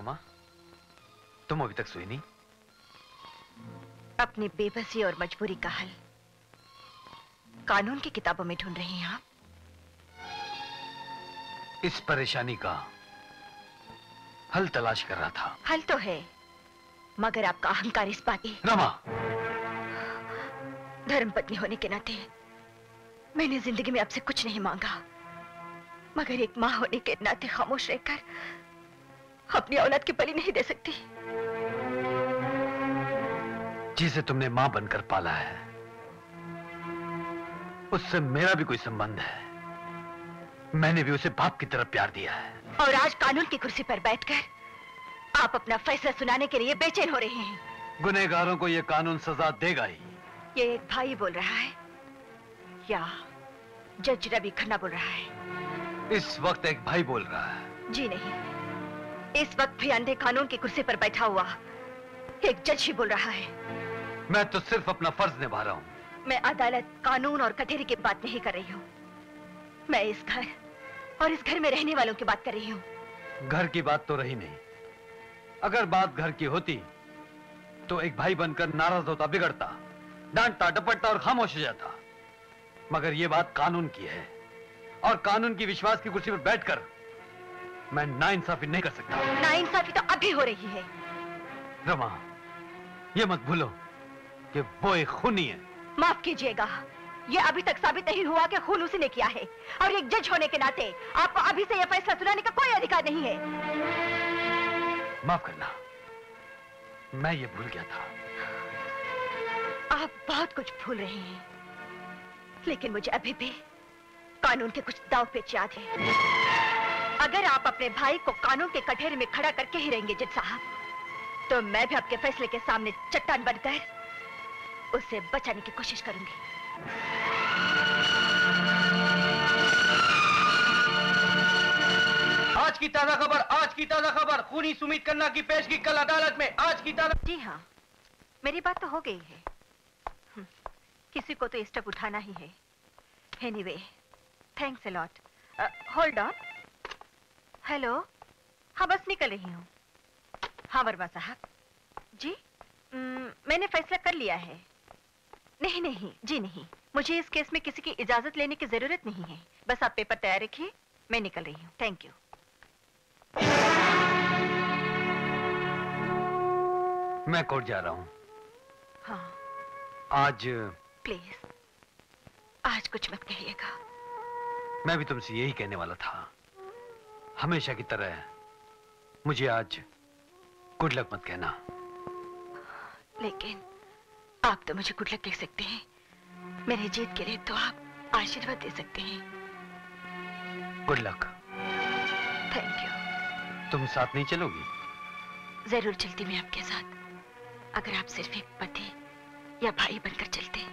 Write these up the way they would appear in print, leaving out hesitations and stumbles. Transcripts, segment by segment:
रमा, तुम अभी तक सोई नहीं? अपनी बेबसी और मजबूरी का हल कानून की किताबों में ढूंढ रही हैं आप? इस परेशानी का हल तलाश कर रहा था। हल तो है, मगर आपका अहंकार इस बात। रमा, धर्मपत्नी होने के नाते मैंने जिंदगी में आपसे कुछ नहीं मांगा, मगर एक मां होने के नाते खामोश रहकर अपनी औलाद की बलि नहीं दे सकती। जिसे तुमने मां बनकर पाला है, उससे मेरा भी कोई संबंध है। मैंने भी उसे बाप की तरह प्यार दिया है। और आज कानून की कुर्सी पर बैठकर आप अपना फैसला सुनाने के लिए बेचैन हो रहे हैं। गुनहगारों को यह कानून सजा देगा ही। ये एक भाई बोल रहा है या जज रवि खन्ना बोल रहा है? इस वक्त एक भाई बोल रहा है। जी नहीं, इस वक्त भी अंधे कानून की कुर्सी पर बैठा हुआ एक जज ही बोल रहा है। मैं तो सिर्फ अपना फर्ज निभा रहा हूँ। मैं अदालत, कानून और कचहरी की बात नहीं कर रही हूँ। मैं इस घर और इस घर में रहने वालों की बात कर रही हूँ। घर की बात तो रही नहीं। अगर बात घर की होती तो एक भाई बनकर नाराज होता, बिगड़ता, डांटता, डपटता और खामोश हो जाता। मगर यह बात कानून की है और कानून की विश्वास की कुर्सी पर बैठकर मैं नाइंसाफी नहीं कर सकता। नाइंसाफी तो अभी हो रही है। रमा, यह मत भूलो कि वो एक खूनी है। माफ कीजिएगा, यह अभी तक साबित नहीं हुआ कि खून उसी ने किया है, और एक जज होने के नाते आपको अभी से यह फैसला सुनाने का कोई अधिकार नहीं है। माफ करना, मैं ये भूल गया था। आप बहुत कुछ भूल रहे हैं, लेकिन मुझे अभी भी कानून के कुछ दांव पेच याद है। अगर आप अपने भाई को कानून के कटघरे में खड़ा करके ही रहेंगे जज साहब, तो मैं भी आपके फैसले के सामने चट्टान बनकर उसे बचाने की कोशिश करूंगी। आज की ताजा खबर, आज की ताजा खबर। खूनी सुमित खन्ना की पेशगी कल अदालत में। आज की ताजा। जी हाँ, मेरी बात तो हो गई है। किसी को तो स्टेप उठाना ही है। Anyway, thanks a lot. Hold on. Hello, हाँ बस निकल रही हूँ। हाँ वर्मा साहब जी, मैंने फैसला कर लिया है। नहीं नहीं जी नहीं, मुझे इस केस में किसी की इजाजत लेने की जरूरत नहीं है। बस आप पेपर तैयार रखिए, मैं निकल रही हूँ। Thank you. मैं कोर्ट जा रहा हूँ। हाँ आज प्लीज, आज कुछ मत कहिएगा। मैं भी तुमसे यही कहने वाला था। हमेशा की तरह मुझे आज गुड लक मत कहना। लेकिन आप तो मुझे गुड लक कह सकते हैं। मेरी जीत के लिए तो आप आशीर्वाद दे सकते हैं। Good luck. Thank you. तुम साथ नहीं चलोगी? जरूर चलती मैं आपके साथ, अगर आप सिर्फ एक पति या भाई बनकर चलते।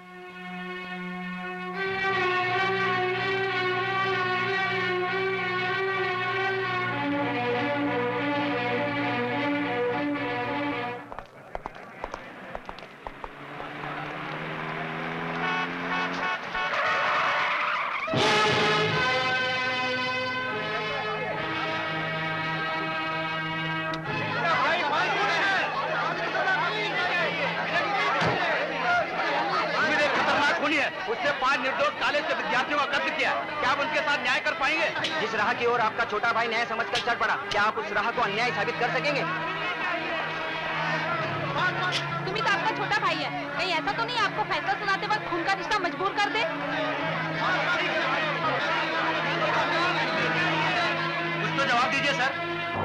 उसने 5 निर्दोष कॉलेज के विद्यार्थियों का कत्ल किया। क्या आप उनके साथ न्याय कर पाएंगे? जिस राह की ओर आपका छोटा भाई न्याय समझकर चढ़ पड़ा, क्या आप उस राह को अन्याय साबित कर सकेंगे? सुमित आपका छोटा भाई है, कहीं ऐसा तो नहीं आपको फैसला सुनाते वक्त खून का रिश्ता मजबूर कर दे? कुछ तो जवाब दीजिए सर।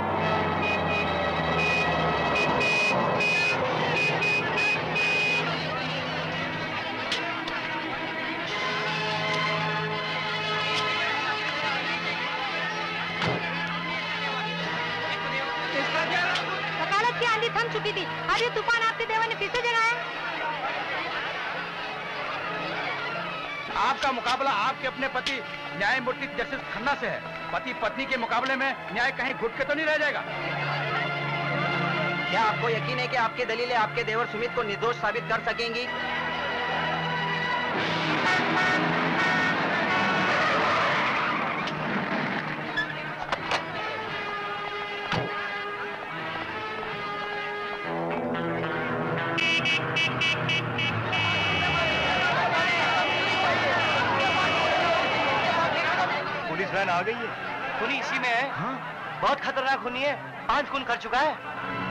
थम चुकी थी, आज ये तूफान आपके देवा ने फिर से जगाया। आपका मुकाबला आपके अपने पति न्यायमूर्ति जस्टिस खन्ना से है। पति पत्नी के मुकाबले में न्याय कहीं घुट के तो नहीं रह जाएगा? क्या आपको यकीन है कि आपकी दलीलें आपके देवर सुमित को निर्दोष साबित कर सकेंगी? गर्लफ्रेंड आ गई है। खूनी इसी में है। हाँ? बहुत खतरनाक खूनी है, 5 खून कर चुका है।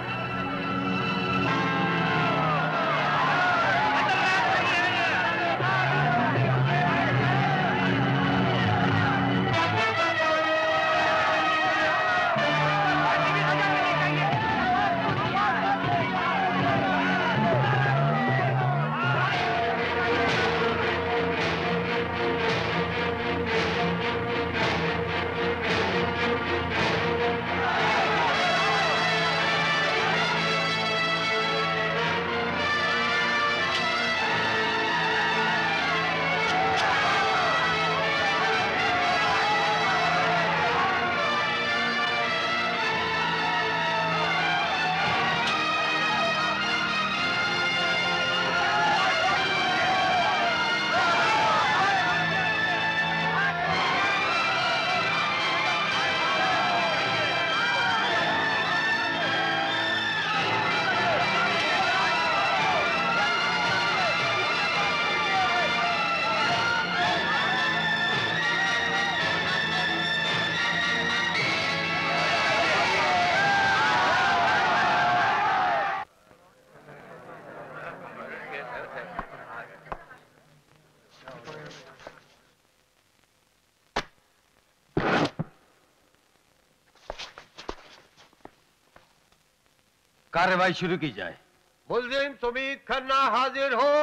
कार्रवाई शुरू की जाए। मुल्जिम सुमित खन्ना हाजिर हो।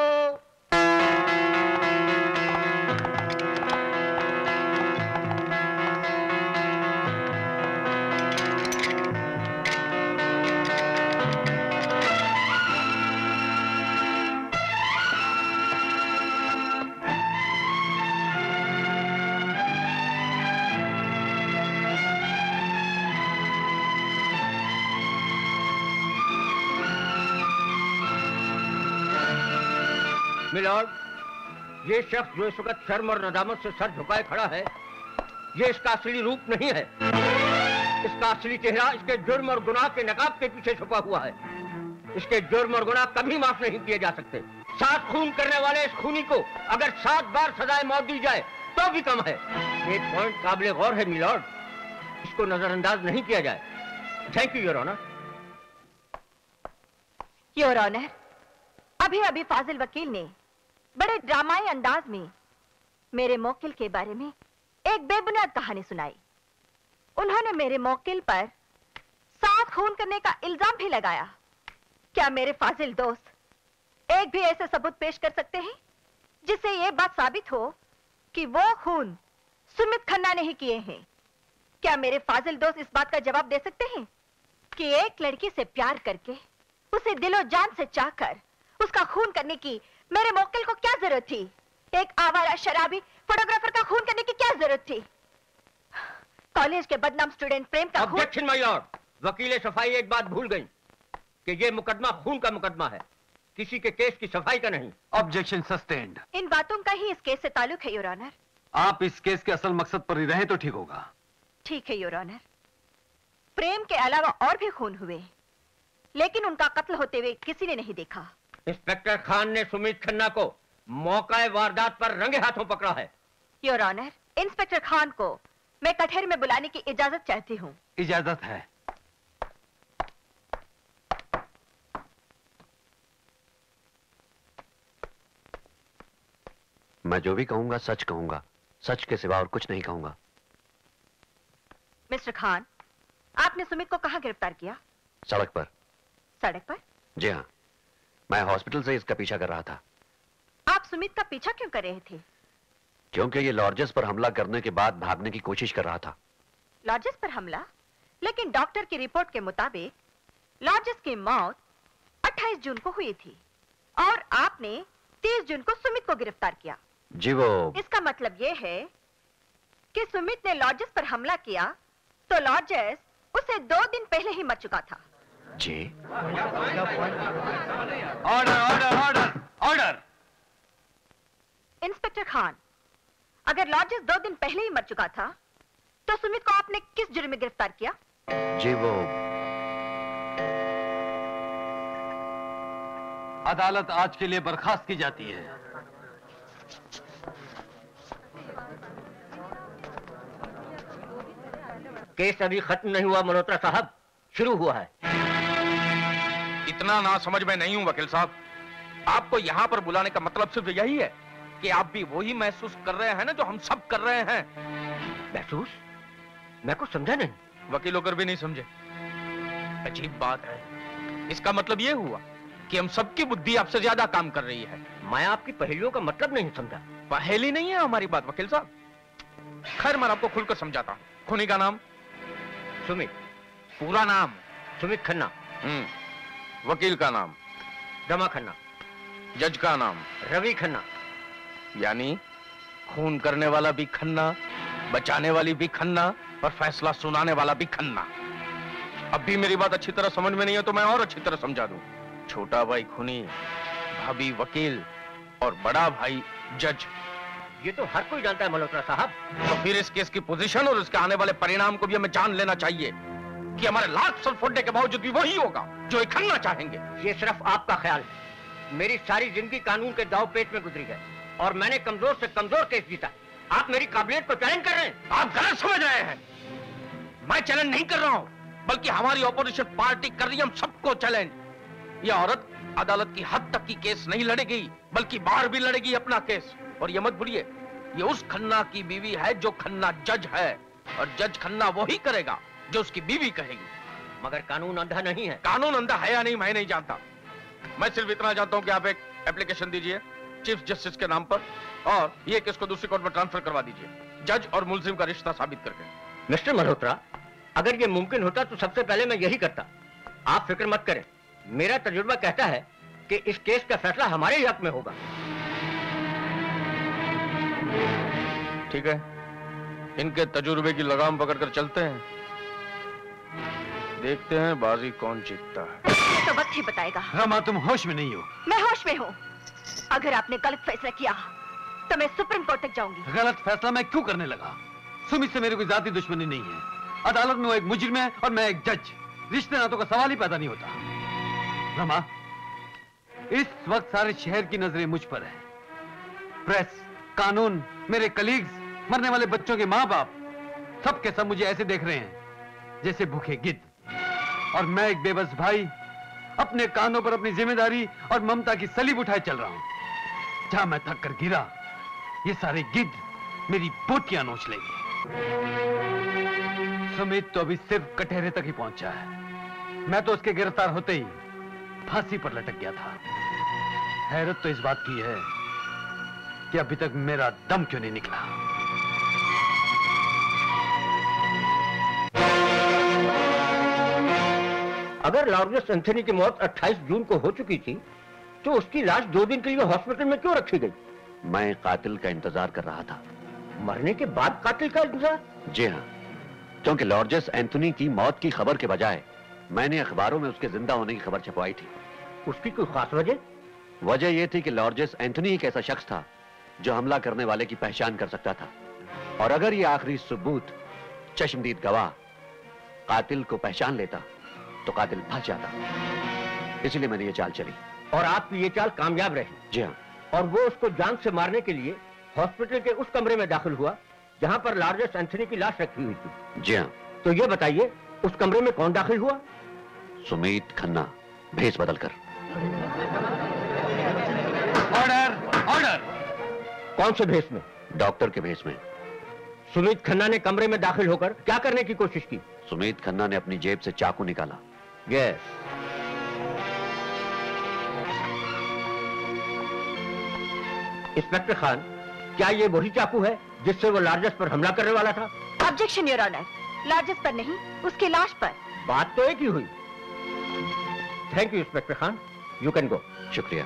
मिलॉर्ड, ये शख्स जो इस वक्त शर्म और नदामत से सर झुकाए खड़ा है, ये इसका असली रूप नहीं है। इसका असली चेहरा इसके जुर्म और गुनाह के नकाब के पीछे छुपा हुआ है। इसके जुर्म और गुनाह कभी माफ नहीं किए जा सकते। 7 खून करने वाले इस खूनी को अगर 7 बार सजाए मौत दी जाए तो भी कम है। एक पॉइंट काबिले गौर है मिलॉर्ड, इसको नजरअंदाज नहीं किया जाए। Thank you your honour. Your honour, अभी अभी फाजिल वकील ने बड़े ड्रामाई अंदाज में मेरे मौकिल के बारे में एक बेबुनियाद कहानी सुनाई। उन्होंने मेरे मौकिल पर 7 खून करने का इल्जाम भी लगाया। क्या मेरे फाजिल दोस्त एक भी ऐसे सबूत पेश कर सकते हैं जिससे यह बात साबित हो कि वो खून सुमित खन्ना ने ही किए हैं? क्या मेरे फाजिल दोस्त इस बात का जवाब दे सकते हैं कि एक लड़की से प्यार करके उसे दिलो जान से चाहकर उसका खून करने की मेरे मौकिल को क्या जरूरत थी? एक आवारा शराबी फोटोग्राफर का खून करने की क्या जरूरत थी? कॉलेज के बदनाम स्टूडेंट प्रेम का खून। ऑब्जेक्शन माय लॉर्ड, वकील सफाई एक बात भूल गई कि ये मुकदमा खून का मुकदमा है, किसी के केस की सफाई का नहीं। Objection sustained. इन बातों का ही इस केस से ताल्लुक है योर ऑनर। आप इस केस के असल मकसद पर ही रहे तो ठीक होगा। ठीक है योर ऑनर। प्रेम के अलावा और भी खून हुए, लेकिन उनका कत्ल होते हुए किसी ने नहीं देखा। इंस्पेक्टर खान ने सुमित खन्ना को मौका वारदात पर रंगे हाथों पकड़ा है। योर ऑनर, इंस्पेक्टर खान को मैं कटहरे में बुलाने की इजाजत चाहती हूँ। इजाजत है। मैं जो भी कहूंगा सच कहूंगा, सच के सिवा और कुछ नहीं कहूंगा। मिस्टर खान, आपने सुमित को कहाँ गिरफ्तार किया? सड़क पर। सड़क पर? जी हाँ, मैं हॉस्पिटल से इसका पीछा कर रहा था। आप सुमित का पीछा क्यों कर रहे थे? क्योंकि ये लॉर्जेस पर हमला करने के बाद भागने की कोशिश कर रहा था। लॉर्जेस पर हमला? लेकिन डॉक्टर की रिपोर्ट के मुताबिक लॉर्जेस की मौत 28 जून को हुई थी और आपने 30 जून को सुमित को गिरफ्तार किया। जी वो इसका मतलब यह है कि सुमित ने लॉर्जेस पर हमला किया तो लॉर्जेस उसे 2 दिन पहले ही मर चुका था। जी। Order order order order. Inspector Khan, अगर लॉर्जेस 2 दिन पहले ही मर चुका था तो सुमित को आपने किस जुर्म में गिरफ्तार किया? जी वो अदालत आज के लिए बर्खास्त की जाती है। केस अभी खत्म नहीं हुआ मल्होत्रा साहब, शुरू हुआ है। इतना ना समझ में नहीं हूं वकील साहब। आपको यहाँ पर बुलाने का मतलब सिर्फ यही है कि आप भी वही महसूस कर रहे हैं ना जो हम सब कर रहे हैं। महसूस? मैं कुछ समझा नहीं। वकील होकर भी नहीं समझे? अजीब बात है। इसका मतलब ये हुआ कि हम सबकी बुद्धि आपसे ज्यादा काम कर रही है। मैं आपकी पहेलियों का मतलब नहीं समझा। पहेली नहीं है हमारी बात वकील साहब। खैर मैं आपको खुलकर समझाता हूँ। खूनी का नाम? सुमित। पूरा नाम? सुमित खन्ना। वकील का नाम? रमा खन्ना। जज का नाम? रवि खन्ना। यानी खून करने वाला भी खन्ना, बचाने वाली भी खन्ना और फैसला सुनाने वाला भी खन्ना। अब भी मेरी बात अच्छी तरह समझ में नहीं है तो मैं और अच्छी तरह समझा दूं। छोटा भाई खूनी, भाभी वकील और बड़ा भाई जज। ये तो हर कोई जानता है मल्होत्रा साहब। तो फिर इस केस की पोजीशन और इसके आने वाले परिणाम को भी हमें जान लेना चाहिए कि हमारे लाख सर फोड़ने के बावजूद भी वही होगा जो एक खन्ना चाहेंगे। ये सिर्फ आपका ख्याल है। मेरी सारी जिंदगी कानून के दाव पेच में गुजरी है और मैंने कमजोर से कमजोर केस जीता। आप मेरी काबिलियत को चैलेंज कर रहे हैं। आप गलत समझ रहे हैं। मैं चैलेंज नहीं कर रहा हूं, बल्कि हमारी ऑपोजिशन पार्टी कर रही है हम सबको चैलेंज। यह औरत अदालत की हद तक की केस नहीं लड़ेगी, बल्कि बाहर भी लड़ेगी अपना केस। और ये मत भूलिए, ये उस खन्ना की बीवी है जो खन्ना जज है, और जज खन्ना वही करेगा जो उसकी बीवी कहेगी। मगर कानून अंधा नहीं है। कानून अंधा है या नहीं मैं नहीं जानता। मैं सिर्फ इतना जानता हूं कि आप एक एप्लीकेशन दीजिए चीफ जस्टिस के नाम पर और ये केस को दूसरी कोर्ट में ट्रांसफर करवा दीजिए, जज और मुलजिम का रिश्ता साबित करके। मिस्टर मल्होत्रा, अगर ये मुमकिन होता तो सबसे पहले मैं यही करता। आप फिक्र मत करें, मेरा तजुर्बा कहता है कि इस केस का फैसला हमारे ही हक में होगा। ठीक है, इनके तजुर्बे की लगाम पकड़कर चलते हैं, देखते हैं बाजी कौन जीतता है। ये तो वक्त ही बताएगा। रमा, तुम होश में नहीं हो। मैं होश में हूँ। अगर आपने गलत फैसला किया तो मैं सुप्रीम कोर्ट तक जाऊंगी। गलत फैसला मैं क्यों करने लगा? सुमित से मेरी कोई जाती दुश्मनी नहीं है। अदालत में वो एक मुजरिम है और मैं एक जज। रिश्ते नातों का सवाल ही पैदा नहीं होता। रमा, इस वक्त सारे शहर की नजरें मुझ पर है। प्रेस, कानून, मेरे कलीग्स, मरने वाले बच्चों के माँ बाप, सब के सब मुझे ऐसे देख रहे हैं जैसे भूखे गिद्ध। और मैं एक बेबस भाई अपने कांधों पर अपनी जिम्मेदारी और ममता की सलीब उठाए चल रहा हूं। जहां मैं थक कर गिरा, ये सारे गिद्ध मेरी बोटियां नोच लेंगे। सुमित तो अभी सिर्फ कटहरे तक ही पहुंचा है। मैं तो उसके गिरफ्तार होते ही फांसी पर लटक गया था। हैरत तो इस बात की है कि अभी तक मेरा दम क्यों नहीं निकला। अगर लॉर्डनेस एंथनी की मौत 28 जून को हो चुकी थी तो उसकी लाश 2 दिन के लिए हॉस्पिटल में क्यों रखी गई? मैं कातिल का इंतजार कर रहा था। मरने के बाद कातिल का इंतजार? जी हाँ, क्योंकि लॉर्डनेस एंथनी की मौत की खबर के बजाय मैंने अखबारों में उसके जिंदा होने की खबर छपवाई थी। उसकी कोई खास वजह? वजह यह थी कि लॉर्डनेस एंथनी एक ऐसा शख्स था जो हमला करने वाले की पहचान कर सकता था, और अगर ये आखिरी सबूत चश्मदीद गवाह कातिल को पहचान लेता तो कातिल फंस जाता। इसलिए मैंने ये चाल चली। और आपकी ये चाल कामयाब रही? जी हाँ। और वो उसको जान से मारने के लिए हॉस्पिटल के उस कमरे में दाखिल हुआ जहां पर लॉर्डनेस एंथनी की लाश रखी हुई थी? जी हाँ। तो ये बताइए, उस कमरे में कौन दाखिल हुआ? सुमित खन्ना, भेस बदलकर। Order, order. कौन से भेस में? डॉक्टर के भेस में। सुमित खन्ना ने कमरे में दाखिल होकर क्या करने की कोशिश की? सुमित खन्ना ने अपनी जेब से चाकू निकाला। यस। इंस्पेक्टर खान, क्या ये वही चाकू है जिससे वो लार्जेस्ट पर हमला करने वाला था? ऑब्जेक्शन योर ऑनर, लार्जेस्ट पर नहीं, उसकी लाश पर। बात तो एक ही हुई। Thank you inspector Khan, you can go. शुक्रिया।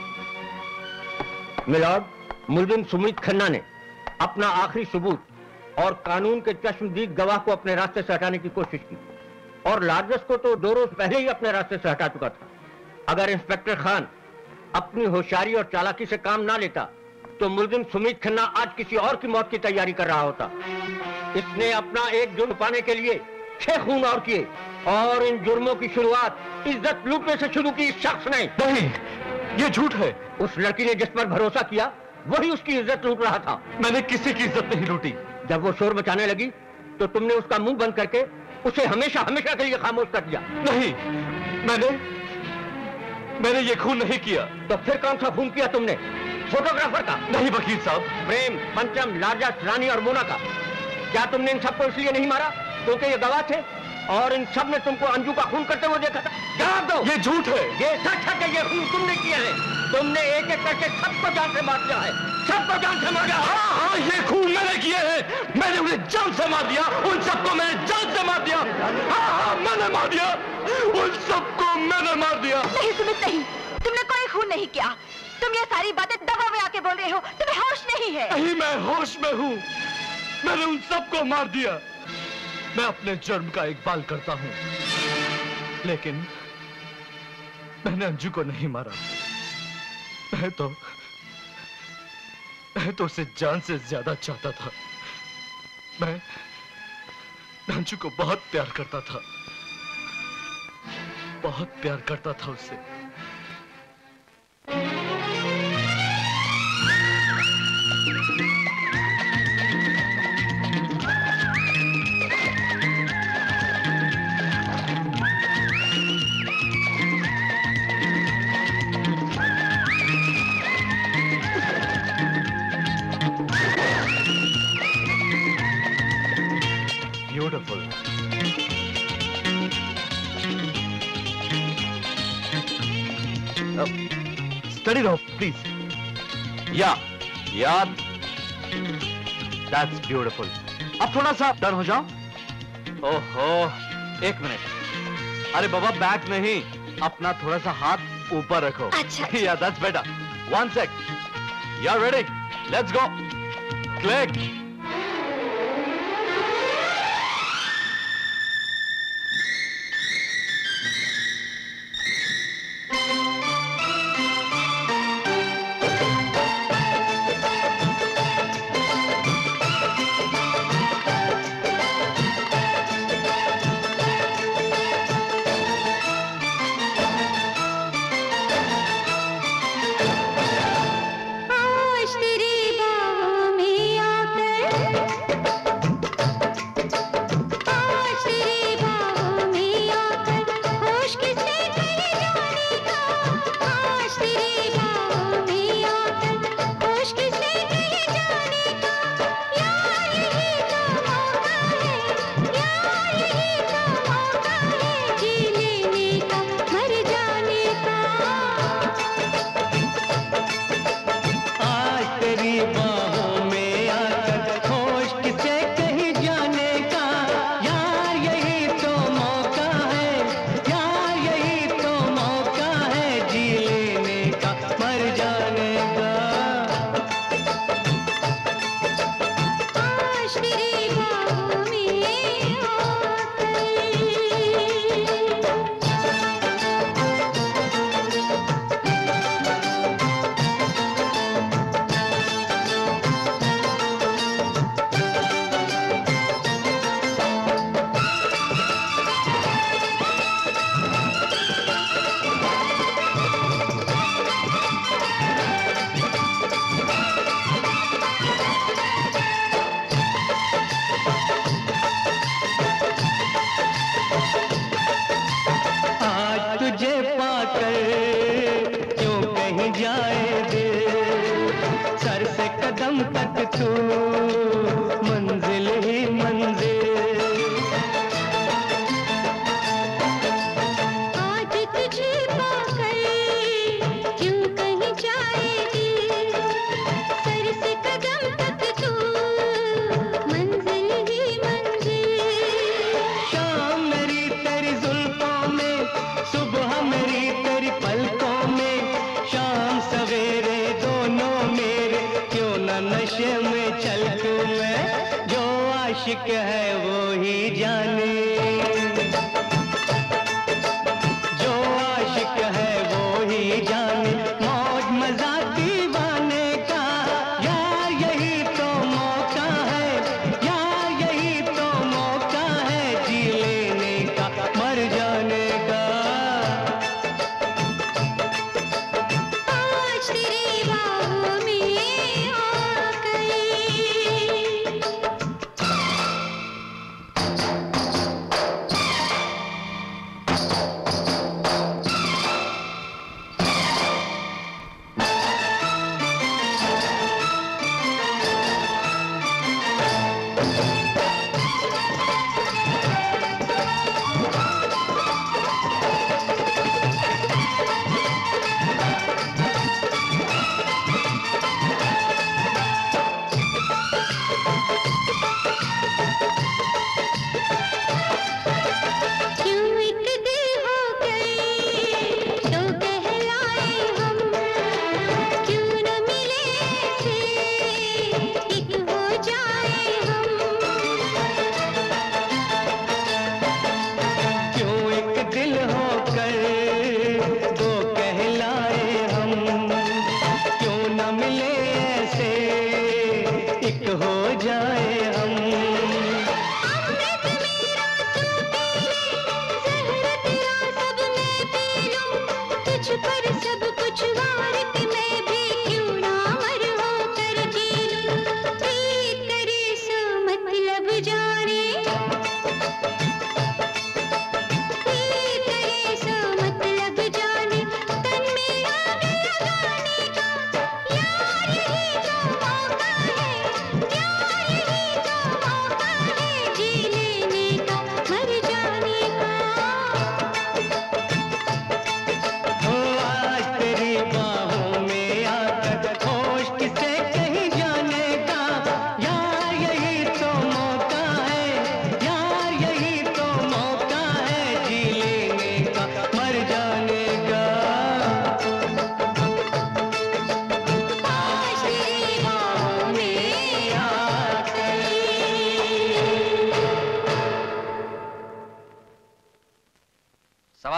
मिलॉर्ड, मुलजिम सुमित खन्ना ने अपना आखिरी सबूत और कानून के चश्मदीद गवाह को अपने रास्ते से हटाने की कोशिश की, और लार्जेस्ट को तो 2 रोज पहले ही अपने रास्ते से हटा चुका था। अगर इंस्पेक्टर खान अपनी होशियारी और चालाकी से काम ना लेता तो मुलजिम सुमित खन्ना आज किसी और की मौत की तैयारी कर रहा होता। इसने अपना एक जुर्म पाने के लिए 6 खून और किए, और इन जुर्मों की शुरुआत इज्जत लूटने से शुरू की इस शख्स ने। नहीं, ये झूठ है। उस लड़की ने जिस पर भरोसा किया वही उसकी इज्जत लूट रहा था। मैंने किसी की इज्जत नहीं लूटी। जब वो शोर मचाने लगी तो तुमने उसका मुंह बंद करके उसे हमेशा हमेशा के लिए खामोश कर दिया। नहीं, मैंने ये खून नहीं किया। तो फिर कौन सा खून किया तुमने? फोटोग्राफर का? नहीं वकील साहब। प्रेम, पंचम, लार्जस्ट, रानी और मोना का। क्या तुमने इन सबको इसलिए नहीं मारा क्योंकि ये गवाह थे और इन सब ने तुमको अंजू का खून करते हुए देखा था? जवाब दो। ये झूठ है। ये सच है कि ये खून तुमने किया है। तुमने एक एक करके सबको जान से मार दिया है, सबको जान से मारा। हाँ, ये खून मैंने किए हैं। मैंने उन्हें जान से मार दिया, उन सबको मैंने जान से मार दिया। हाँ, मैंने मार दिया, उन सबको मैंने मार दिया। नहीं सुमित, नहीं, तुमने कोई खून नहीं किया। तुम ये सारी बातें दबा में आके बोल रहे हो, तुम्हें होश नहीं है। नहीं, मैं होश में हूँ। मैंने उन सबको मार दिया। मैं अपने जुर्म का इकबाल करता हूँ, लेकिन मैंने अंजू को नहीं मारा। मैं तो उसे जान से ज्यादा चाहता था। मैं अंजू को बहुत प्यार करता था, बहुत प्यार करता था उससे। Beautiful. Steady रहो, please. Yeah. That's beautiful. अब थोड़ा सा डन हो जाओ। ओहो, एक मिनट। अरे बाबा, बैक नहीं, अपना थोड़ा सा हाथ ऊपर रखो। अच्छा। Yeah, that's better. 1 sec. You're ready? Let's go. Click.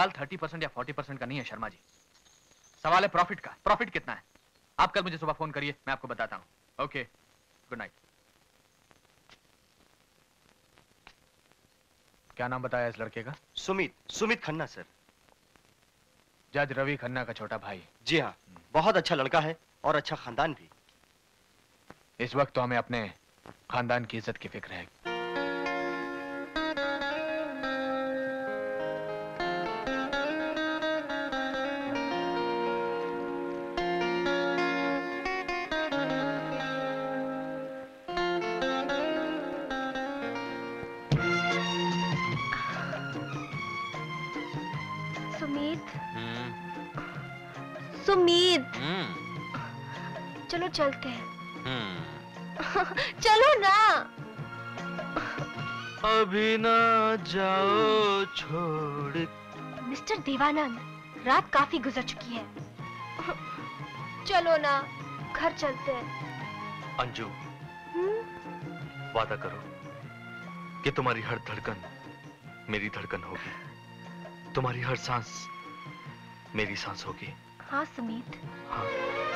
सवाल 30% या 40% का नहीं है शर्मा जी, सवाल है प्रॉफिट का। प्रॉफिट कितना है? आप कल मुझे सुबह फोन करिए, मैं आपको बताता हूं। Okay, good night. क्या नाम बताया इस लड़के का? सुमित खन्ना सर। जज रवि खन्ना का छोटा भाई। जी हाँ, बहुत अच्छा लड़का है और अच्छा खानदान भी। इस वक्त तो हमें अपने खानदान की इज्जत की फिक्र है। सुमित, चलो चलते हैं। चलो ना। अभी ना जाओ छोड़। मिस्टर देवानंद, रात काफी गुजर चुकी है, चलो ना, घर चलते हैं। अंजू, वादा करो कि तुम्हारी हर धड़कन मेरी धड़कन होगी, तुम्हारी हर सांस मेरी सांस होगी। हाँ सुमित, हाँ।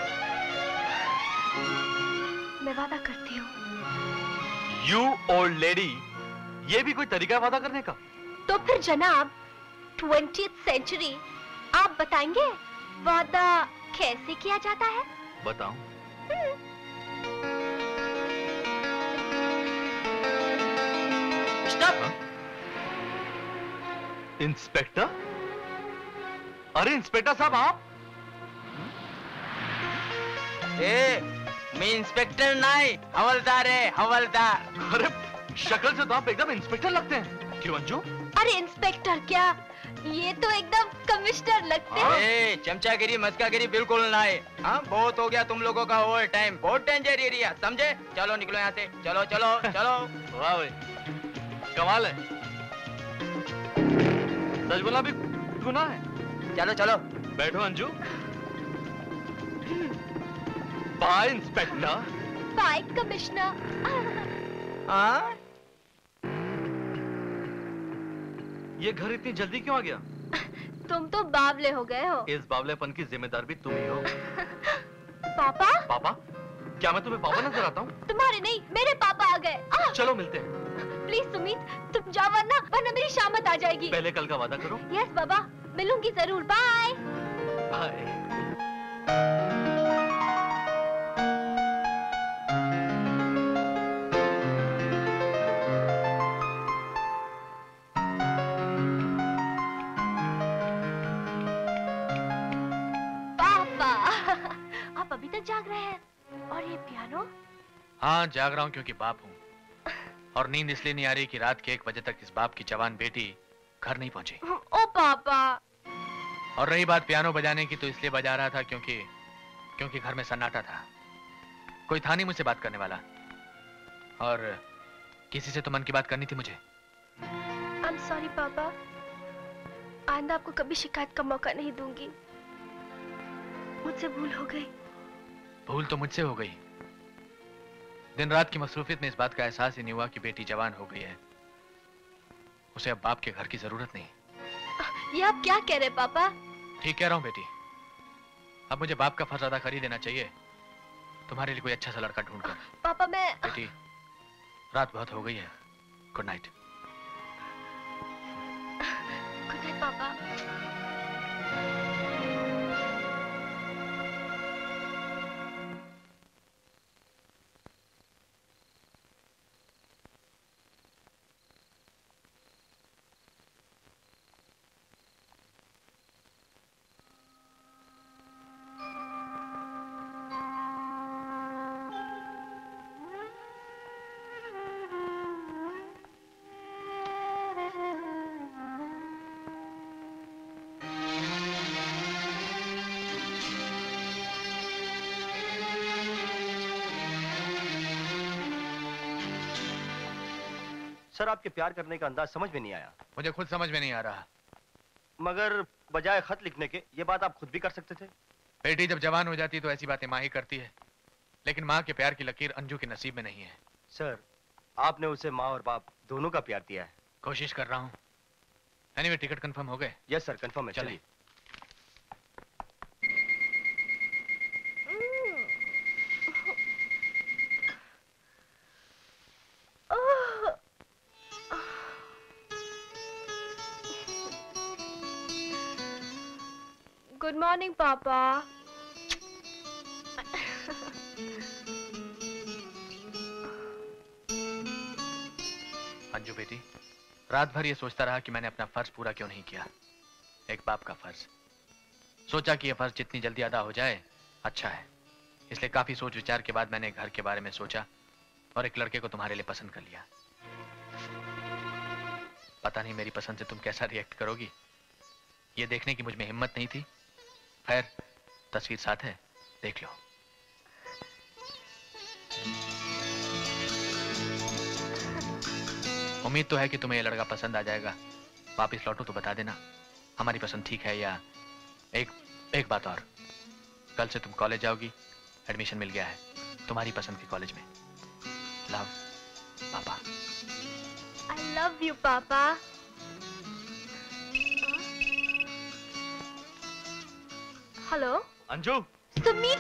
मैं वादा करती हूँ। You old lady, ये भी कोई तरीका है वादा करने का? तो फिर जनाब, 20th सेंचुरी, आप बताएंगे वादा कैसे किया जाता है? बताऊं? इंस्पेक्टर? अरे इंस्पेक्टर साहब आप? मैं इंस्पेक्टर नहीं, हवलदार है, हवलदार। अरे शक्ल से तो आप एकदम इंस्पेक्टर लगते हैं। क्यों अंजू? अरे इंस्पेक्टर क्या, ये तो एकदम कमिश्नर लगते हैं। चमचागिरी मस्कागिरी बिल्कुल नहीं। हाँ, बहुत हो गया तुम लोगों का ओवर टाइम, बहुत डेंजर एरिया, समझे? चलो निकलो यहाँ से, चलो चलो चलो। वाह भाई, कमाल है। सच बोला भी गुनाह है। चलो चलो बैठो Anju. Bye inspector. Bye commissioner. हाँ? ये घर इतनी जल्दी क्यों आ गया? तुम तो बावले हो गए हो। इस बावलेपन की जिम्मेदार भी तुम ही हो। पापा? पापा? क्या मैं तुम्हें पापा नजर आता हूँ? तुम्हारे नहीं, मेरे पापा आ गए। चलो मिलते हैं। प्लीज सुमित, तुम जाओ वरना मेरी शामत आ जाएगी। पहले कल का वादा करो। यस बाबा, मिलूंगी जरूर। Bye bye. आप अभी तक जाग रहे हैं? और ये पियानो? हाँ, जाग रहा हूँ क्योंकि बाप हूँ, और नींद इसलिए नहीं आ रही कि रात के 1 बजे तक इस बाप की जवान बेटी घर नहीं पहुंची। ओ पापा। और रही बात पियानो बजाने की, तो इसलिए बजा रहा था क्योंकि घर में सन्नाटा था, कोई था नहीं मुझसे बात करने वाला, और किसी से तो मन की बात करनी थी मुझे। आई एम सॉरी पापा, आइंदा आपको कभी शिकायत का मौका नहीं दूंगी। मुझसे भूल हो गई। भूल तो मुझसे हो गई, दिन रात की मसरूफियत में इस बात का एहसास ही नहीं हुआ कि बेटी जवान हो गई है, उसे अब बाप के घर की जरूरत नहीं। ये आप क्या कह रहे पापा? ठीक कह रहा हूँ बेटी, अब मुझे बाप का फर्ज अदा कर ही देना चाहिए, तुम्हारे लिए कोई अच्छा सा लड़का ढूंढ कर। पापा मैं... बेटी, रात बहुत हो गई है, गुड नाइट। गुड नाइट पापा। सर आपके प्यार करने का अंदाज समझ में नहीं आया। मुझे खुद समझ में नहीं आ रहा। मगर बजाय खत लिखने के ये बात आप खुद भी कर सकते थे। बेटी जब जवान हो जाती तो ऐसी बातें माँ ही करती है, लेकिन माँ के प्यार की लकीर अंजू के नसीब में नहीं है। सर आपने उसे माँ और बाप दोनों का प्यार दिया है। कोशिश कर रहा हूँ, एनीवे टिकट कंफर्म हो गए? यस सर, कंफर्म है। चलिए। गुड मॉर्निंग पापा। अंजू बेटी, रात भर ये सोचता रहा कि मैंने अपना फर्ज पूरा क्यों नहीं किया, एक बाप का फर्ज। सोचा कि यह फर्ज जितनी जल्दी अदा हो जाए अच्छा है, इसलिए काफी सोच विचार के बाद मैंने घर के बारे में सोचा और एक लड़के को तुम्हारे लिए पसंद कर लिया। पता नहीं मेरी पसंद से तुम कैसा रिएक्ट करोगी, ये देखने की मुझ में हिम्मत नहीं थी। खैर, तस्वीर साथ है, देख लो। उम्मीद तो है कि तुम्हें यह लड़का पसंद आ जाएगा। वापिस लौटो तो बता देना हमारी पसंद ठीक है या। एक बात और, कल से तुम कॉलेज जाओगी, एडमिशन मिल गया है तुम्हारी पसंद के कॉलेज में। लव, पापा। आई लव यू पापा। हेलो अंजू। सुमित,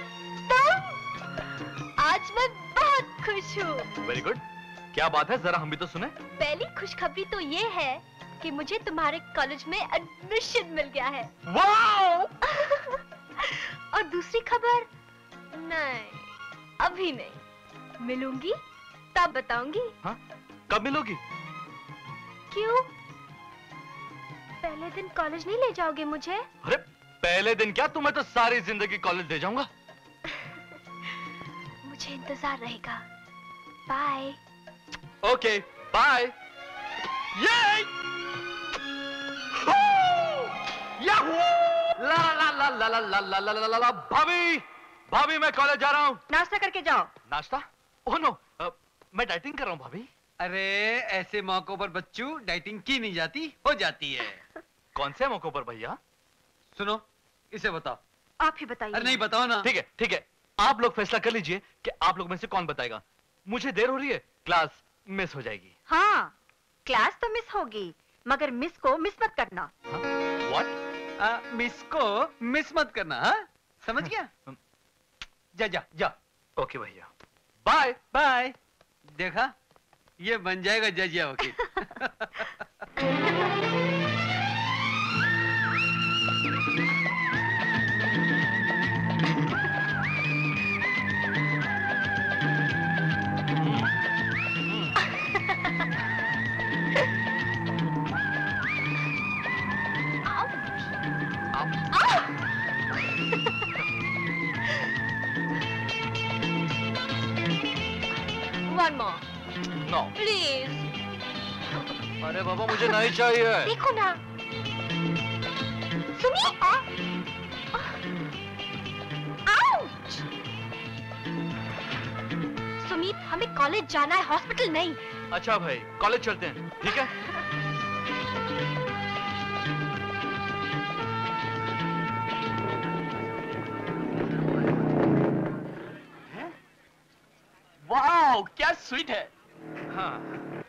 आज मैं बहुत खुश हूँ। वेरी गुड, क्या बात है, जरा हम भी तो सुने। पहली खुशखबरी तो ये है कि मुझे तुम्हारे कॉलेज में एडमिशन मिल गया है। वाओ! और दूसरी खबर, नहीं अभी नहीं, मिलूंगी तब बताऊंगी। हाँ? कब मिलोगी? क्यों, पहले दिन कॉलेज नहीं ले जाओगे मुझे? अरे पहले दिन क्या, तुम्हें तो सारी जिंदगी कॉलेज ले जाऊंगा। मुझे इंतजार रहेगा। बाय। Okay bye. ये ला ला ला ला ला ला ला ला ला ला ला। भाभी, भाभी मैं कॉलेज जा रहा हूँ। नाश्ता करके जाओ। नाश्ता? ओह नो, मैं डाइटिंग कर रहा हूँ भाभी। अरे ऐसे मौकों पर बच्चों डाइटिंग की नहीं जाती, हो जाती है। कौन से मौकों पर भैया? सुनो, इसे बताओ। आप ही बताइए। अरे नहीं बताओ ना। ठीक है ठीक है, आप लोग फैसला कर लीजिए कि आप लोग में से कौन बताएगा। मुझे देर हो रही है, क्लास मिस हो जाएगी। हाँ, क्लास तो मिस होगी, मगर मिस को मिस मत करना। व्हाट? मिस को मिस मत करना, हाँ? समझ गया? जा जा जा। ओके भैया, बाय बाय। देखा, ये बन जाएगा जज या वकील। One more, no. please. अरे बाबा मुझे नहीं चाहिए। देखो ना, सुमित। आउच! सुमित, हमें कॉलेज जाना है, हॉस्पिटल नहीं। अच्छा भाई, कॉलेज चलते हैं, ठीक है? वाओ, क्या स्वीट है। हाँ।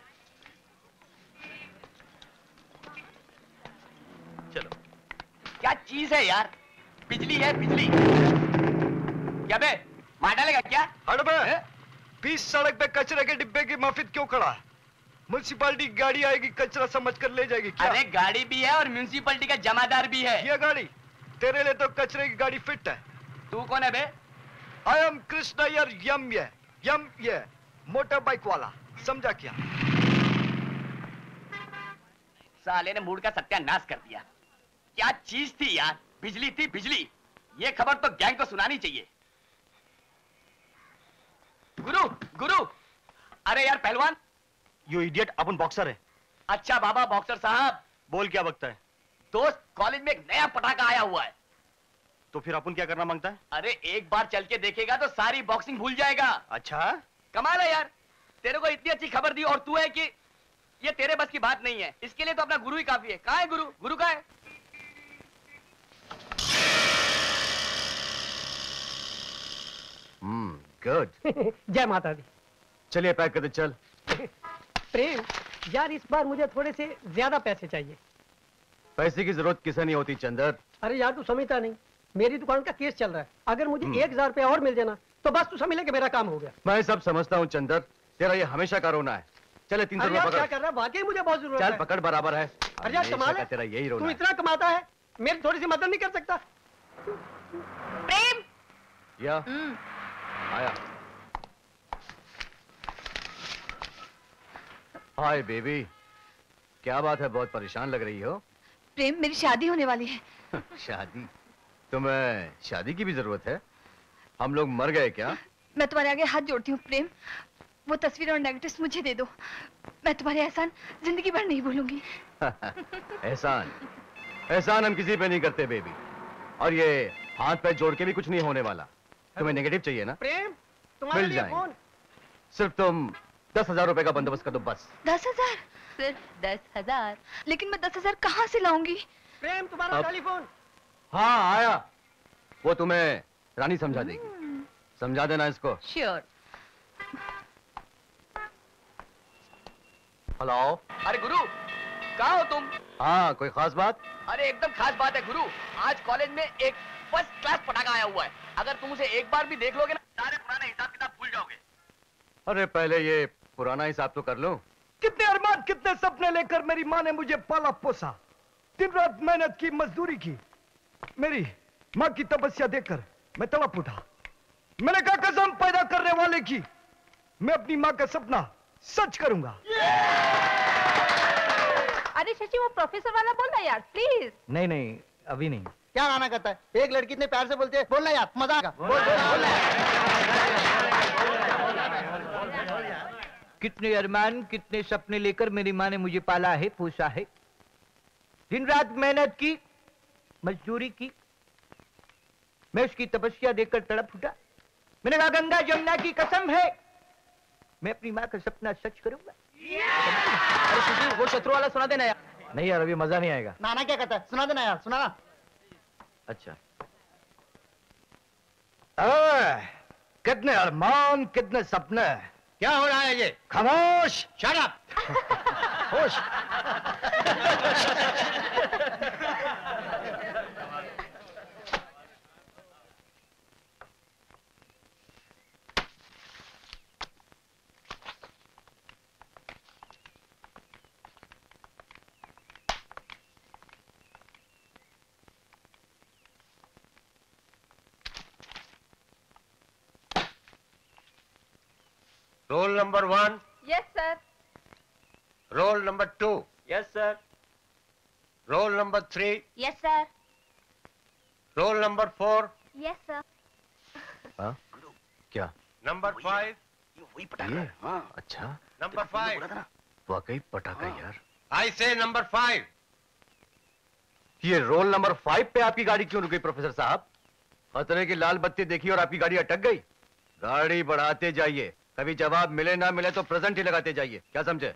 चलो। क्या चीज है यार, बिजली है बिजली। क्या बे, मार डालेगा क्या? हट बे, बीच सड़क पे कचरे के डिब्बे की मफिद क्यों खड़ा है? म्युनिसिपालिटी गाड़ी आएगी, कचरा समझ कर ले जाएगी क्या? अरे गाड़ी भी है और म्युनिसिपैलिटी का जमादार भी है। ये गाड़ी तेरे लिए तो कचरे की गाड़ी फिट है। तू कौन है बे? आई एम कृष्णय्यर यम ये मोटर बाइक वाला, समझा क्या? साले ने मूड का सत्यानाश कर दिया। क्या चीज थी यार, बिजली थी बिजली। ये खबर तो गैंग को सुनानी चाहिए। गुरु गुरु, अरे यार पहलवान। यू इडियट, अपन बॉक्सर है। अच्छा बाबा बॉक्सर साहब। बोल क्या बकता है? दोस्त, कॉलेज में एक नया पटाखा आया हुआ है। तो फिर अपन क्या करना मांगता है? अरे एक बार चल के देखेगा तो सारी बॉक्सिंग भूल जाएगा। अच्छा, कमाल है यार, तेरे को इतनी अच्छी खबर दी और तू है कि ये तेरे बस की बात नहीं है। इसके लिए तो अपना गुरु ही काफी है। कहाँ है गुरु? गुरु कहाँ है? गुड। जय माता दी। चलिए पैक कर दे, चल। प्रेम, यार इस बार मुझे थोड़े से ज्यादा पैसे चाहिए। पैसे की जरूरत किसे नहीं होती चंदर। अरे यार तू समझता नहीं, मेरी दुकान का केस चल रहा है, अगर मुझे 1000 रुपया और मिल जाना तो बस तू समझ ले कि मेरा काम हो गया। मैं सब समझता हूँ चंदर, तेरा ये हमेशा का रोना है। चले 300 अरे रुपया यार क्या पकड़। कर रहा है, वाकई मुझे बहुत जरूरत चल है। पकड़, बराबर है। अरे यार कमाल हमेशा है, का तेरा यही रोना तू है। इतना कमाता है, मेरी थोड़ी सी मदद नहीं कर सकता? प्रेम या आया। हाय बेबी, क्या बात है, बहुत परेशान लग रही हो। प्रेम मेरी शादी होने वाली है। शादी? तुम्हें शादी की भी जरूरत है? हम लोग मर गए क्या? मैं तुम्हारे आगे हाथ जोड़ती हूँ प्रेम, वो तस्वीर और नेगेटिव्स मुझे दे दो, मैं तुम्हारे एहसान जिंदगी भर नहीं भूलूंगी। एहसान? एहसान हम किसी पे नहीं करते बेबी, और ये हाथ पैर जोड़ के भी कुछ नहीं होने वाला। तुम्हें नेगेटिव चाहिए ना? प्रेम तुम्हारे मिल लिए जाएंगे। फोन। सिर्फ तुम 10,000 रुपए का बंदोबस्त कर दो बस। 10,000? सिर्फ 10,000? लेकिन मैं 10,000 कहाँ से लाऊंगी? प्रेम तुम्हारा टेलीफोन। हाँ आया, वो तुम्हें रानी समझा देगी। समझा देना इसको। श्योर। हेलो। अरे गुरु, कहाँ हो तुम? हाँ, कोई खास बात? अरे एकदम खास बात है गुरु, आज कॉलेज में एक फर्स्ट क्लास पटाखा आया हुआ है। अगर तुम उसे एक बार भी देख लोगे ना, सारे पुराने हिसाब किताब भूल जाओगे। अरे पहले ये पुराना हिसाब तो कर लो। कितने अरमान, कितने सपने लेकर मेरी माँ ने मुझे पाला पोसा, दिन रात मेहनत की, मजदूरी की। मेरी माँ की तपस्या देखकर मैं तड़प उठा। मैंने कहा कसम पैदा करने वाले की, मैं अपनी माँ का सपना सच करूंगा। अरे शशि, वो प्रोफेसर वाला बोल रहा है यार, प्लीज। नहीं नहीं, अभी नहीं। क्या राना कहता है, एक लड़की इतने प्यार से बोलते है, बोलना यार, मजा आएगा। कितने अरमान, कितने सपने लेकर मेरी माँ ने मुझे पाला है, पोसा है। दिन रात मेहनत की, मजदूरी की, मैं उसकी तपस्या देखकर तड़प उठा। मैंने कहा गंगा जमुना की कसम है, मैं अपनी माँ का सपना सच करूंगा। अरे शशि, वो शत्रु वाला सुना देना यार। नहीं यार, अभी मजा नहीं आएगा। नाना क्या कहता है, सुना देना यार, सुनाना। अच्छा। कितने अरमान, कितने सपने। क्या हो रहा है ये? खामोश। Shut up. होश। Roll number 1। Yes sir. Roll number 2। Yes sir. Roll number 3। Yes sir. Roll number 4। Yes sir. हाँ? क्या? नंबर 5। ये? हाँ। अच्छा। नंबर 5। वाकई पटाखा यार। आई से नंबर 5। ये रोल नंबर 5 पे आपकी गाड़ी क्यों रुकी प्रोफेसर साहब? खतरे की लाल बत्ती देखी और आपकी गाड़ी अटक गई। गाड़ी बढ़ाते जाइए, कभी जवाब मिले ना मिले तो प्रेजेंट ही लगाते जाइए, क्या समझे?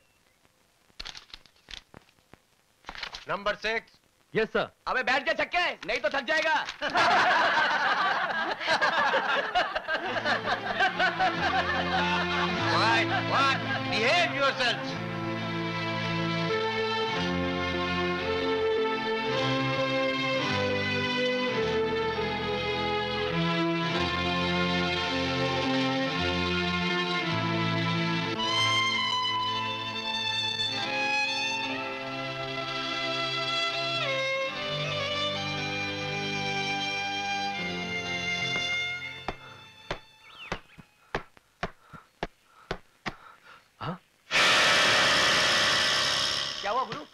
नंबर 6। Yes sir. अबे बैठ जा छक्के, नहीं तो थक जाएगा। What? Behave yourselves. क्या हुआ गुरु?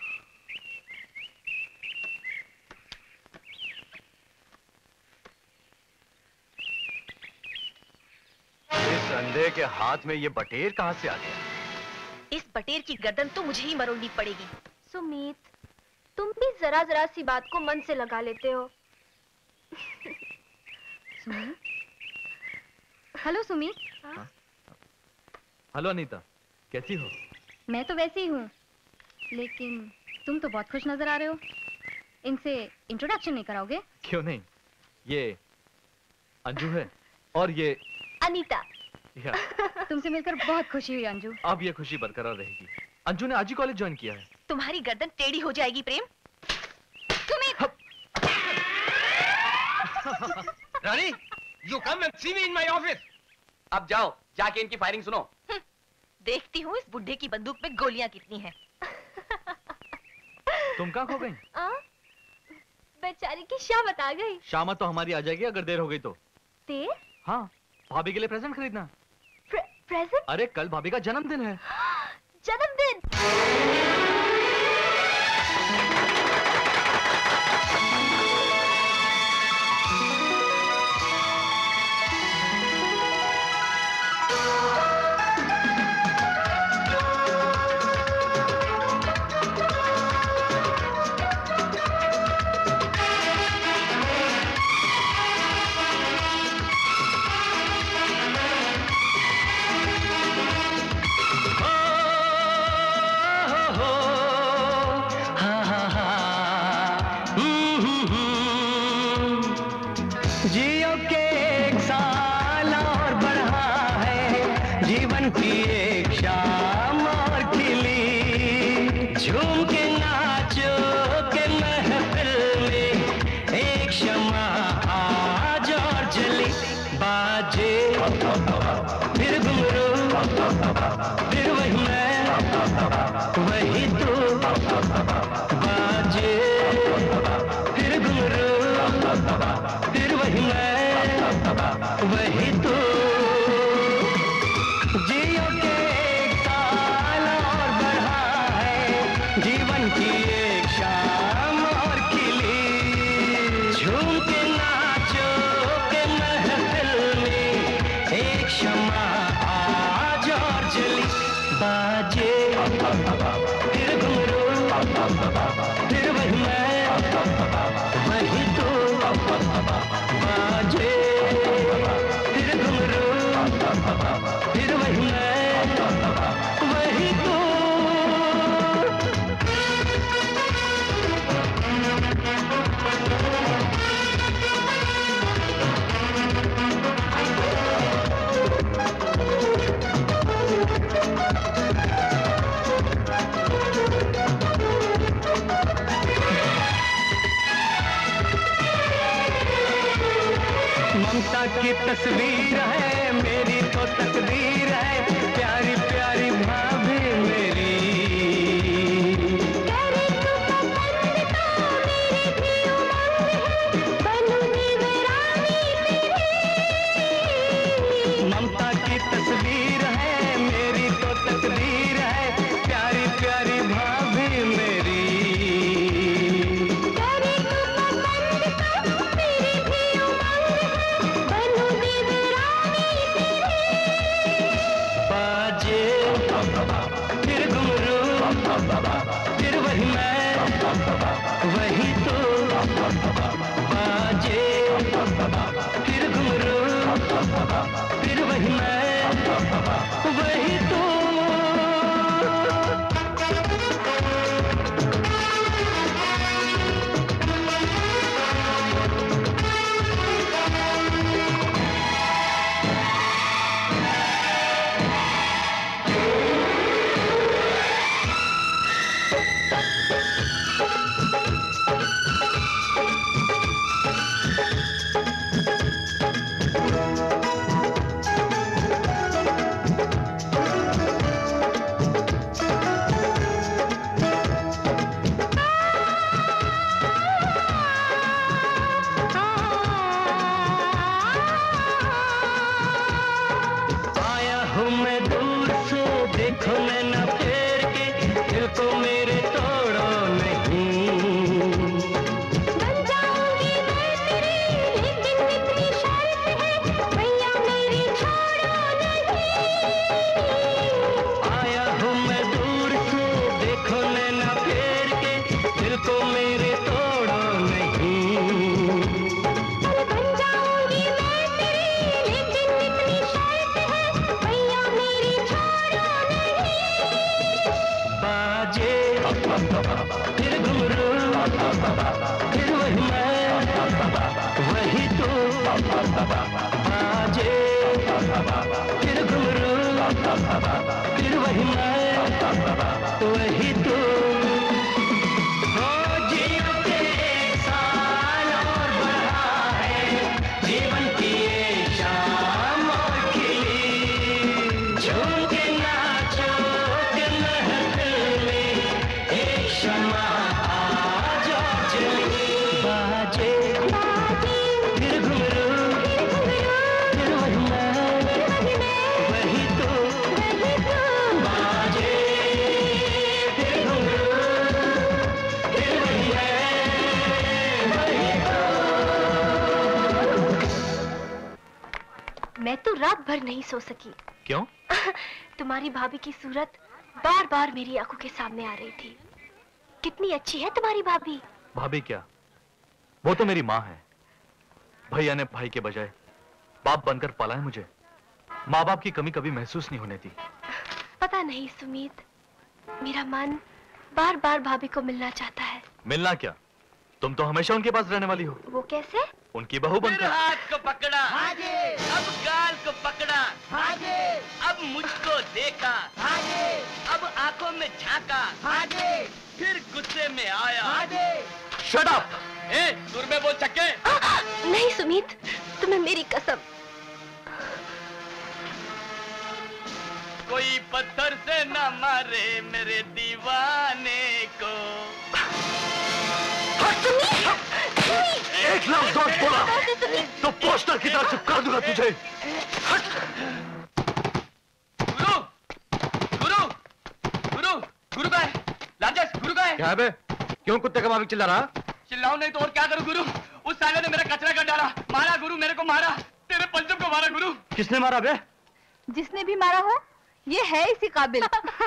इस अंधे के हाथ में ये बटेर कहाँ से आ गया? इस बटेर की गर्दन तो मुझे ही मरोड़नी पड़ेगी। सुमित, तुम भी जरा जरा सी बात को मन से लगा लेते हो। सुमित? हेलो सुमित। हेलो अनीता, कैसी हो? मैं तो वैसे ही हूँ, लेकिन तुम तो बहुत खुश नजर आ रहे हो। इनसे इंट्रोडक्शन नहीं कराओगे? क्यों नहीं, ये अंजू है और ये अनीता। या, तुमसे मिलकर बहुत खुशी हुई अंजू। अब ये खुशी बरकरार रहेगी। अंजू ने आज ही कॉलेज ज्वाइन किया है। तुम्हारी गर्दन टेढ़ी हो जाएगी प्रेम। रानी, you come and see me in my office. अब जाओ, जाके इनकी फायरिंग सुनो। देखती हूँ इस बुढ़े की बंदूक में गोलियां कितनी हैं। तुम कहाँ खो गई? बेचारी की शामत आ गई। शामत तो हमारी आ जाएगी अगर देर हो गई तो। देर? हाँ, भाभी के लिए प्रेजेंट खरीदना। प्रेजेंट? अरे कल भाभी का जन्मदिन है। जन्मदिन? जियो के एक साल और बढ़ा है, जीवन की एक शाम और खिली। झूम के नाचो के महफिल में एक शमा आज और जली। बाजे फिर घुंघरू, फिर वही मैं वही तू। बाजे फिर घुंघरू, फिर वही मैं वही तू। जियो के एक साल और बढ़ा है, जीवन की एक शाम और खिली। झूम के नाचो के महफिल में एक शमा आज और जली। बाजे फिर घुंघरू, फिर वही मैं वही तू। बाजे फिर घुंघरू, फिर वही मैं वही तू। ममता की तस्वीर है, मेरी तो तकदीर है, प्यारी प्यारी भाभी मेरी। ममता की तस्वीर है, मेरी तो तकदीर है, प्यारी प्यारी भाभी मेरी। बाजे फिर घुंघरू, फिर वही मैं वही तू। बाजे फिर घुंघरू, फिर वही मैं वही तू। आया हूँ मैं दूर से, देखो मैं न फेर के, दिल को मेरे तोड़ो नहीं। बन जाऊंगी मैं तेरी, लेकिन इतनी शर्त है, भैया मेरी छोड़ो नहीं। आया हूँ मैं दूर से, देखो मैं न फेर के, दिल को मेरे तोड़ो नहीं। बन जाऊंगी मैं तेरी, लेकिन इतनी शर्त है, भैया मेरी छोड़ो नहीं। बाजे फिर घुंघरू, फिर वही मैं वही तू। बाजे फिर घुंघरू, फिर वही मैं वही तू। हो जियो के भर नहीं सो सकी। क्यों? तुम्हारी भाभी की सूरत बार बार मेरी आंखों के सामने आ रही थी। कितनी अच्छी है तुम्हारी भाभी। भाभी क्या, वो तो मेरी माँ है। भैया ने भाई के बजाय बाप बनकर पाला है मुझे। माँ बाप की कमी कभी महसूस नहीं होने दी। पता नहीं सुमीत, मेरा मन बार बार भाभी को मिलना चाहता है। मिलना क्या, तुम तो हमेशा उनके पास रहने वाली हो। वो कैसे? उनकी बहू फिर बनकर। हाथ को पकड़ा, अब गाल को पकड़ा, अब मुझको देखा, अब आंखों में झांका, फिर गुस्से में आया। Shut up! ए, सुर में बोल चक्के। नहीं सुमीत, तुम्हें मेरी कसम। कोई पत्थर से न मारे मेरे दीवाने को। एक लफ्ज़ और बोला तो पोस्टर की तरह चिपका दूंगा तुझे। गुरु, गुरु, गुरु, गुरु का है? राजेश, गुरु का है? क्या है बे? क्यों कुत्ते का माफिक चिल्ला रहा? चिल्लाऊं नहीं तो और क्या करूं गुरु? उस साले ने मेरा कचरा कर डाला। मारा गुरु, मेरे को मारा। तेरे पंचम को मारा गुरु। किसने मारा बे? जिसने भी मारा हो, ये है इसी काबिल।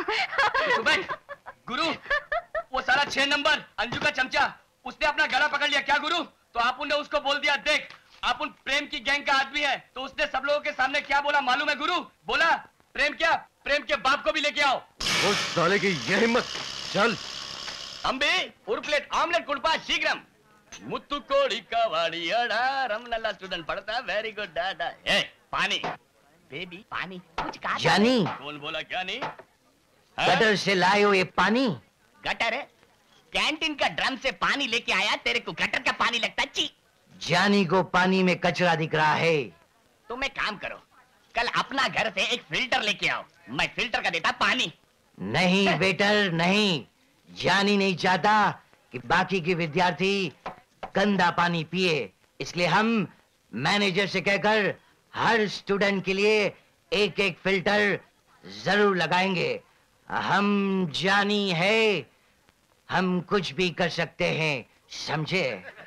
गुरु, वो सारा 6 नंबर अंजू का चमचा, उसने अपना गला पकड़ लिया क्या गुरु? तो आप ने उसको बोल दिया, देख आप प्रेम की गैंग का आदमी है। तो उसने सब लोगों के सामने क्या बोला मालूम है गुरु? बोला प्रेम क्या, प्रेम के बाप को भी लेके आओ। उस साले की ये हिम्मत। चल अंबे और प्लेट आमलेट कुड़पा शीघ्रम। मुत्तु कोड़ी कवाड़ी अड़ा रमनल्ला स्टूडेंट पढ़ता वेरी गुड डाडा। ए पानी बेबी, पानी कुछ कहा? जानी, कौन बोला क्या नहीं? गटर से लाए हो ये पानी? गटर है? कैंटीन का ड्रम से पानी लेके आया, तेरे को गटर का पानी लगता? ची। जानी को पानी में कचरा दिख रहा है। तुम एक काम करो, कल अपना घर से एक फिल्टर लेके आओ, मैं फिल्टर का देता पानी। नहीं बेटर नहीं, जानी नहीं चाहता कि बाकी के विद्यार्थी गंदा पानी पिए, इसलिए हम मैनेजर से कहकर हर स्टूडेंट के लिए एक एक फिल्टर जरूर लगाएंगे। हम जानी है, हम कुछ भी कर सकते हैं, समझे?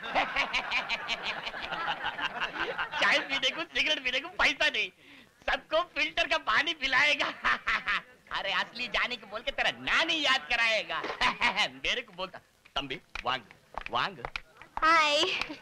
चाय पीने को, सिगरेट पीने को पैसा नहीं, सबको फिल्टर का पानी पिलाएगा। अरे असली जानी को बोल के तेरा नानी याद कराएगा। मेरे को बोलता तंबी वांग वांग। हाय।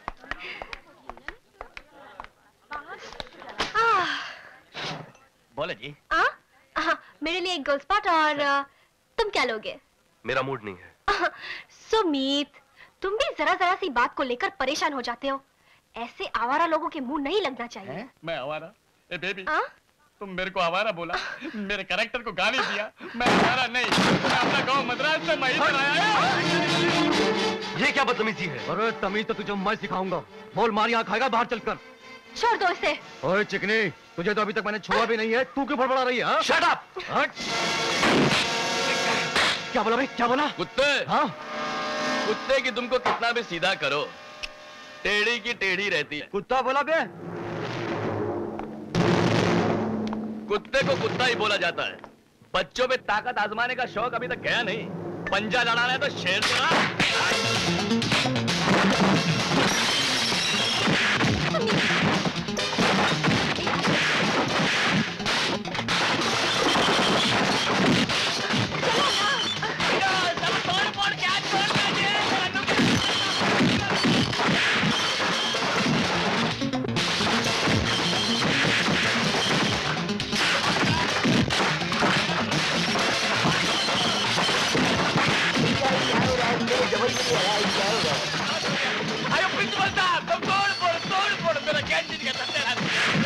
बोलो जी। मेरे लिए एक गोल्ड स्पॉट और तुम क्या लोगे? मेरा मूड नहीं है। सुमीत, तुम भी जरा जरा सी बात को लेकर परेशान हो जाते हो। ऐसे आवारा लोगों के मुंह नहीं लगना चाहिए। मैं आवारा? ए बेबी, तुम मेरे को आवारा बोला, मेरे कैरेक्टर को गाली दिया। मैं आवारा नहीं, मैं अपना गांव मद्रास से मैं इधर आया। ये क्या बदतमीजी है? अरे तमीज तो तुझे मैं सिखाऊंगा। बोल मार यहाँ खाएगा बाहर चलकर। छोड़ दो इसे। ओए चिकनी, तुझे तो अभी तक मैंने छुआ भी नहीं है, तू क्यों फड़फड़ा रही है? Shut up! क्या बोला भाई, क्या बोला? कुत्ते, हाँ? कुत्ते की तुमको कितना भी सीधा करो, टेढ़ी की टेढ़ी रहती है। कुत्ता बोला बे? कुत्ते को कुत्ता ही बोला जाता है। बच्चों पे ताकत आजमाने का शौक अभी तक गया नहीं। पंजा लड़ाना है तो शेर से लड़ा। अरे प्रिंसिपल साहब, तुम तोड़ फोड़ मेरा कैंटीन का तेरा।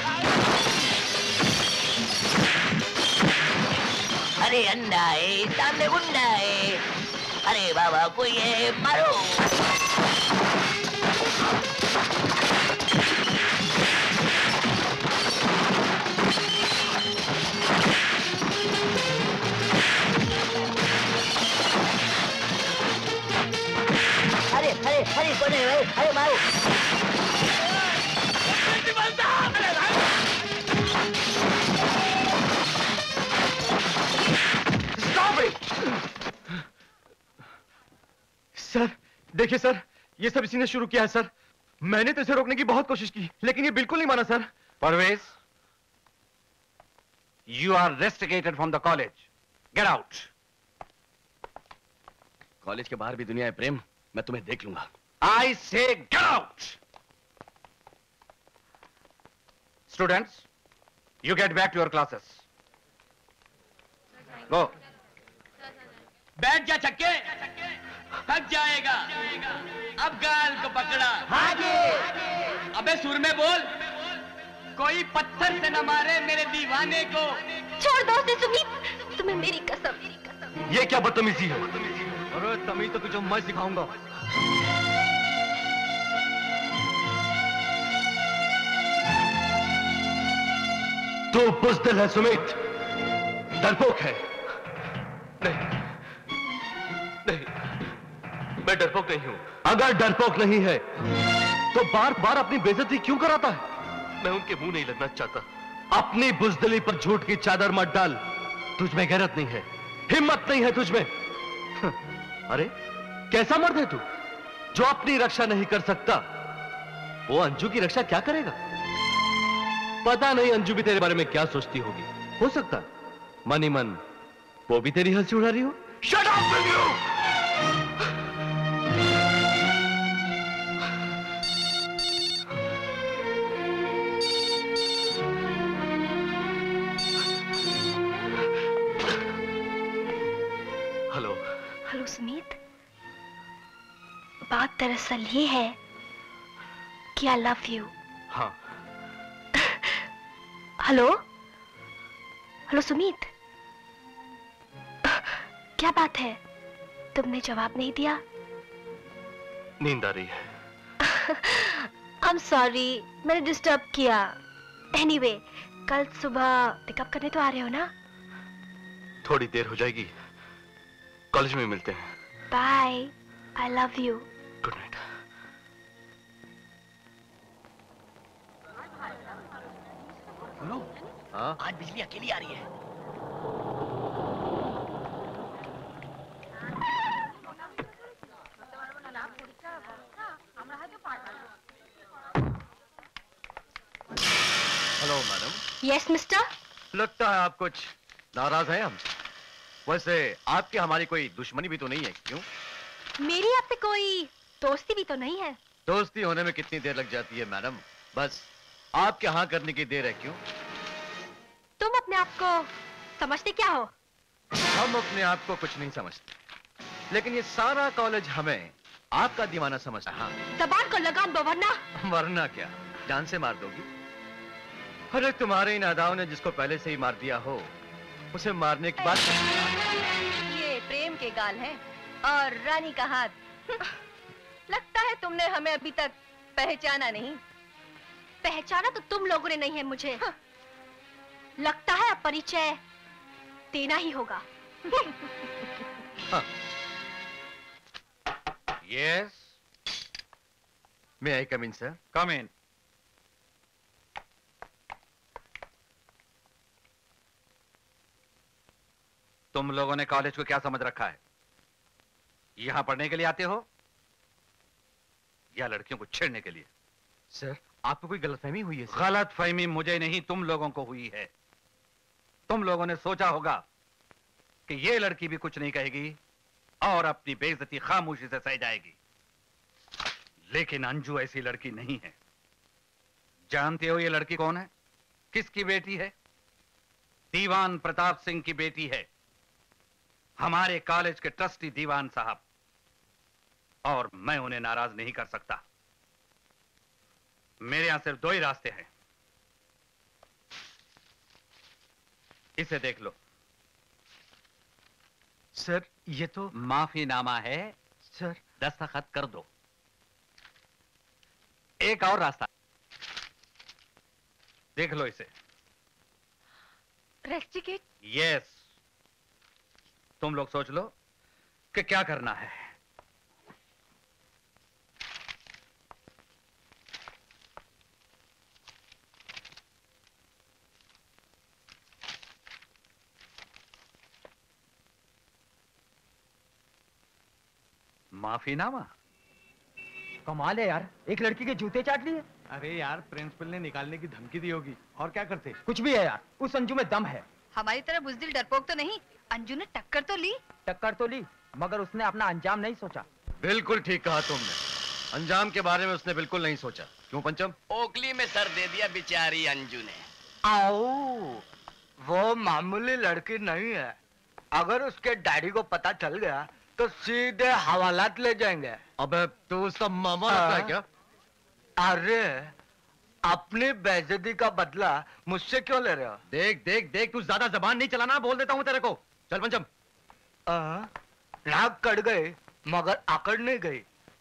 अरे अंडा है, सामने गुंडा है। अरे बाबा कोई है, मारो। अरे अरे अरे कौन है भाई? अरे मारो। प्रिंसिपल साहब, सर देखिए सर, ये सब इसी ने शुरू किया है सर। मैंने तो इसे रोकने की बहुत कोशिश की, लेकिन ये बिल्कुल नहीं माना sir. Parvez, You are rusticated from the college. Get out. College के बाहर भी दुनिया है प्रेम, मैं तुम्हें देख लूंगा। I say get out. Students, you get back to your classes. Go. बैठ जा छक्के, थक जाएगा। अब गाल को पकड़ा। हाँ जी। अबे सुर में बोल, कोई पत्थर से न मारे मेरे दीवाने को। छोड़ दो उसे सुमित, तुम्हें मेरी कसम। ये क्या बदतमीजी है? अरे तमीज तो तुझे मैं सिखाऊंगा। तू बुज़दिल है सुमित, डरपोक है। मैं डरपोक नहीं हूं। अगर डरपोक नहीं है तो बार बार अपनी बेइज्जती क्यों कराता है? मैं उनके मुंह नहीं लगना चाहता। अपनी बुज़दिली पर झूठ की चादर मत डाल। तुझ में गैरत नहीं है, हिम्मत नहीं है तुझ में। अरे कैसा मर्द है तू जो अपनी रक्षा नहीं कर सकता? वो अंजू की रक्षा क्या करेगा? पता नहीं अंजू भी तेरे बारे में क्या सोचती होगी। हो सकता मन ही मन वो भी तेरी हंसी उड़ा रही हो। Shut up with you! Hello Sumit, बात दरअसल ये है कि आई लव यू। हाँ। हेलो हेलो सुमित, क्या बात है, तुमने जवाब नहीं दिया? नींद आ रही है। आई एम सॉरी, मैंने डिस्टर्ब किया। एनीवे, कल सुबह पिकअप करने तो आ रहे हो ना? थोड़ी देर हो जाएगी, कॉलेज में मिलते हैं। Bye, I love you. Good night. सुनो, आज बिजली अकेली आ रही है। Hello madam. Yes mister. लगता है आप कुछ नाराज हैं हम। वैसे आपकी हमारी कोई दुश्मनी भी तो नहीं है, क्यों? मेरी आपसे कोई दोस्ती भी तो नहीं है। दोस्ती होने में कितनी देर लग जाती है मैडम? बस आपके हाँ करने की देर है, क्यों? तुम अपने आप को समझते क्या हो? हम अपने आप को कुछ नहीं समझते, लेकिन ये सारा कॉलेज हमें आपका दीवाना समझता है। हाँ। जबान को लगाम दो वरना। वरना क्या, जान से मार दोगी? अरे तुम्हारे इन अदाओं ने जिसको पहले से ही मार दिया हो, उसे मारने के बाद। ये प्रेम के गाल हैं और रानी का हाथ। लगता है तुमने हमें अभी तक पहचाना नहीं। पहचाना तो तुम लोगों ने नहीं है मुझे। लगता है अब परिचय देना ही होगा। Yes, may I come in sir? Come in. तुम लोगों ने कॉलेज को क्या समझ रखा है? यहां पढ़ने के लिए आते हो या लड़कियों को छेड़ने के लिए? सर, आपको कोई गलतफहमी हुई है सर? गलतफहमी मुझे नहीं, तुम लोगों को हुई है। तुम लोगों ने सोचा होगा कि ये लड़की भी कुछ नहीं कहेगी और अपनी बेइज्जती खामोशी से सह जाएगी, लेकिन अंजू ऐसी लड़की नहीं है। जानते हो ये लड़की कौन है? किसकी बेटी है? दीवान प्रताप सिंह की बेटी है, हमारे कॉलेज के ट्रस्टी दीवान साहब। और मैं उन्हें नाराज नहीं कर सकता। मेरे यहां सिर्फ दो ही रास्ते हैं। इसे देख लो। सर, ये तो माफीनामा है सर। दस्तखत कर दो। एक और रास्ता, देख लो इसे। रेस्टिकेट? यस। तुम लोग सोच लो कि क्या करना है। माफीनामा? कमाल है यार, एक लड़की के जूते चाट लिए। अरे यार, प्रिंसिपल ने निकालने की धमकी दी होगी, और क्या करते? कुछ भी है यार, उस अंजू में दम है। हमारी तरह बुजदिल डरपोक तो नहीं। अंजू ने टक्कर तो ली। टक्कर तो ली, मगर उसने अपना अंजाम नहीं सोचा। बिल्कुल ठीक कहा तुमने, अंजाम के बारे में उसने बिल्कुल नहीं सोचा। क्यों पंचम? ओखली में सर दे दिया बेचारी अंजू ने। आओ, वो मामूली लड़की नहीं है। अगर उसके डैडी को पता चल गया तो सीधे हवालात ले जाएंगे। अबे तू उसका मामा लगता है क्या? अरे अपनी बेइज्जती का बदला मुझसे क्यों ले रहे हो? देख देख देख, तू ज्यादा जबान नहीं चलाना, बोल देता हूँ तेरे को। चल पंचम। नाक कट गई मगर आकड़ नहीं गई।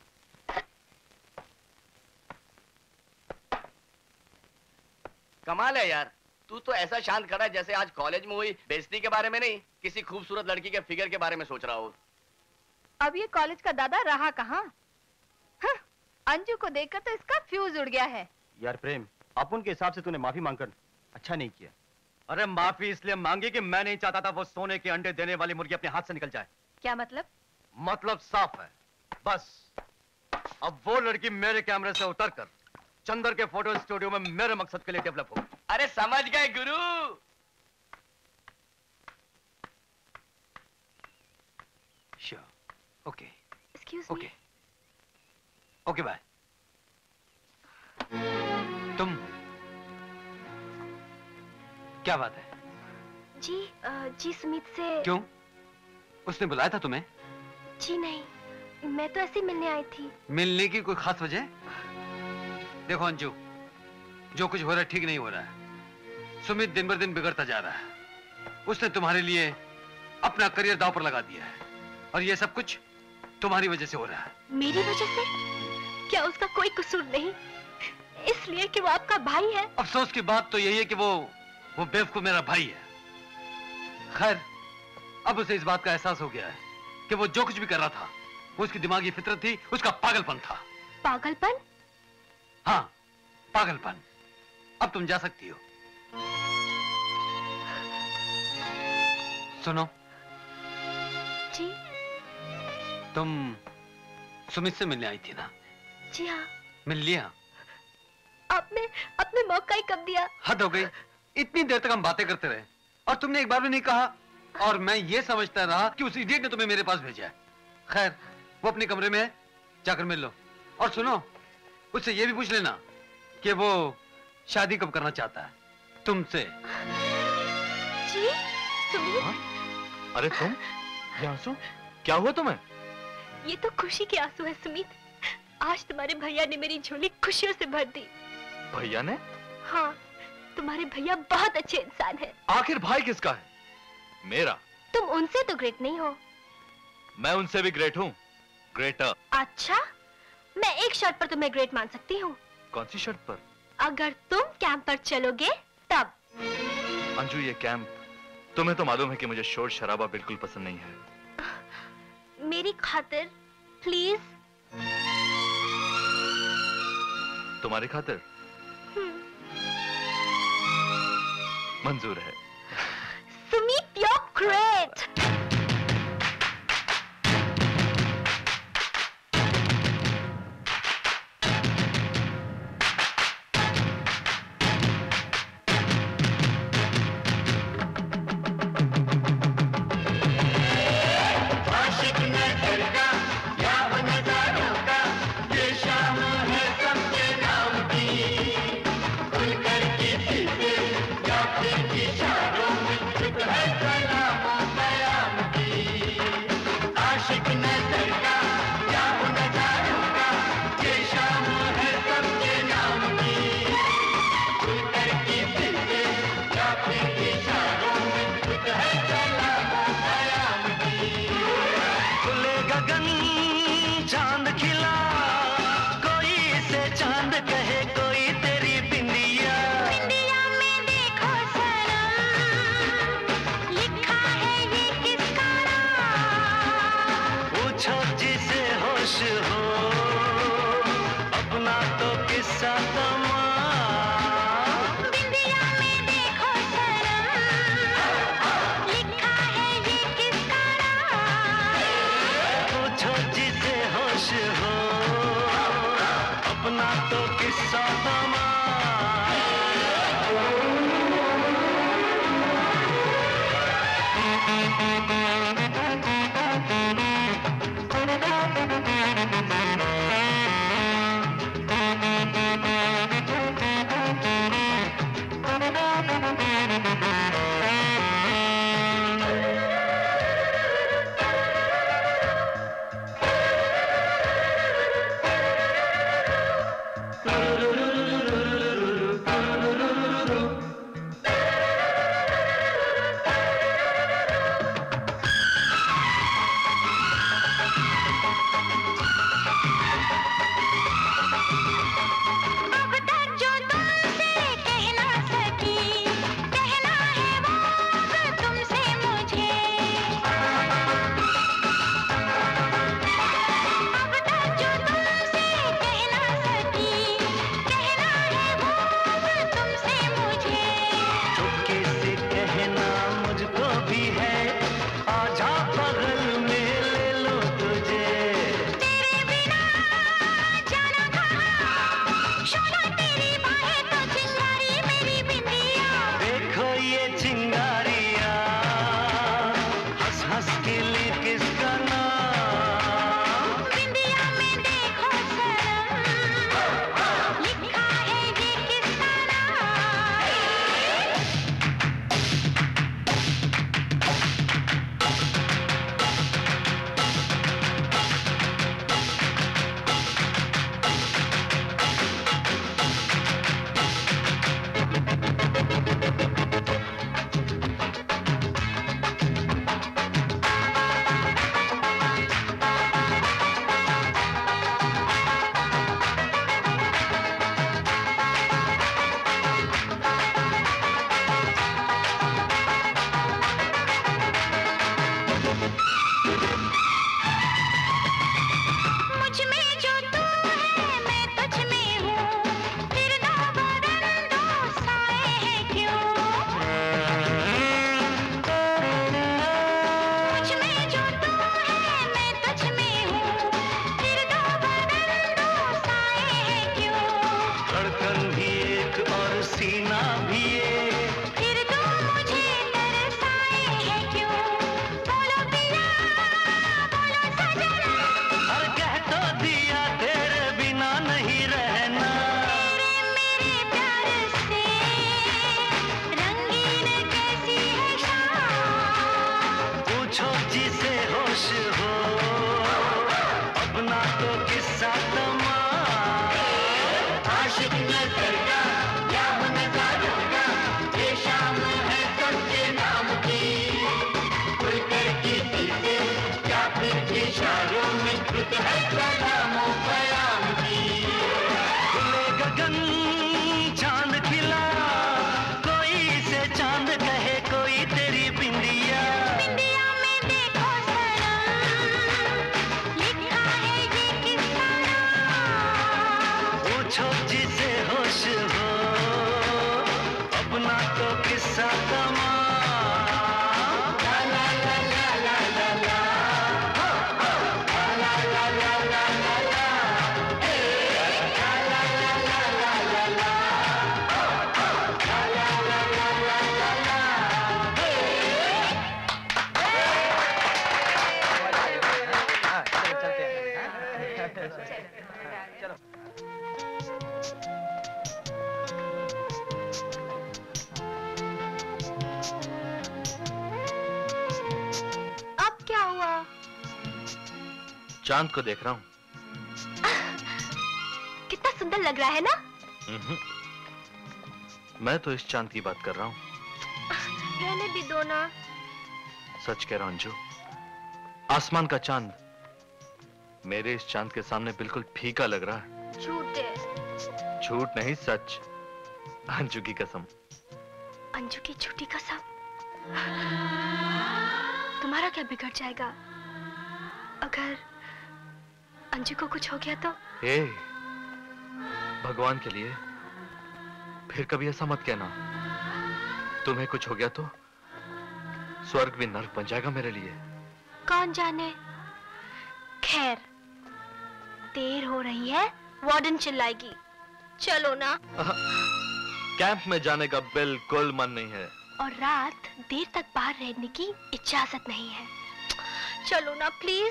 कमाल है यार, तू तो ऐसा शांत खड़ा है जैसे आज कॉलेज में हुई बेइज्जती के बारे में नहीं, किसी खूबसूरत लड़की के फिगर के बारे में सोच रहा हो। अब ये कॉलेज का दादा रहा कहाँ? हाँ, अंजू को देखकर तो इसका फ्यूज उड़ गया है। यार प्रेम, अपन के हिसाब से तूने माफी मांगकर अच्छा नहीं किया। अरे माफी इसलिए मांगी कि मैं नहीं चाहता था वो सोने के अंडे देने वाली मुर्गी अपने हाथ से निकल जाए। क्या मतलब? मतलब साफ है, बस अब वो लड़की मेरे कैमरे से उतरकर चंदर के फोटो स्टूडियो में मेरे मकसद के लिए डेवलप हो। अरे समझ गए गुरु। Sure, okay, excuse okay, okay bye. तुम क्या बात है? जी सुमित से। क्यों? उसने बुलाया था तुम्हें? जी नहीं, मैं तो ऐसे मिलने आई थी। मिलने की कोई खास वजह? देखो अंजू, जो कुछ हो रहा है ठीक नहीं हो रहा है। सुमित दिन बर दिन बिगड़ता जा रहा है। उसने तुम्हारे लिए अपना करियर दांव पर लगा दिया है और ये सब कुछ तुम्हारी वजह से हो रहा है। मेरी वजह से? क्या उसका कोई कसूर नहीं? इसलिए कि वो आपका भाई है। अफसोस की बात तो यही है कि वो बेवकूफ मेरा भाई है। खैर, अब उसे इस बात का एहसास हो गया है कि वो जो कुछ भी कर रहा था वो उसकी दिमागी फितरत थी, उसका पागलपन था। पागलपन? हाँ, पागलपन। अब तुम जा सकती हो। सुनो जी। तुम सुमित से मिलने आई थी ना? जी हाँ। मिल लिया? आपने मौका ही कब दिया? हद हो गई, इतनी देर तक हम बातें करते रहे और तुमने एक बार भी नहीं कहा, और मैं ये समझता रहा कि उस इडियट ने तुम्हें मेरे पास भेजा है। खैर, वो अपने कमरे में है, जाकर मिल लो। और सुनो, उससे ये भी पूछ लेना कि वो शादी कब करना चाहता है तुमसे। जी सुमित। अरे तुम, ये आंसू क्या हुआ तुम्हें? ये तो खुशी के आंसू है सुमित। आज तुम्हारे भैया ने मेरी झोली खुशियों से भर दी। भैया ने? हाँ, तुम्हारे भैया बहुत अच्छे इंसान हैं। आखिर भाई किसका है? मेरा। तुम उनसे तो ग्रेट नहीं हो। मैं उनसे भी ग्रेट हूँ, ग्रेटर। अच्छा, मैं एक शर्त पर तुम्हें ग्रेट मान सकती हूँ। कौन सी शर्त पर? अगर तुम कैंप पर चलोगे तब। अंजू, ये कैंप, तुम्हें तो मालूम है कि मुझे शोर शराबा बिल्कुल पसंद नहीं है। मेरी खातिर प्लीज। तुम्हारी खातिर मंजूर है। Sumit, you're great. जीना भी ये। फिर तुम मुझे तरसाए हैं क्यों? बोलो पिया, बोलो सजना। और कह तो दिया तेरे बिना नहीं रहना। मेरे प्यार से रंगीन कैसी है शाम। पूछो जिसे होश हो, अपना तो किस्सा तमाम। आशिक न करना या नजारों का, ये शाम है सच्चे नाम की। खुलकर किसी से क्या फिर इशारों में खुद है कलामों कलाम की। खुले गगन चांद खिला, कोई से चांद कहे कोई तेरी बिंदिया। बिंदिया में देखो सनम, लिखा है ये किस्सा नाम। पूछो जिसे होश हो, अपना तो किस्सा तमाम। ला ला ला ला ला ला ला, हो हो, ला ला ला ला ला ला ला, ए, ला ला ला ला ला ला ला, हो हो, ला ला ला ला ला ला ला, अब क्या हुआ? चांद को देख रहा हूँ। कितना सुंदर लग रहा है ना? मैं तो इस चांद की बात कर रहा हूँ। रहने भी दो ना। सच कह रहा हूं अंजू, आसमान का चांद मेरे इस चांद के सामने बिल्कुल फीका लग रहा है। झूठे। झूठ नहीं, सच। अंजू की कसम। अंजू की झूठी कसम। तुम्हारा क्या बिगड़ जाएगा अगर अंजू को कुछ हो गया तो? ए, भगवान के लिए फिर कभी ऐसा मत कहना। तुम्हें कुछ हो गया तो स्वर्ग भी नर्क बन जाएगा मेरे लिए। कौन जाने। खैर, देर हो रही है, वार्डन चिल्लाएगी। चलो ना। कैंप में जाने का बिल्कुल मन नहीं है। और रात देर तक बाहर रहने की इजाजत नहीं है। चलो ना प्लीज,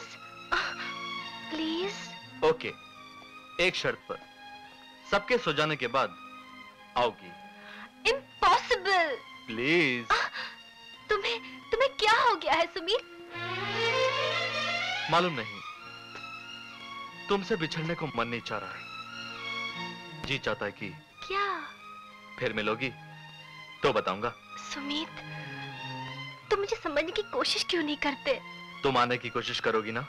प्लीज। ओके, एक शर्त पर। सबके सो जाने के बाद आओगी। इम्पॉसिबल। प्लीज। तुम्हें क्या हो गया है सुमीर? मालूम नहीं, तुमसे बिछड़ने को मन नहीं चाह रहा है। जी चाहता है कि क्या? फिर मिलोगी तो बताऊंगा। सुमीत, तुम मुझे समझने की कोशिश क्यों नहीं करते? तुम आने की कोशिश करोगी ना?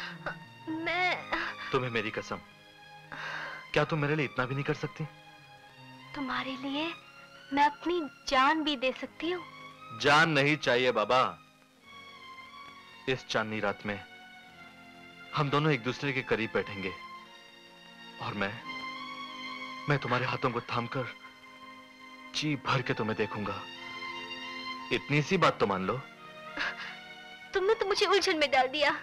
मैं तुम्हें मेरी कसम, क्या तुम मेरे लिए इतना भी नहीं कर सकती? तुम्हारे लिए मैं अपनी जान भी दे सकती हूँ। जान नहीं चाहिए बाबा। इस चांदनी रात में हम दोनों एक दूसरे के करीब बैठेंगे और मैं तुम्हारे हाथों को थामकर जी भर के तुम्हें देखूंगा। इतनी सी बात तो मान लो। तुमने तो मुझे उलझन में डाल दिया।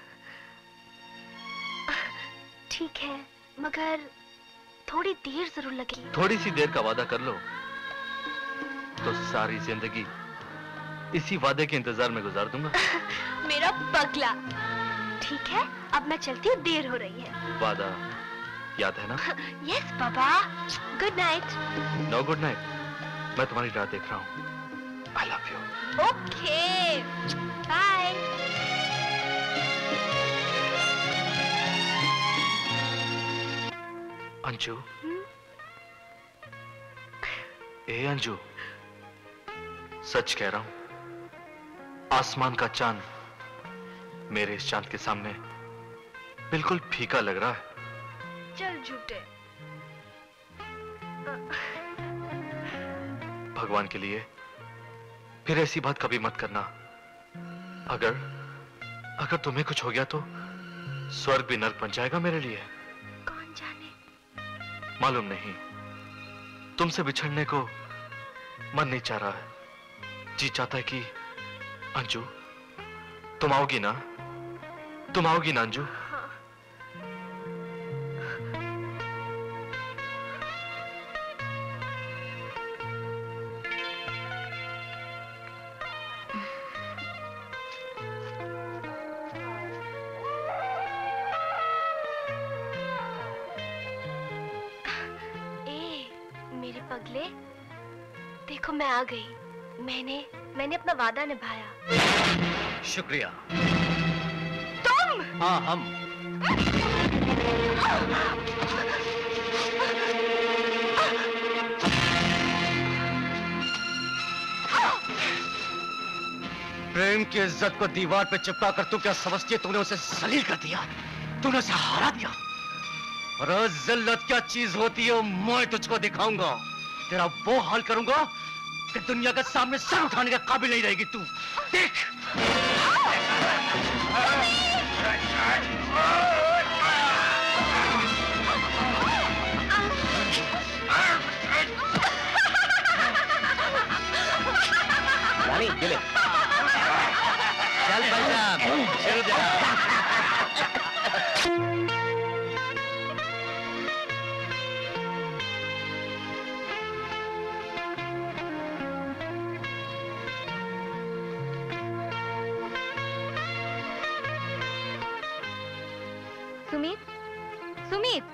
ठीक है, मगर थोड़ी देर जरूर लगेगी। थोड़ी सी देर का वादा कर लो तो सारी जिंदगी इसी वादे के इंतजार में गुजार दूंगा। मेरा पगला। ठीक है, अब मैं चलती हूँ, देर हो रही है। वादा याद है ना? यस बाबा। Good night. No good night, मैं तुम्हारी राह देख रहा हूँ। I love you. Okay, bye. Anju. ए अंजू, सच कह रहा हूं, आसमान का चांद मेरे इस चांद के सामने बिल्कुल फीका लग रहा है। चल झूठे। भगवान के लिए फिर ऐसी बात कभी मत करना। अगर तुम्हें कुछ हो गया तो स्वर्ग भी नर्क बन जाएगा मेरे लिए। कौन जाने। मालूम नहीं, तुमसे बिछड़ने को मन नहीं चाह रहा है। जी चाहता है कि अंजू तुम आओगी ना? तुम आओगी ना अंजू? बदले देखो मैं आ गई। मैंने अपना वादा निभाया। शुक्रिया। तुम? हाँ हम। प्रेम की इज्जत को दीवार पे चिपका कर तू क्या समझती है? तूने उसे जलील कर दिया, तूने उसे हरा दिया। और जिल्लत क्या चीज होती है मैं तुझको दिखाऊंगा। तेरा वो हाल करूंगा कि दुनिया के सामने सर उठाने के काबिल नहीं रहेगी तू। देख। रानी ये ले। चल भाई साहब शुरू करो। सुमित, सुमित,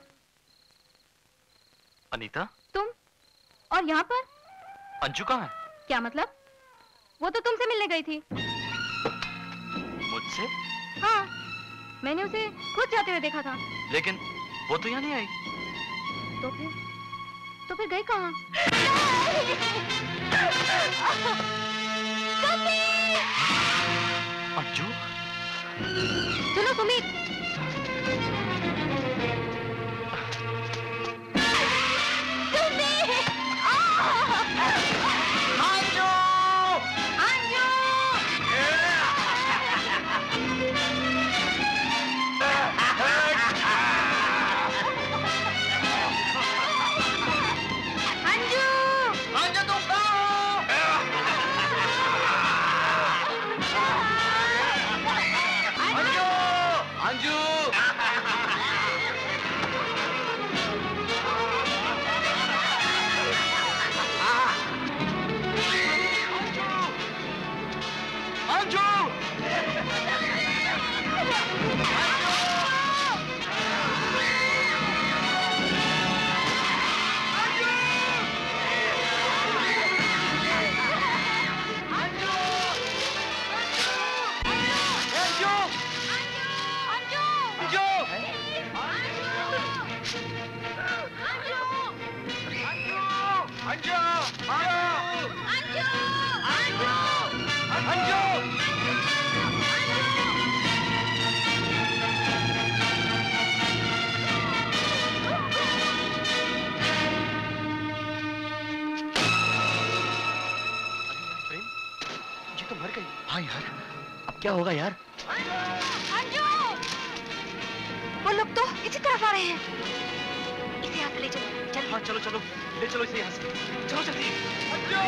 अनीता, तुम और यहाँ पर? अंजू कहाँ है? क्या मतलब? वो तो तुमसे मिलने गई थी। मुझसे? हाँ, मैंने उसे खुद जाते हुए देखा था। लेकिन वो तो यहाँ नहीं आई। तो फिर गई कहाँ? अंजू? सुनो सुमित, हाँ यार, अब क्या होगा यार? अंजू! वो लोग तो इसी तरफ आ रहे हैं। इसे यहाँ से ले चलो, जल्दी। हाँ चलो चलो, ले चलो इसे यहाँ से। चलो जल्दी। अंजू!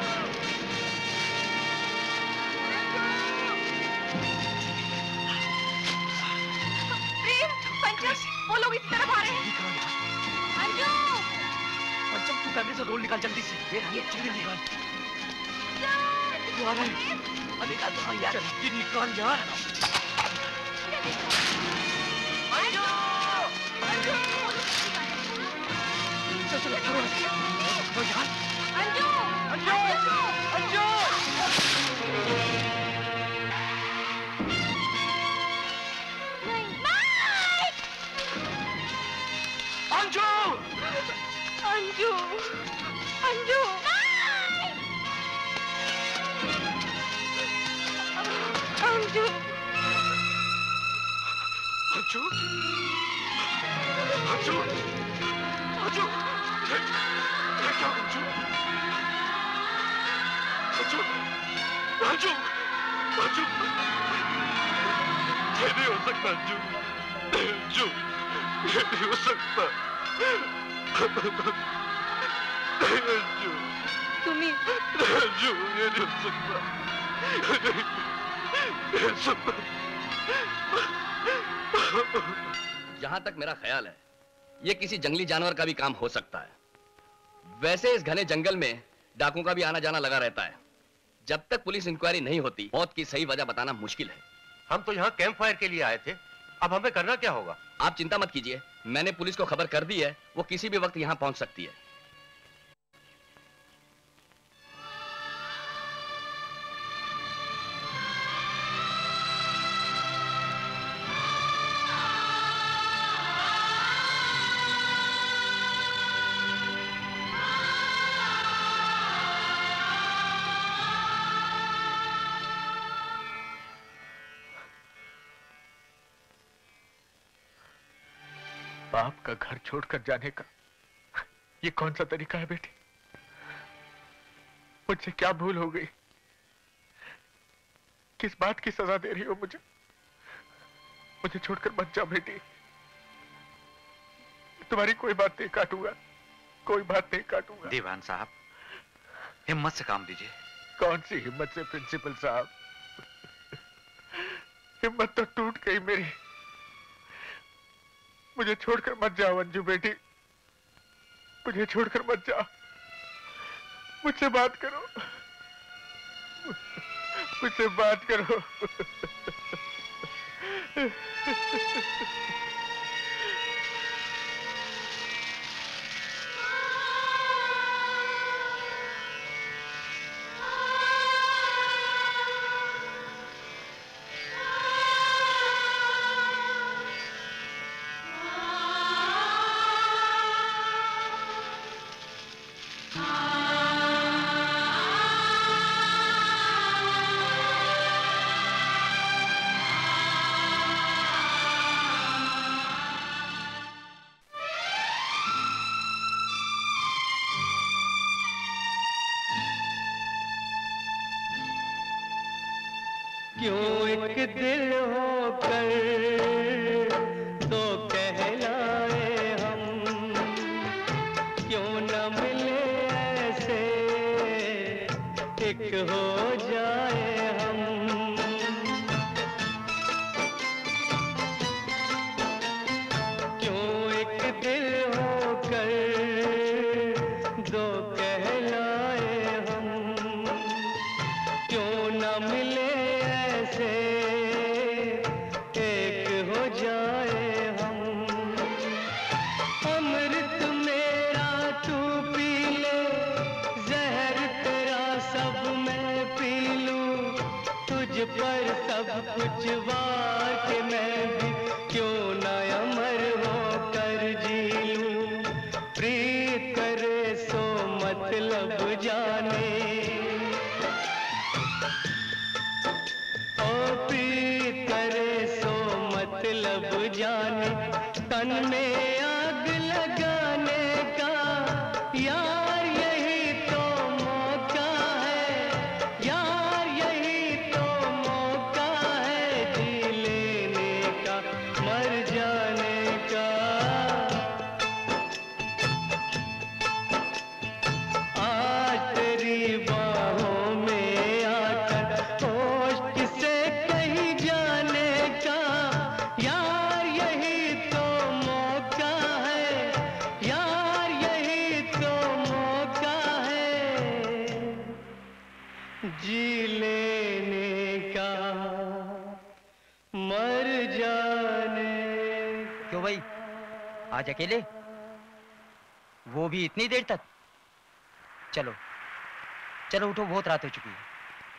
प्रेम, पंचम, वो लोग इसी तरफ आ रहे हैं। अंजू! पंचम तू कैमरे से रोल निकाल जल्दी से। ये जल्दी निकाल। आ रहा है। अनिका तो यार जल्दी निकाल यार। अंजू! अंजू! चल चलो यार। अंजू! अंजू! अंजू! अंजू! अंजू! अंजू! अंजू! अंजू! अंजू! अंजू! ये क्या अंजू? अंजू! अंजू! अंजू! ये नहीं हो सकता अंजू। अंजू! ये नहीं हो सकता। अंजू! सुमित! अंजू! ये नहीं हो सकता। जहां तक मेरा ख्याल है ये किसी जंगली जानवर का भी काम हो सकता है। वैसे इस घने जंगल में डाकुओं का भी आना जाना लगा रहता है। जब तक पुलिस इंक्वायरी नहीं होती मौत की सही वजह बताना मुश्किल है। हम तो यहाँ कैंप फायर के लिए आए थे, अब हमें करना क्या होगा? आप चिंता मत कीजिए, मैंने पुलिस को खबर कर दी है, वो किसी भी वक्त यहाँ पहुंच सकती है। बाप का घर छोड़कर जाने का ये कौन सा तरीका है बेटी? मुझसे क्या भूल हो गई? किस बात की सजा दे रही हो मुझे? मुझे छोड़कर मत जाओ बेटी। तुम्हारी कोई बात नहीं काटूंगा, कोई बात नहीं काटूंगा। दीवान साहब, हिम्मत से काम लीजिए। कौन सी हिम्मत से प्रिंसिपल साहब? हिम्मत तो टूट गई मेरी। मुझे छोड़कर मत जाओ अंजू बेटी, मुझे छोड़कर मत जाओ। मुझसे बात करो, मुझसे बात करो। क्यों एक दिल होकर दो कहलाए हम, क्यों न मिले ऐसे एक हो जाए हम। क्यों एक दिल होकर दो कहलाए हम, क्यों न मिले एक हो जाए हम। अमृत मेरा तू पी ले, जहर तेरा सब मैं पी लूं, तुझ पर सब कुछ वार के मैं भी क्यों न अमर होकर जी लूं। प्रीत करे सो मतलब जाने, मतलब जाने, तन में आग लगाने का यार यही तो मौका है, यार यही तो मौका है जी लेने का, मर जाने का। आज तेरी बाहों में आकर होश किसे कहीं जाने का, यार यही तो मौका है, यार यही तो मौका है जी लेने का, मर जाने। क्यों भाई, आज अकेले? वो भी इतनी देर तक? चलो चलो उठो, बहुत रात हो चुकी है।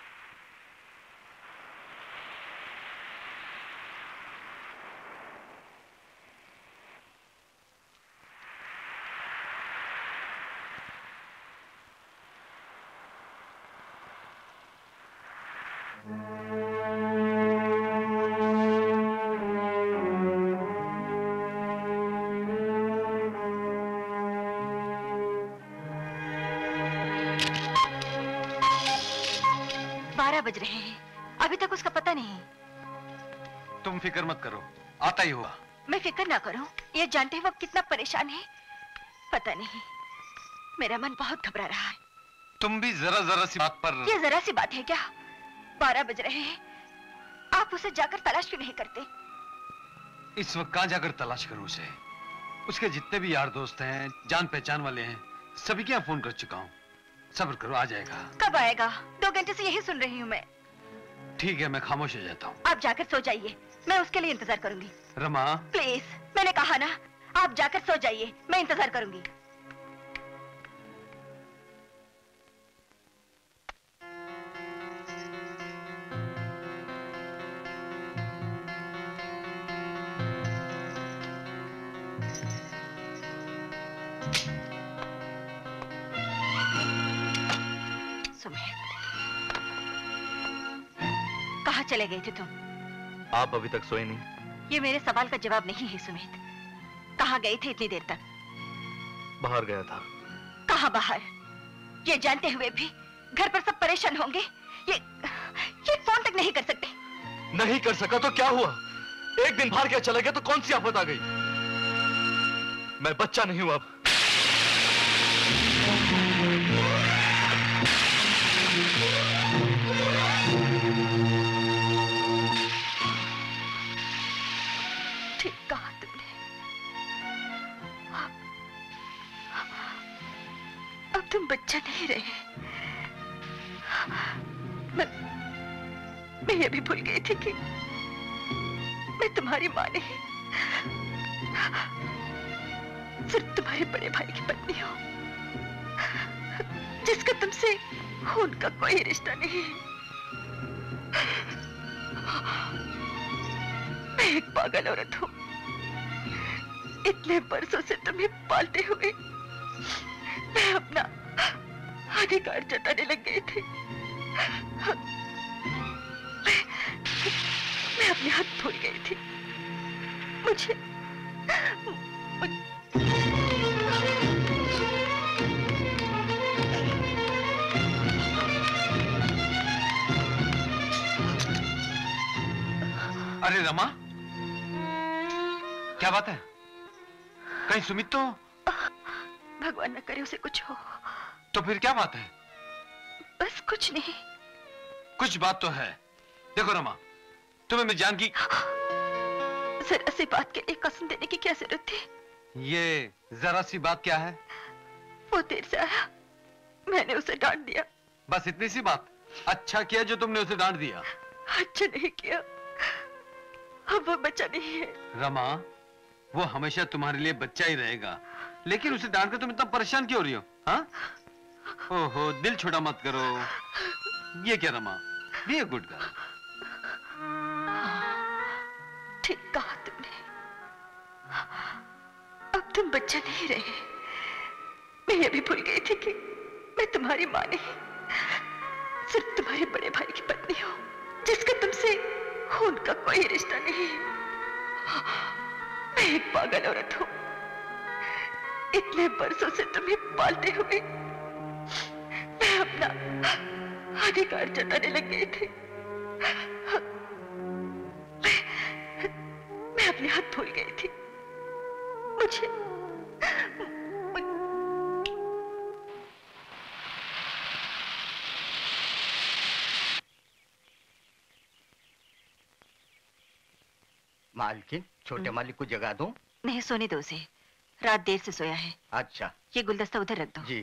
बज रहे हैं, अभी तक उसका पता नहीं। तुम फिक्र मत करो, आता ही होगा। मैं फिक्र ना करूं, ये जानते हैं वो कितना परेशान है। पता नहीं, मेरा मन बहुत घबरा रहा है। तुम भी जरा जरा सी बात पर। ये जरा सी बात है क्या? 12 बज रहे हैं, आप उसे जाकर तलाश क्यों नहीं करते? इस वक्त कहां जाकर तलाश करूं उसे? उसके जितने भी यार दोस्त हैं, जान पहचान वाले हैं, सभी के यहाँ फोन कर चुका हूँ। सब्र करो, आ जाएगा। कब आएगा? 2 घंटे से यही सुन रही हूँ मैं। ठीक है, मैं खामोश हो जाता हूँ। आप जाकर सो जाइए, मैं उसके लिए इंतजार करूंगी। रमा प्लीज, मैंने कहा ना, आप जाकर सो जाइए, मैं इंतजार करूंगी। कहाँ चले गए थे तुम? आप अभी तक सोए नहीं? ये मेरे सवाल का जवाब नहीं है सुमित। कहाँ गए थे इतनी देर तक? बाहर गया था। कहाँ बाहर? ये जानते हुए भी घर पर सब परेशान होंगे। ये फोन तक नहीं कर सकते। नहीं कर सका तो क्या हुआ? एक दिन बाहर क्या चला गया तो कौन सी आफत आ गई? मैं बच्चा नहीं हूं अब। ठीक कहा तुमने। अब तुम बच्चा नहीं रहे। मैं ये भी भूल गई थी कि मैं तुम्हारी मां नहीं, सिर्फ तुम्हारे बड़े भाई की पत्नी हूं, जिसका तुमसे खून का कोई रिश्ता नहीं। मैं एक पागल औरत हूं। इतने बरसों से तुम्हें पालते हुए मैं अपना अधिकार जताने लग गई थी। मैं अपने हाथ भूल गई थी। मुझे अरे रमा, क्या बात है? कहीं सुमित तो? भगवान न करे उसे कुछ हो। तो फिर क्या बात है? बस कुछ नहीं। कुछ बात तो है। देखो रमा, तुम्हें मैं जान की जरा सी बात के लिए कसम देने की क्या जरूरत थी? ये जरा सी बात क्या है? वो देर से आया, मैंने उसे डांट दिया। बस इतनी सी बात? अच्छा किया जो तुमने उसे डांट दिया। अच्छा नहीं किया। अब वो बच्चा नहीं है। रमा, वो हमेशा तुम्हारे लिए बच्चा ही रहेगा, लेकिन उसे डांट कर तुम इतना परेशान क्यों हो रही हो? हाँ? ओहो, दिल छोटा मत करो। ये क्या Rama? Be a good girl. ठीक कहा तुमने। अब तुम बच्चा नहीं रहे। मैं ये भी भूल गई थी कि मैं तुम्हारी मां नहीं, सिर्फ तुम्हारे बड़े भाई की पत्नी हूं, जिसका तुमसे खून का कोई रिश्ता नहीं। मैं एक पागल औरत हूं। इतने बरसों से तुम्हें पालते हुए मैं अपना अधिकार जताने लग गई थी। मैं अपने हाथ भूल गई थी। मुझे मालकिन, छोटे मालिक को जगा दूं? नहीं, सोने दो उसे। रात देर से सोया है। अच्छा। ये गुलदस्ता उधर रख दो। जी।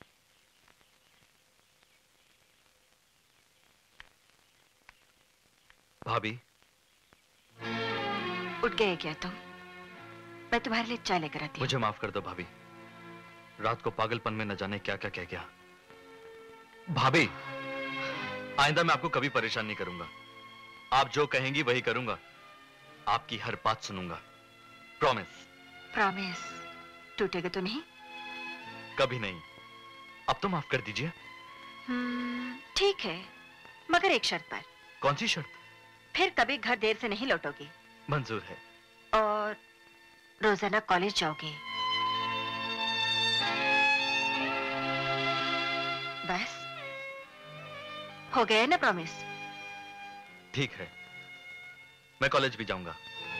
भाभी, उठ गए क्या तुम? मैं तुम्हारे लिए चाय लेकर आती हूँ। मुझे माफ कर दो भाभी। रात को पागलपन में न जाने क्या क्या कह गया। भाभी, आइंदा मैं आपको कभी परेशान नहीं करूंगा। आप जो कहेंगी वही करूंगा। आपकी हर बात सुनूंगा। प्रॉमिस। प्रॉमिस? टूटेगा तो नहीं? कभी नहीं। अब तो माफ कर दीजिए। ठीक है, मगर एक शर्त पर। कौन सी शर्त? फिर कभी घर देर से नहीं लौटोगी। मंजूर है। और रोजाना कॉलेज जाओगी। बस हो गया ना प्रॉमिस? ठीक है, मैं कॉलेज भी जाऊंगा।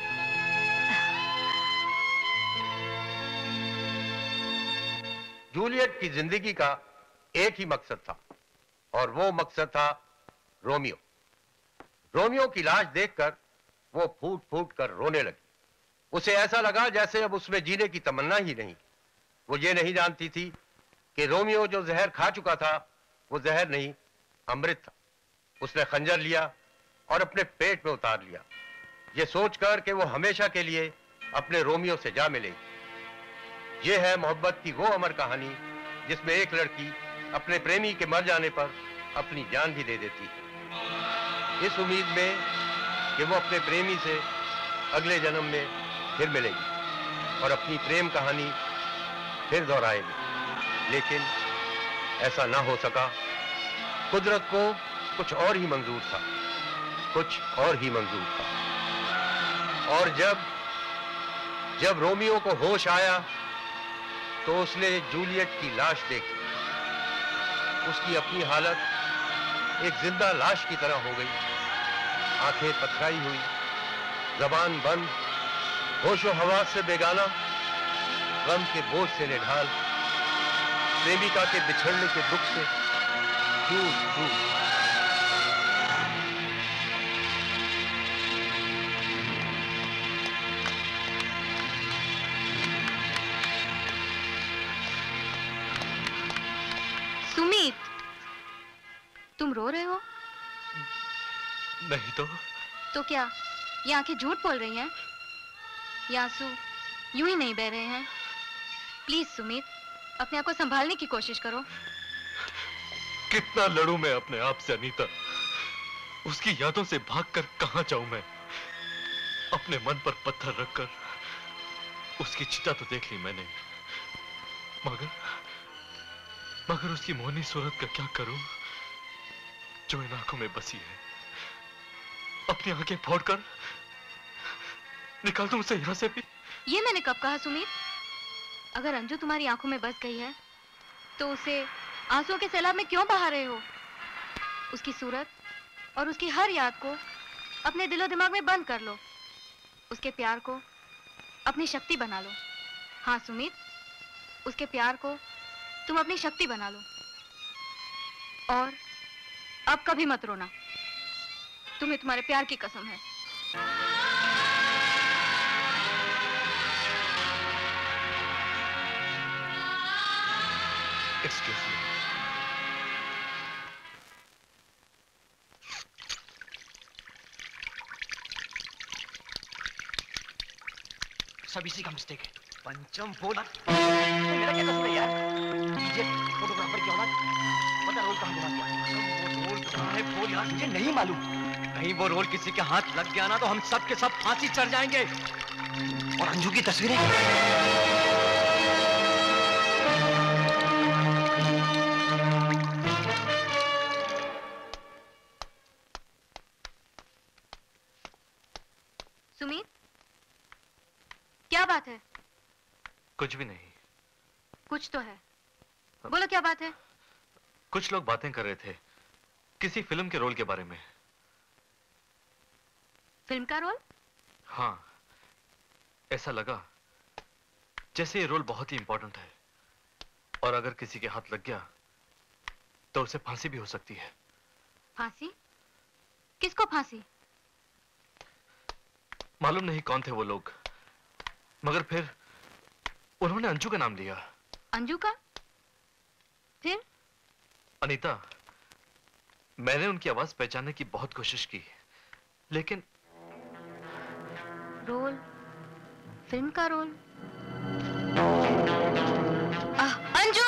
जूलियट की जिंदगी का एक ही मकसद था, और वो मकसद था रोमियो। रोमियो की लाश देखकर वो फूट फूट कर रोने लगी। उसे ऐसा लगा जैसे अब उसमें जीने की तमन्ना ही नहीं। वो ये नहीं जानती थी कि रोमियो जो जहर खा चुका था वो जहर नहीं, अमृत था। उसने खंजर लिया और अपने पेट में उतार लिया, ये सोचकर कि वो हमेशा के लिए अपने रोमियो से जा मिलेगी। ये है मोहब्बत की वो अमर कहानी जिसमें एक लड़की अपने प्रेमी के मर जाने पर अपनी जान भी दे देती है, इस उम्मीद में कि वो अपने प्रेमी से अगले जन्म में फिर मिलेगी और अपनी प्रेम कहानी फिर दोहराएगी। लेकिन ऐसा ना हो सका। कुदरत को कुछ और ही मंजूर था, कुछ और ही मंजूर था। और जब जब रोमियो को होश आया तो उसने जूलियट की लाश देखी। उसकी अपनी हालत एक जिंदा लाश की तरह हो गई। आंखें पथराई हुई, जबान बंद, होशो हवास से बेगाना, गम के बोझ से निढाल, प्रेमिका के बिछड़ने के दुख से टूट। सुमित, तुम रो रहे हो? नहीं तो क्या ये आंखें झूठ बोल रही हैं? ये आंसू यूं ही नहीं बह रहे हैं। प्लीज सुमित, अपने आप को संभालने की कोशिश करो। कितना लड़ूं मैं अपने आप से अनीता। उसकी यादों से भागकर कहां जाऊं मैं? अपने मन पर पत्थर रखकर उसकी चिता तो देख ली मैंने, मगर उसकी मोहनी सूरत का क्या करूं जो इन आंखों में बसी है? अपनी आंखें फोड़कर निकाल दूं उसे यहां से भी? ये मैंने कब कहा सुमित? अगर अंजू तुम्हारी आंखों में बस गई है तो उसे आंसुओं के सैलाब में क्यों बहा रहे हो? उसकी सूरत और उसकी हर याद को अपने दिलो दिमाग में बंद कर लो। उसके प्यार को अपनी शक्ति बना लो। हाँ सुमित, उसके प्यार को तुम अपनी शक्ति बना लो। और अब कभी मत रोना, तुम्हें तुम्हारे प्यार की कसम है। Excuse me. सब इसी का मिस्टेक है। पंचम बोला मेरा क्या कसूर है यार? डीजे फोटोग्राफर की औलाद, पता रोल कहाँ घुमा दिया? वो रोल कहाँ है बोल यार, मुझे नहीं मालूम। कहीं वो रोल किसी के हाथ लग गया ना तो हम सब के सब फांसी चढ़ जाएंगे। और अंजू की तस्वीरें सुमित, क्या बात है? कुछ भी नहीं। कुछ तो है, बोलो क्या बात है? कुछ लोग बातें कर रहे थे किसी फिल्म के रोल के बारे में। फिल्म का रोल? हाँ, ऐसा लगा जैसे ये रोल बहुत ही इंपॉर्टेंट है और अगर किसी के हाथ लग गया तो उसे फांसी भी हो सकती है। फांसी? किसको फांसी? मालूम नहीं कौन थे वो लोग, मगर फिर उन्होंने अंजू का नाम लिया। अंजू का? फिर? अनीता, मैंने उनकी आवाज पहचानने की बहुत कोशिश की, लेकिन रोल, फिल्म का रोल। अंजू!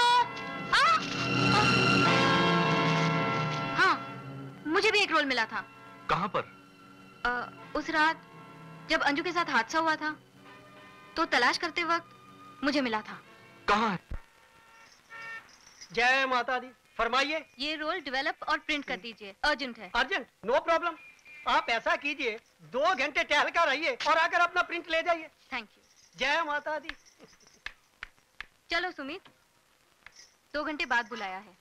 हाँ, मुझे भी एक रोल मिला था। कहां पर? उस रात जब अंजू के साथ हादसा हुआ था तो तलाश करते वक्त मुझे मिला था। कहां है? जय माता दी, फरमाइए। ये रोल डेवलप और प्रिंट कर दीजिए, अर्जेंट है। अर्जेंट? No problem. आप ऐसा कीजिए, 2 घंटे टहल कर आइए और आकर अपना प्रिंट ले जाइए। Thank you. जय माता दी। चलो सुमित, 2 घंटे बाद बुलाया है।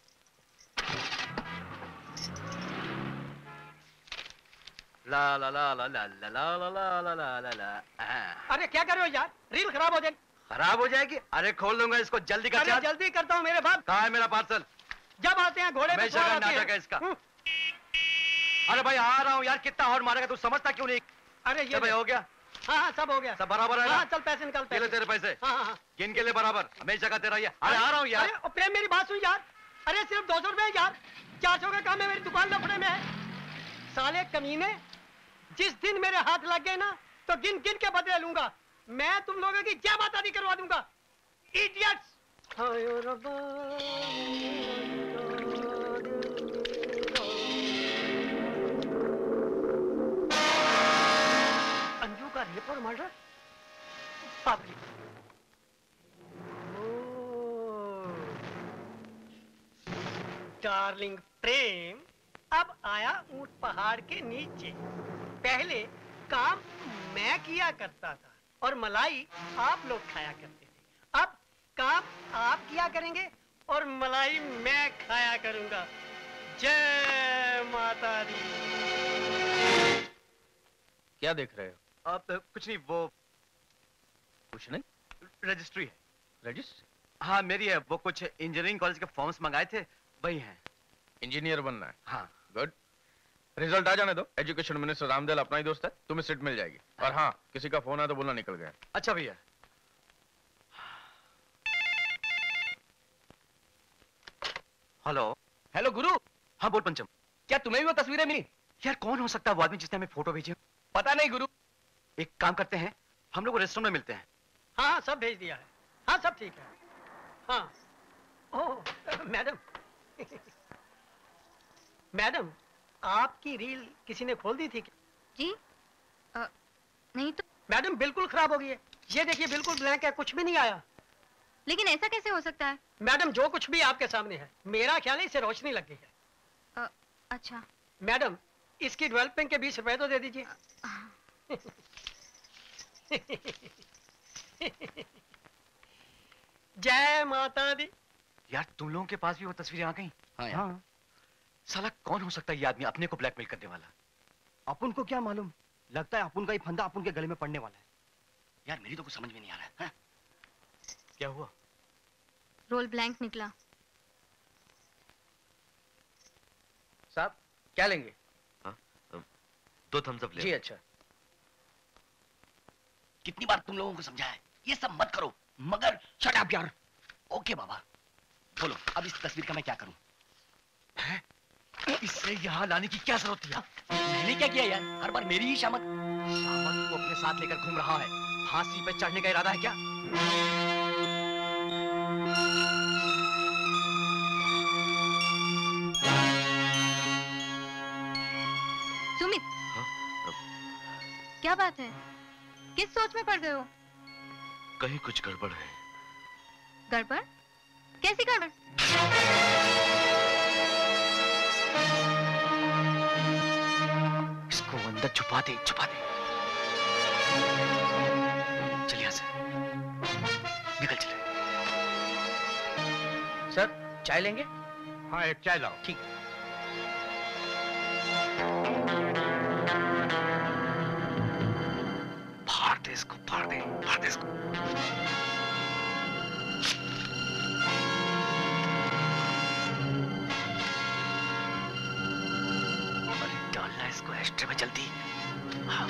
ला ला ला ला ला ला ला ला ला ला ला ला ला। अरे क्या कर रहे हो यार, रील खराब हो जाएगी। खराब हो जाएगी? अरे खोल दूंगा इसको, जल्दी कर। अरे जल्दी करता हूँ मेरे बाप। कहाँ है मेरा पार्सल? जब आते हैं घोड़े पे सवार आते हैं। नाटक है इसका। अरे भाई आ रहा हूँ यार, कितना और मारेगा तू, समझता क्यों नहीं? अरे ये भाई हो गया? हाँ हाँ सब हो गया। सब बराबर है? हाँ चल पैसे निकाल। ले तेरे पैसे। हाँ हाँ गिन के ले बराबर, हमेशा का तेरा ये। अरे आ रहा हूँ यार। अरे प्रेम मेरी बात सुन यार। अरे सिर्फ 200 रुपए यार, 400 का काम है, मेरी दुकान लफड़े में है। साले कमीने, जिस दिन मेरे हाथ लग गए ना तो गिन गिन के बदले लूंगा। मैं तुम लोगों की क्या बात आदि करवा दूंगा। इडियट्स। अंजू का रेप और मर्डर? बाप रे। डार्लिंग प्रेम अब आया ऊंट पहाड़ के नीचे। पहले काम मैं किया करता था, और मलाई आप लोग खाया करते थे। अब काम आप किया करेंगे और मलाई मैं खाया करूंगा। जय माता दी। क्या देख रहे हो? आप कुछ नहीं, वो कुछ नहीं, रजिस्ट्री है। रजिस्ट्री? हाँ मेरी है। वो कुछ इंजीनियरिंग कॉलेज के फॉर्म्स मंगाए थे, वही हैं। इंजीनियर बनना है? हाँ। गुड। रिजल्ट आ जाने दो। एजुकेशन मिनिस्टर रामदेल अपना ही दोस्त है, तुम्हें सीट मिल जाएगी। और हाँ, किसी का फोन आया तो बोलना निकल गया। अच्छा भैया। हेलो। हेलो गुरु। हाँ बोल पंचम। क्या तुम्हें भी वो तस्वीरें मिली? यार कौन हो सकता है वो आदमी जिसने हमें फोटो भेजी? पता नहीं गुरु। एक काम करते हैं, हम लोग रेस्टोरेंट में मिलते हैं। हाँ हाँ सब भेज दिया है। हाँ सब ठीक है। हाँ। Oh madam. मैडम आपकी रील किसी ने खोल दी थी क्या? जी नहीं तो। मैडम बिल्कुल खराब हो गई है। ये देखिए बिल्कुल ब्लैंक है, कुछ भी नहीं आया। लेकिन ऐसा कैसे हो सकता है? मैडम जो कुछ भी आपके सामने है, मेरा ख्याल है इसे रोशनी लग गई है। अच्छा। मैडम इसकी डेवलपिंग के 20 रुपए तो दे दीजिए। जय माता दी। यार तुम लोगों के पास भी वो तस्वीरें आ गई? हाँ यार। हाँ। साला कौन हो सकता है ये आदमी अपने को ब्लैकमेल करने वाला? अपुन को क्या मालूम, लगता है अपुन का ही फंदा अपुन के गले में पड़ने वाला है। यार मेरी तो कुछ समझ में नहीं आ रहा है। हाँ? क्या हुआ? रोल ब्लैंक निकला। साहब क्या लेंगे? हाँ, 2 थम्स अप ले। जी अच्छा। कितनी बार तुम लोगों को समझाया है ये सब मत करो, मगर शट अप यार। ओके बाबा, बोलो अब इस तस्वीर का मैं क्या करूं? इससे यहाँ लाने की क्या जरूरत थी? मैंने क्या किया यार? हर बार मेरी ही शामत। शामत को अपने साथ लेकर घूम रहा है। फांसी पे चढ़ने का इरादा है क्या? सुमित। क्या बात है? किस सोच में पड़ गए हो? कहीं कुछ गड़बड़ है। गड़बड़? कैसी गड़बड़? इसको अंदर छुपा दे, छुपा दे। चल यहाँ से निकल चले। सर चाय लेंगे? हाँ एक चाय लाओ। ठीक। फाड़ दे इसको, फाड़ दे, फाड़ दे इसको। अरे डालना इसको एस्ट्रे में जल्दी। हाँ।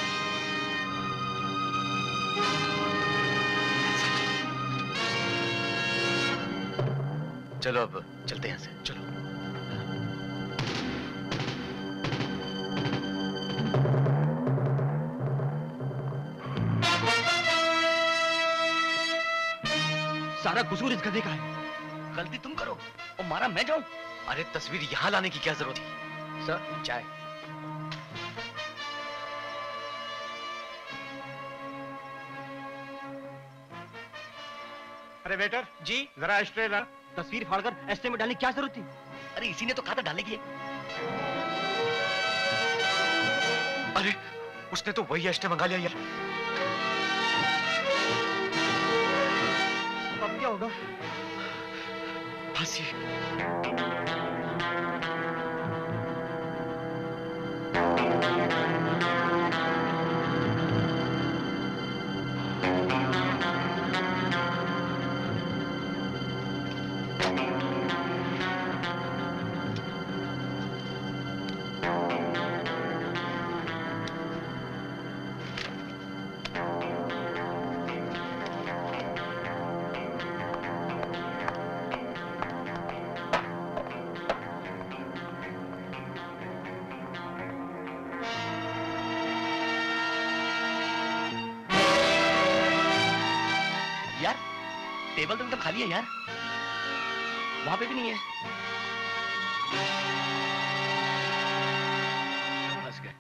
चलो अब चलते हैं यहाँ से, चलो। सारा कसूर इस गधे का है। गलती तुम करो और मारा मैं जाऊं। अरे तस्वीर यहाँ लाने की क्या जरूरत थी? सर चाय। अरे वेटर जी जरा एस्ट्रे ला। तस्वीर फाड़कर एस्ट्रे में डालने की क्या जरूरत थी? अरे इसी ने तो कहा था डालने की। अरे उसने तो वही एस्ट्रे मंगा लिया यार। अब क्या होगा? फांसी। टेबल तो एकदम खाली है यार, वहां पे भी नहीं है। फंस गए।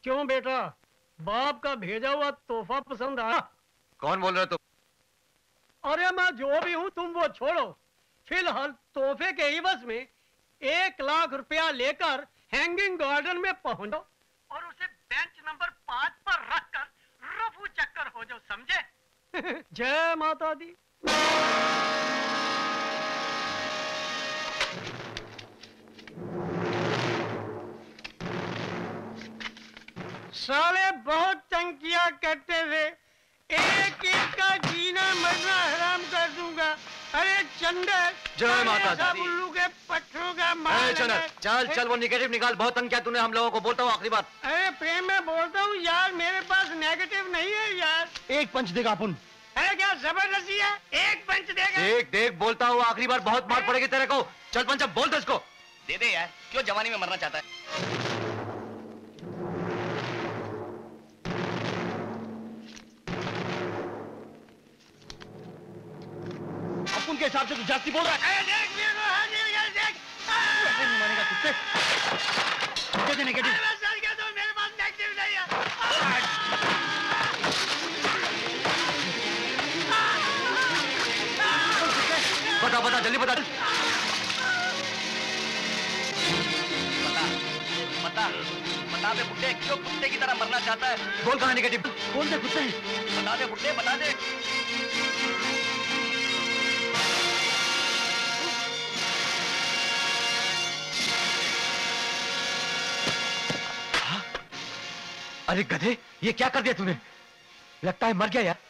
क्यों बेटा, बाप का भेजा हुआ तोहफा पसंद आया? कौन बोल रहे हो तुम? अरे मैं जो भी हूँ तुम वो छोड़ो। फिलहाल तोहफे के एवज में 1 लाख रुपया लेकर हैंगिंग गार्डन में पहुंचो और उसे बेंच नंबर 5 पर रखकर रफू चक्कर हो जाओ, समझे? जय माता दी। साले बहुत तंग किया करते थे, एक एक का जीना मरना हराम कर दूंगा। अरे चंदर, जय माता दी। उल्लू के पत्थरों का चल चल वो निगेटिव निकाल, बहुत तंग किया तूने हम लोगों को। बोलता हूँ आखिरी बात। अरे प्रेम में बोलता हूँ यार, मेरे पास नेगेटिव नहीं है यार। एक पंच देगा अपन। अरे क्या जबरदस्ती है, एक पंच देगा। देख देख बोलता हूँ आखिरी बार, बहुत मार पड़ेगी तेरे को। चल पंच बोल दे इसको। दे दे यार, क्यों जवानी में मरना चाहता है? अपन के हिसाब से तू जास्ती बोल रहा है। ऐसे नहीं मानेगा तुझसे। दे दे नेगेटिव। मेरे पास नेगेटिव नहीं है। बता बता जल्दी बता। बता बता दे बुड्ढे, क्यों कुत्ते की तरह मरना चाहता है? बोल कहाँ नेगेटिव? बोल दे कुत्ते। बता दे बुड्ढे, बता दे। अरे गधे, ये क्या कर दिया तूने? लगता है मर गया यार।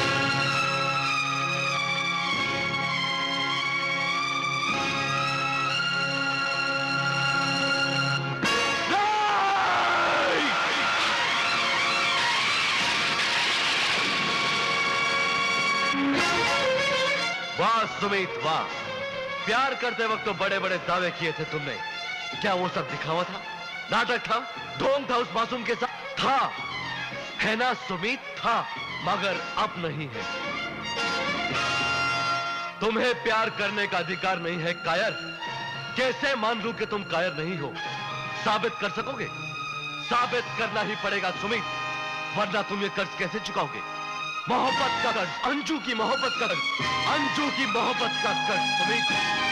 वाह सुमित वाह, प्यार करते वक्त तो बड़े बड़े दावे किए थे तुमने। क्या वो सब दिखावा था, नाटक था, ढोंग था उस मासूम के साथ? था, है ना सुमित? था, मगर अब नहीं है। तुम्हें प्यार करने का अधिकार नहीं है कायर। कैसे मान लूं कि तुम कायर नहीं हो? साबित कर सकोगे? साबित करना ही पड़ेगा सुमित, वरना तुम ये कर्ज कैसे चुकाओगे? मोहब्बत का कर्ज, अंजू की मोहब्बत का कर्ज, अंजू की मोहब्बत का कर्ज सुमित।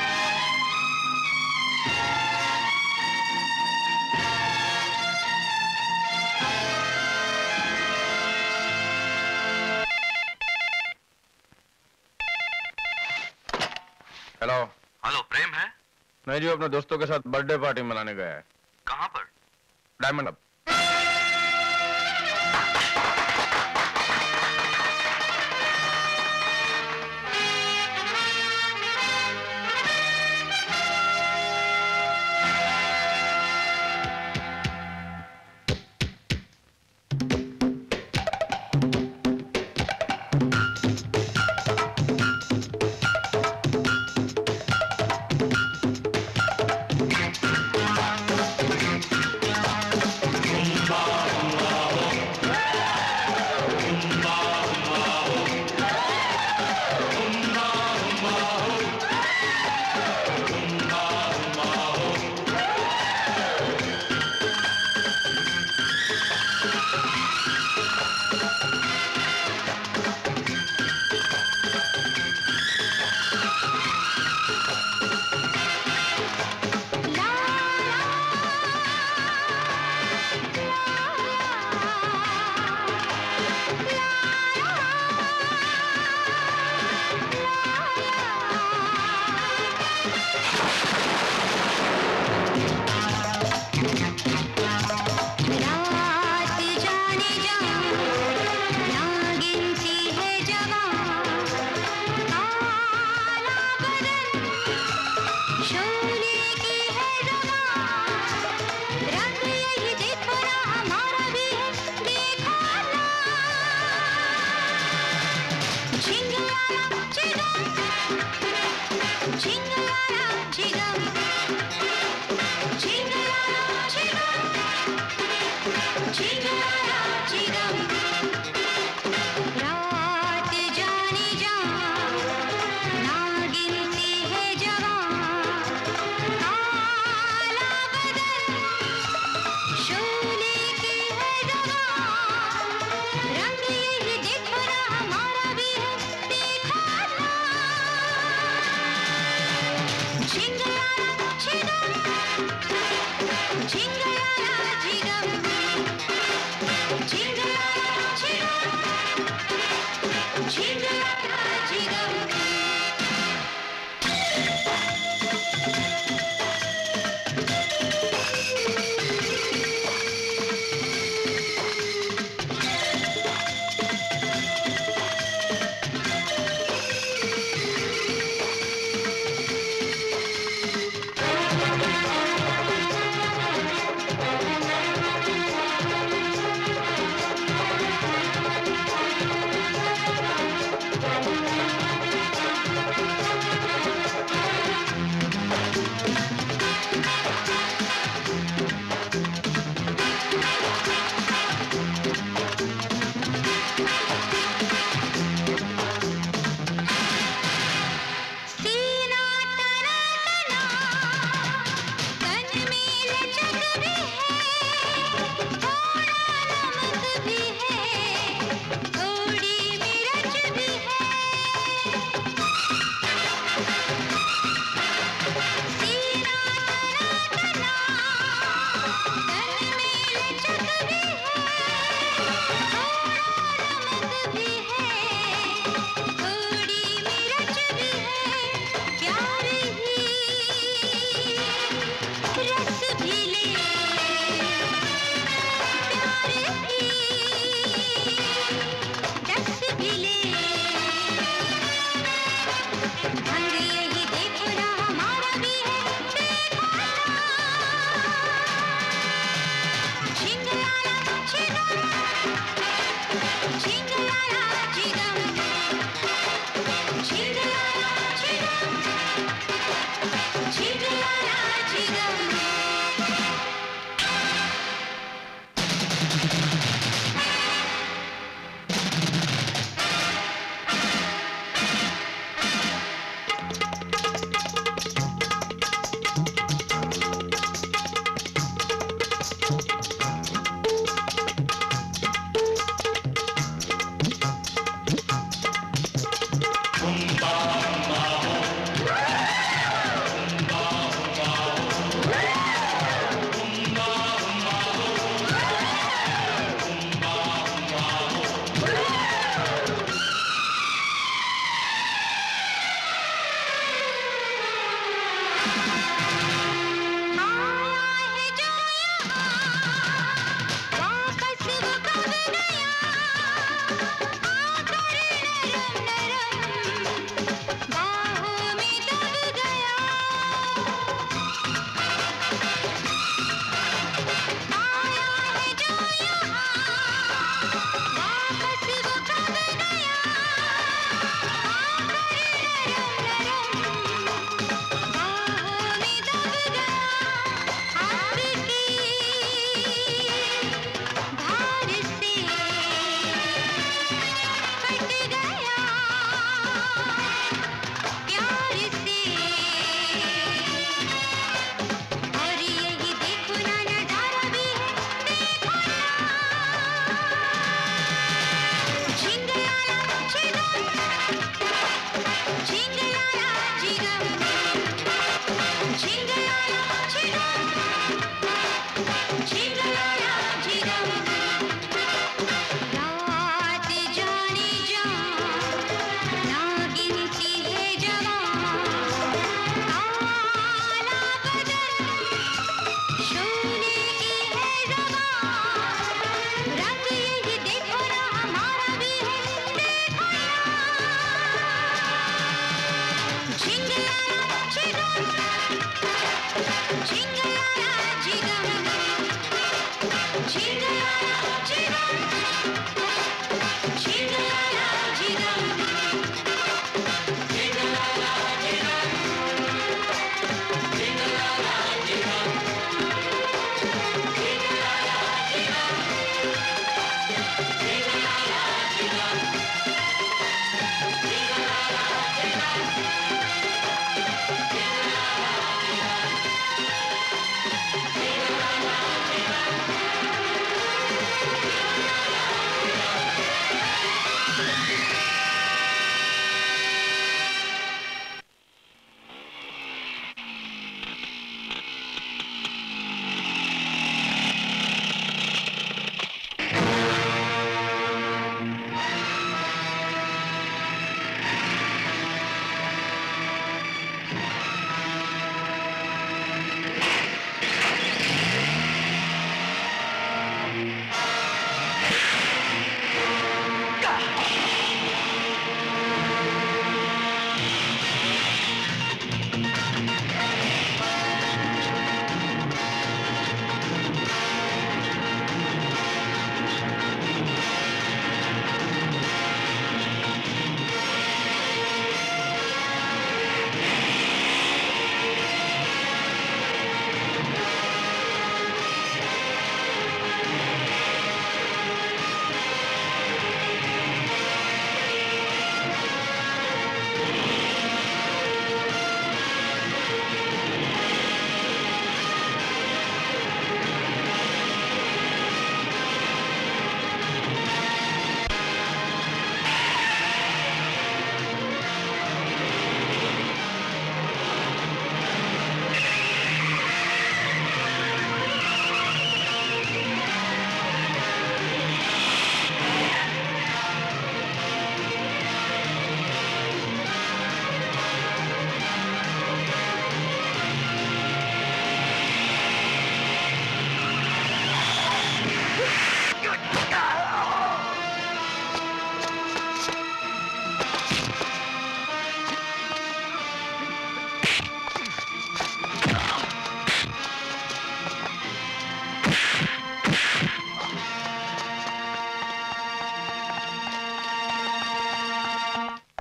हेलो। हेलो, प्रेम है? नहीं जी, अपने दोस्तों के साथ बर्थडे पार्टी मनाने गया है। कहाँ पर? Diamond club.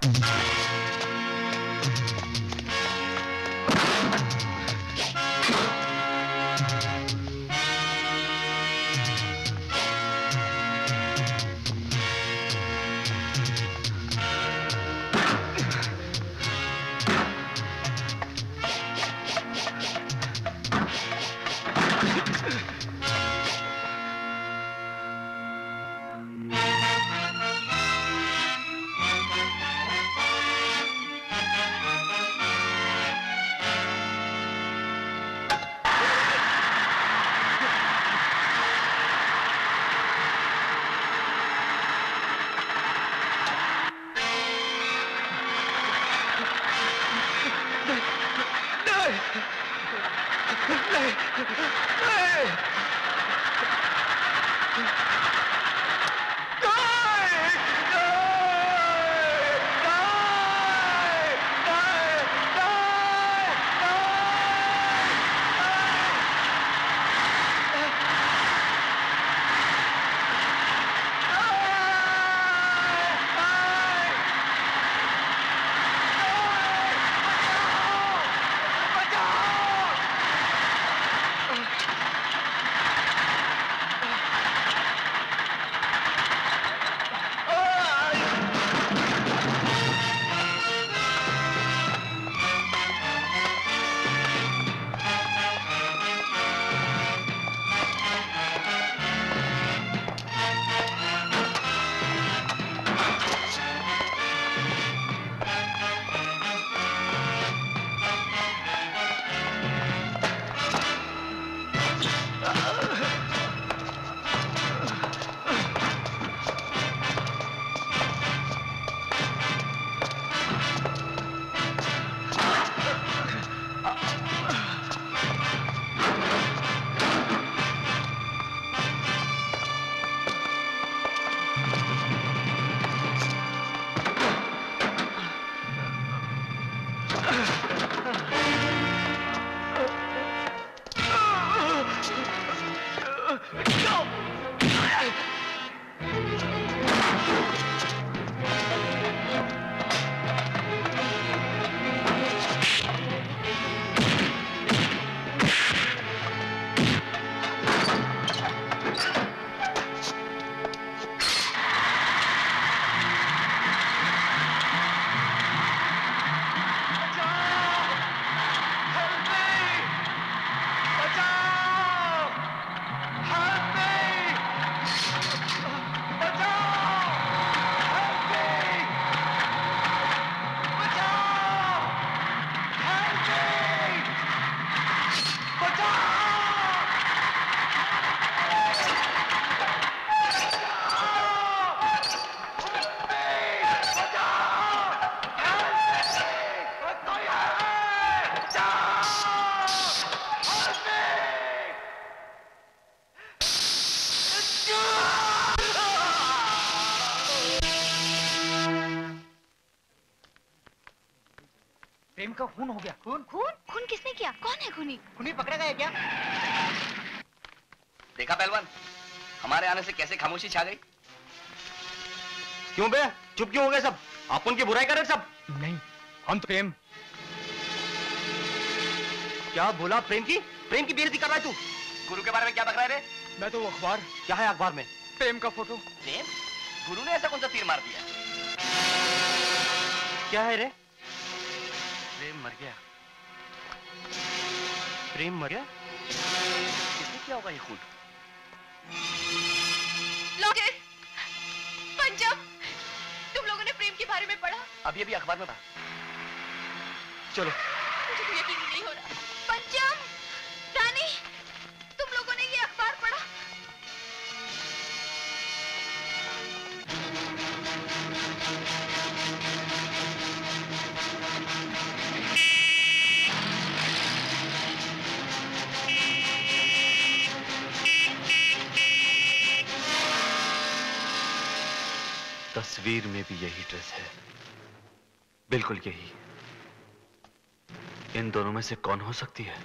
प्रेम का खून हो गया। खून खून खून किसने किया? कौन है खूनी? खूनी पकड़ा गया क्या? देखा पहलवान, हमारे आने से कैसे खामोशी छा गई। क्यों बे, चुप क्यों हो गए सब? आप उनकी बुराई कर रहे सब? नहीं, हम तो प्रेम। क्या बोला? प्रेम की बेइज्जती कर रहा है तू? गुरु के बारे में क्या बक रहा है रे? मैं तो वो अखबार। क्या है अखबार में? प्रेम का फोटो। प्रेम? गुरु ने ऐसा कौन सा तीर मार दिया? क्या है रे? प्रेम मर गया। प्रेम मर गया? किसने किया होगा ये खून? लोकेश, पंचम, तुम लोगों ने प्रेम के बारे में पढ़ा? अभी अभी अखबार में पढ़ा। चलो। मुझे तो यकीन ही नहीं हो रहा। पंचम, रानी, तुम लोगों ने ये अखबार पढ़ा? तस्वीर में भी यही ड्रेस है, बिल्कुल यही। इन दोनों में से कौन हो सकती है?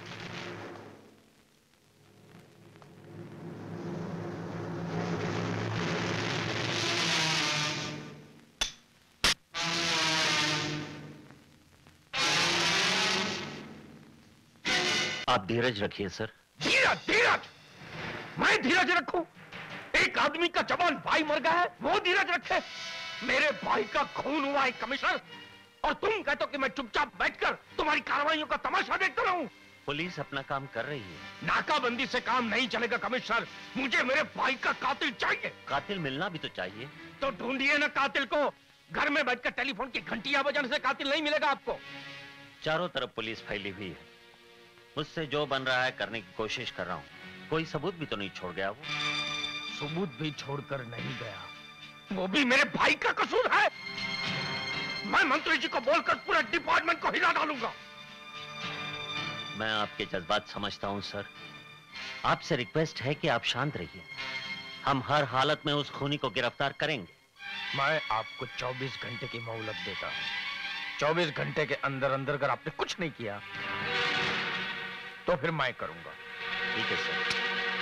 आप धीरज रखिए सर। धीरज? धीरज? मैं धीरज रखूं? एक आदमी का जवान भाई मर गया है, वो धीरज रखे? मेरे भाई का खून हुआ है कमिश्नर, और तुम कहते हो कि मैं चुपचाप बैठकर तुम्हारी कार्रवाइयों का तमाशा देखता रहूं? पुलिस अपना काम कर रही है। नाकाबंदी से काम नहीं चलेगा कमिश्नर, मुझे मेरे भाई का कातिल चाहिए। कातिल मिलना भी तो चाहिए। तो ढूंढिए ना कातिल को। घर में बैठकर टेलीफोन की घंटियां बजाने से कातिल नहीं मिलेगा आपको। चारों तरफ पुलिस फैली हुई है, मुझसे जो बन रहा है करने की कोशिश कर रहा हूँ। कोई सबूत भी तो नहीं छोड़ गया वो। सबूत भी छोड़कर नहीं गया, वो भी मेरे भाई का कसूर है। मैं मंत्री जी को बोलकर पूरे डिपार्टमेंट को हिला डालूंगा। मैं आपके जज्बात समझता हूं सर। आपसे रिक्वेस्ट है कि आप शांत रहिए। हम हर हालत में उस खूनी को गिरफ्तार करेंगे। मैं आपको 24 घंटे की मोहलत देता हूं। 24 घंटे के अंदर अंदर अगर आपने कुछ नहीं किया तो फिर मैं करूंगा। ठीक है sir.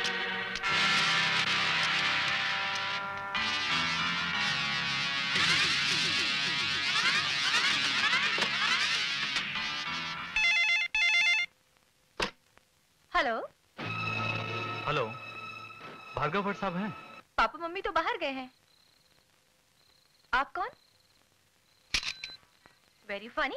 Hello. Hello, Bhargav Bhatt साहब हैं? पापा मम्मी तो बाहर गए हैं। आप कौन? Very funny.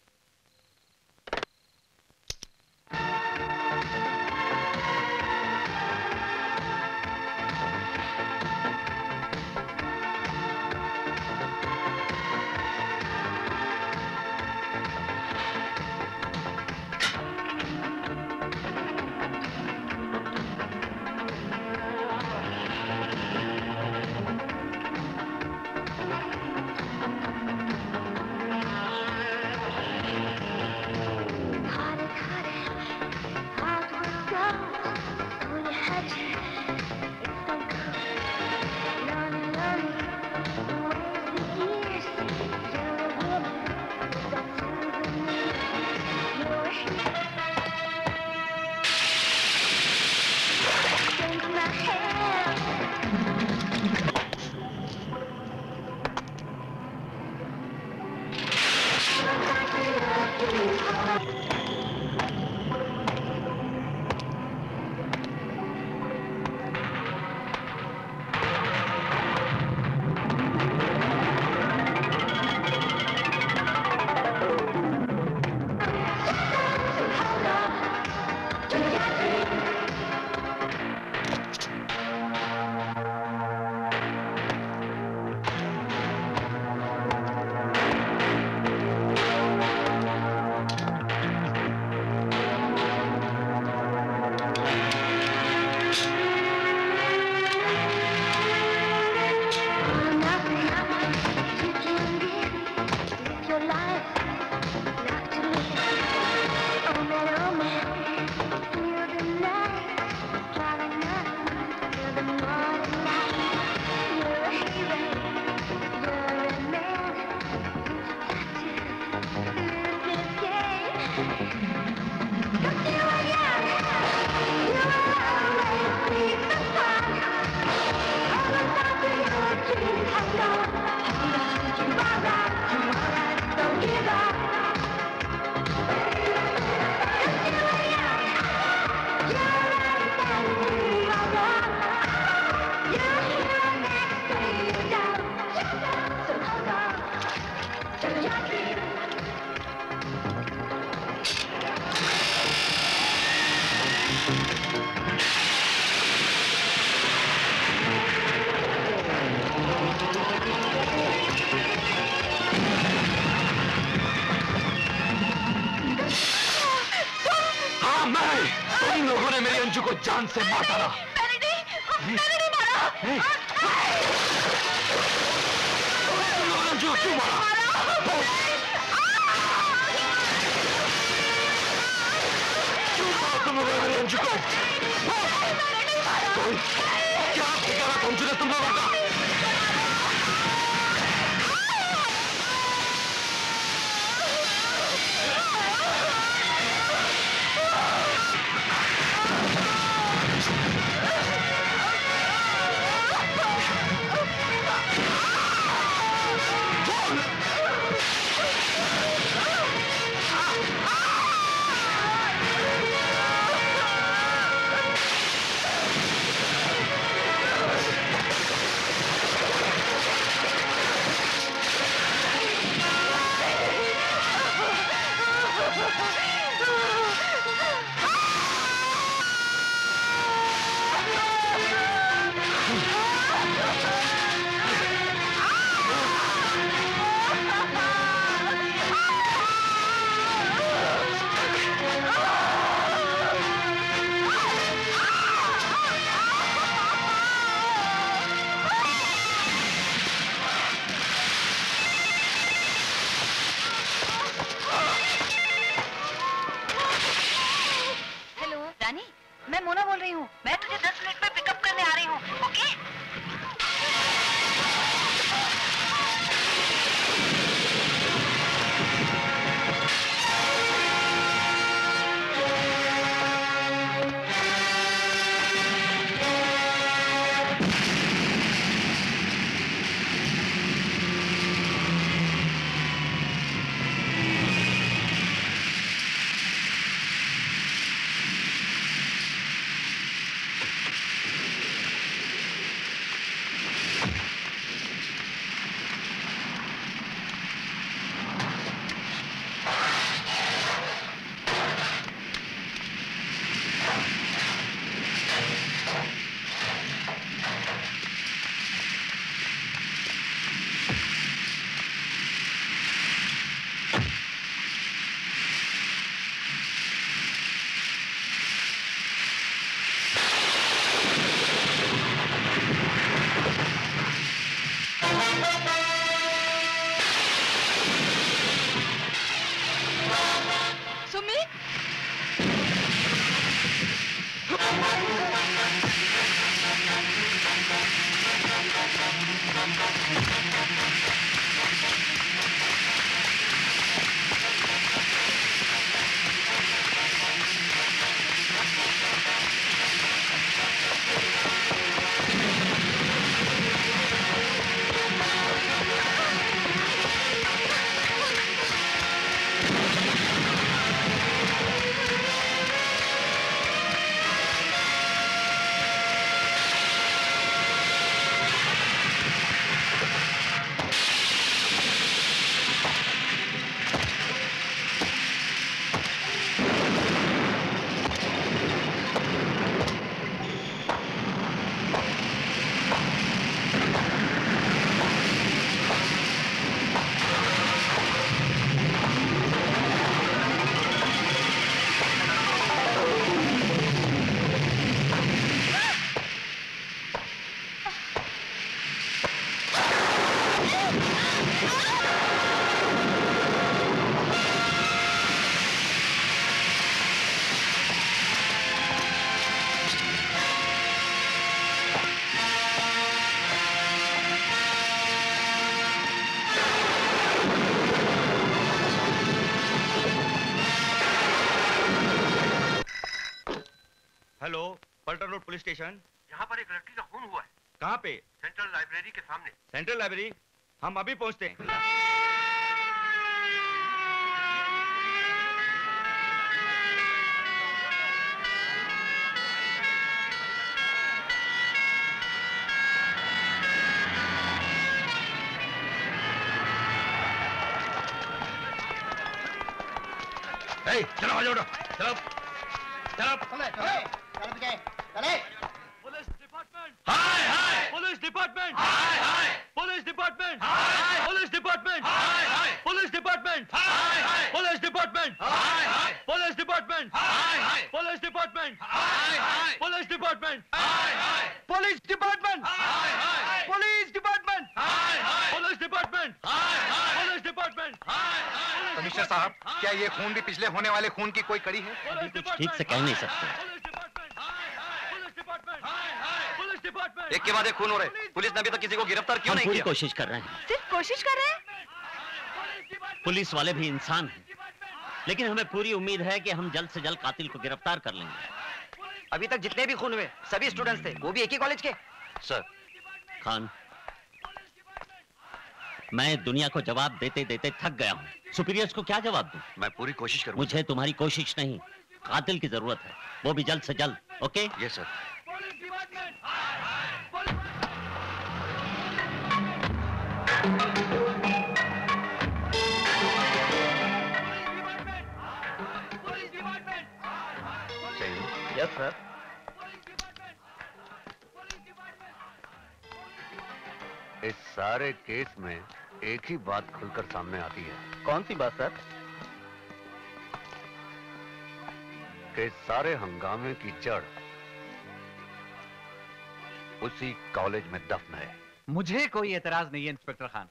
तुम लोगों ने मेरी अंजू को जान से मार डाला। मैंने नहीं मारा। तुम लोगों ने अंजू को क्यों मारा? क्यों मारा तुम लोगों ने मेरी अंजू को? क्या ठिकाना था अंजू ने तुम लोगों का? Hello, Paltan road police station. यहाँ पर एक लड़की का खून हुआ है। कहाँ पे? सेंट्रल लाइब्रेरी के सामने। Central library? हम अभी पहुँचते हैं। चलो आ जाओ, चलो चलो पुलिस डिपार्टमेंट हाय हाय, पुलिस डिपार्टमेंट हाय hi, police department hi, police department हाय हाय, पुलिस डिपार्टमेंट हाय हाय, पुलिस डिपार्टमेंट हाय हाय, पुलिस डिपार्टमेंट हाय हाय, पुलिस डिपार्टमेंट हाय हाय, पुलिस डिपार्टमेंट हाय हाय, पुलिस डिपार्टमेंट हाय hi, police department हाय hi, police department हाय hi, police department हाय हाय। कमिश्नर साहब, क्या ये खून भी पिछले होने वाले खून की कोई कड़ी है? अभी कुछ ठीक से कह नहीं सकते। एक के बाद एक खून हो रहे। पुलिस ने अभी तक किसी को गिरफ्तार क्यों नहीं पूरी किया? कोशिश कर रहे हैं। सिर्फ कोशिश कर रहे हैं? पुलिस वाले भी इंसान हैं, लेकिन हमें पूरी उम्मीद है कि हम जल्द से जल्द कातिल को गिरफ्तार कर लेंगे। अभी तक जितने भी खून हुए सभी स्टूडेंट्स थे, वो भी एक ही कॉलेज के। सर खान, मैं दुनिया को जवाब देते देते थक गया हूँ। सुपीरियर्स को क्या जवाब दूं? मैं पूरी कोशिश करूंगा। मुझे तुम्हारी कोशिश नहीं, कातिल की जरूरत है, वो भी जल्द से जल्द। Okay? Yes sir. Yes sir. इस सारे केस में एक ही बात खुलकर सामने आती है। कौन सी बात सर? कि सारे हंगामे की जड़ उसी कॉलेज में दफन है। मुझे कोई एतराज नहीं है इंस्पेक्टर खान,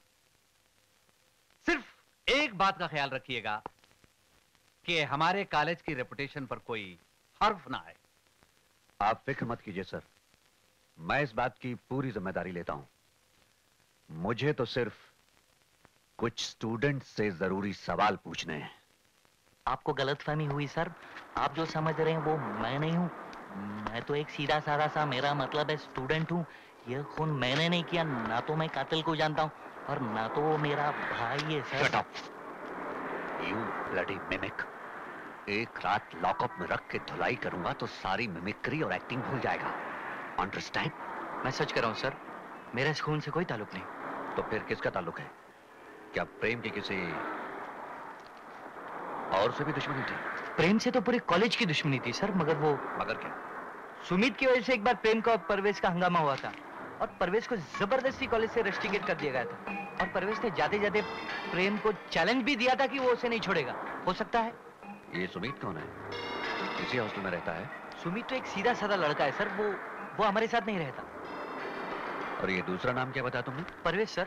सिर्फ एक बात का ख्याल रखिएगा कि हमारे कॉलेज की रेपुटेशन पर कोई हर्फ ना आए। आप फिक्र मत कीजिए सर, मैं इस बात की पूरी जिम्मेदारी लेता हूं। मुझे तो सिर्फ कुछ स्टूडेंट से जरूरी सवाल पूछने हैं। आपको गलतफहमी हुई सर, आप जो समझ रहे हैं वो मैं नहीं हूँ। मैं तो एक सीधा साधा सा, मेरा मतलब है स्टूडेंट हूँ। ये खून मैंने नहीं किया, ना तो मैं कातिल को जानता हूँ और ना तो वो मेरा भाई है sir. Shut up. You bloody mimic. एक रात लॉकअप में रख के धुलाई करूंगा तो सारी मिमिक्री और एक्टिंग भूल जाएगा। अंडरस्टैंड? मैं सच कर रहा हूँ सर, मेरा इस खून से कोई ताल्लुक नहीं। तो फिर किसका ताल्लुक है? क्या प्रेम की किसी और से भी दुश्मनी थी? प्रेम से तो पूरे कॉलेज की दुश्मनी थी सर, मगर क्या? सुमित की वजह से एक बार प्रेम का और परवेज का हंगामा हुआ था और परवेज को जबरदस्ती कॉलेज से रस्टिकेट कर दिया गया था और परवेज ने जाते जाते प्रेम को चैलेंज भी दिया था कि वो उसे नहीं छोड़ेगा। हो सकता है। ये सुमित कौन है? इसी हॉस्टल में रहता है? सुमित तो एक सीधा साधा लड़का है सर, वो हमारे साथ नहीं रहता। और ये दूसरा नाम क्या बताया तुमने? परवेज सर।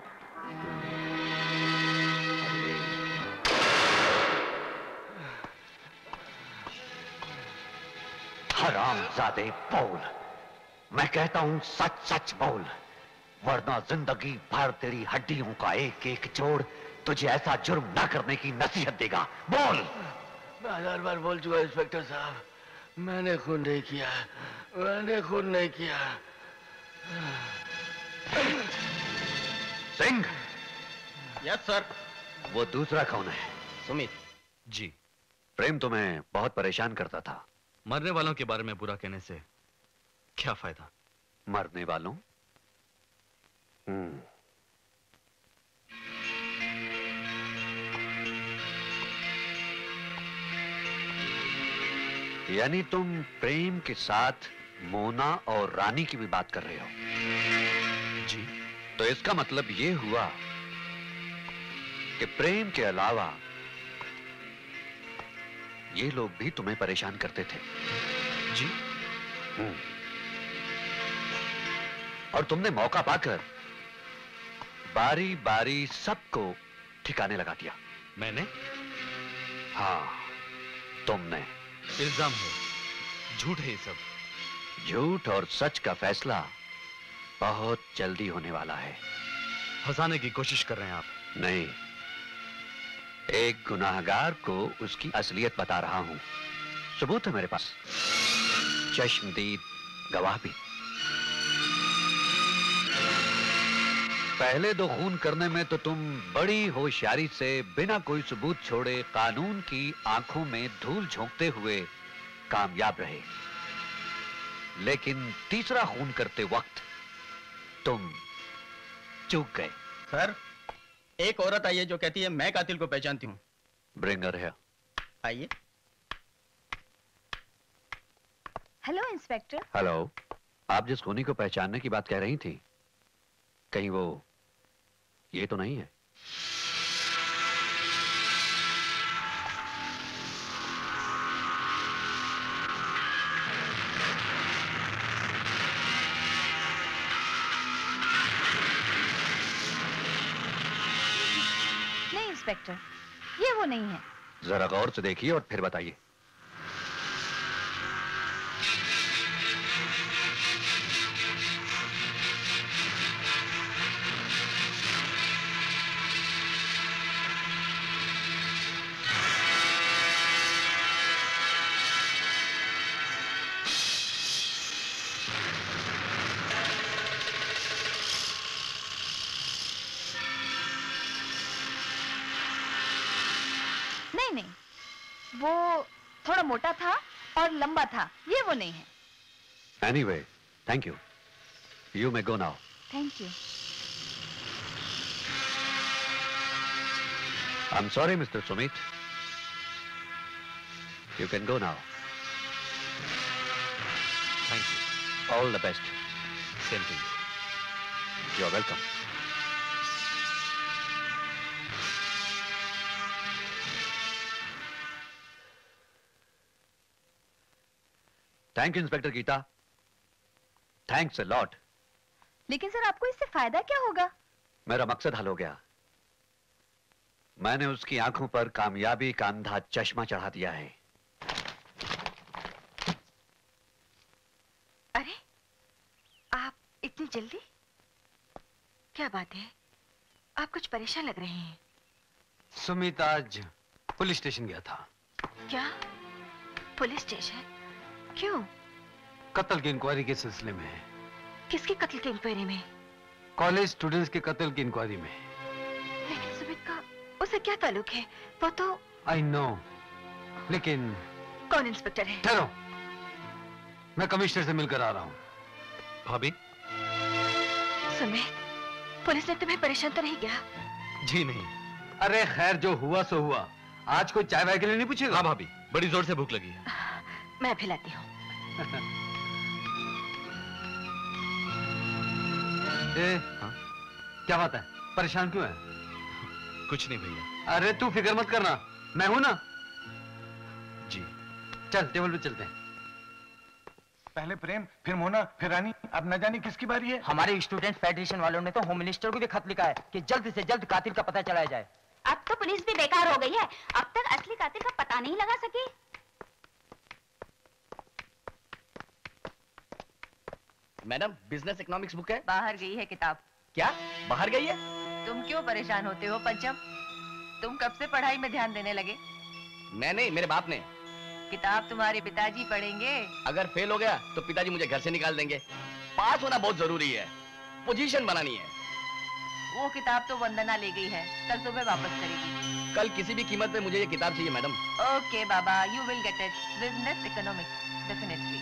हरामजादे बोल, मैं कहता हूं सच सच बोल। वरना जिंदगी भर तेरी हड्डियों का एक एक जोड़ तुझे ऐसा जुर्म ना करने की नसीहत देगा। बोल। मैं 1000 बार बोल चुका इंस्पेक्टर साहब, मैंने खून नहीं किया, मैंने खून नहीं किया। सिंह। Yes sir. वो दूसरा कौन है? सुमित। जी। प्रेम तुम्हें बहुत परेशान करता था। मरने वालों के बारे में बुरा कहने से क्या फायदा? मरने वालों? यानी तुम प्रेम के साथ मोना और रानी की भी बात कर रहे हो? जी। तो इसका मतलब ये हुआ कि प्रेम के अलावा ये लोग भी तुम्हें परेशान करते थे? जी। और तुमने मौका पाकर बारी बारी सबको ठिकाने लगा दिया। मैंने? हाँ, तुमने। इल्जाम है, झूठ है ये सब। झूठ और सच का फैसला बहुत जल्दी होने वाला है। फंसाने की कोशिश कर रहे हैं आप? नहीं, एक गुनाहगार को उसकी असलियत बता रहा हूं। सबूत है मेरे पास, चश्मदीद गवाह भी। पहले 2 खून करने में तो तुम बड़ी होशियारी से बिना कोई सबूत छोड़े कानून की आंखों में धूल झोंकते हुए कामयाब रहे, लेकिन तीसरा खून करते वक्त तुम चूक गए। सर, एक औरत आई है जो कहती है मैं कातिल को पहचानती हूँ। Bring her here. आइए। Hello inspector. हेलो। आप जिस खूनी को पहचानने की बात कह रही थी, कहीं वो ये तो नहीं है? नहीं इंस्पेक्टर, ये वो नहीं है। जरा गौर से देखिए और फिर बताइए। नहीं, वो थोड़ा मोटा था और लंबा था, ये वो नहीं है। Anyway, thank you. You may go now. Thank you. I'm sorry, Mr. Sumit. You can go now. Thank you. All the best. Same to you. You're welcome. Thank you inspector Geeta. Thanks a lot. लेकिन sir आपको इससे फायदा क्या होगा? मेरा मकसद हल हो गया। मैंने उसकी आंखों पर कामयाबी का अंधा चश्मा चढ़ा दिया है। अरे, आप इतनी जल्दी? क्या बात है? आप कुछ परेशान लग रहे हैं। सुमित आज पुलिस स्टेशन गया था। क्या? Police station? क्यों? कत्ल की इंक्वायरी के सिलसिले में। किसकी कत्ल की इंक्वायरी में? कॉलेज स्टूडेंट्स के कत्ल की इंक्वायरी में। लेकिन सुमित का उसे क्या ताल्लुक है? वो तो। आई नो, लेकिन कौन इंस्पेक्टर है? ठहरो, मैं कमिश्नर से मिलकर आ रहा हूँ। भाभी? सुमित, पुलिस ने तुम्हें परेशान तो नहीं किया? जी नहीं। अरे खैर, जो हुआ सो हुआ। आज कोई चाय वाय के लिए नहीं पूछेगा? हाँ भाभी, बड़ी जोर से भूख लगी है। मैं पिलाती हूँ। हाँ? क्या बात है? परेशान क्यों है? कुछ नहीं भैया। अरे तू फिक्र मत करना, मैं हूं ना। जी। चल टेबल पे चलते हैं। पहले प्रेम, फिर मोना, फिर रानी, अब न जाने किसकी बारी है। हमारे स्टूडेंट फेडरेशन वालों ने तो होम मिनिस्टर को भी खत लिखा है कि जल्द से जल्द कातिल का पता चलाया जाए। अब तो पुलिस भी बेकार हो गई है, अब तक असली कातिल का पता नहीं लगा सकी। मैडम, बिजनेस इकोनॉमिक्स बुक है? बाहर गई है किताब। क्या बाहर गई है? तुम क्यों परेशान होते हो पंचम? तुम कब से पढ़ाई में ध्यान देने लगे? मैं नहीं, मेरे बाप ने। किताब तुम्हारे पिताजी पढ़ेंगे। अगर फेल हो गया तो पिताजी मुझे घर से निकाल देंगे। पास होना बहुत जरूरी है, पोजीशन बनानी है। वो किताब तो वंदना ले गई है, कल सुबह वापस करेगी। कल किसी भी कीमत पे मुझे ये किताब चाहिए मैडम। ओके बाबा, you will get it. Business economics, definitely.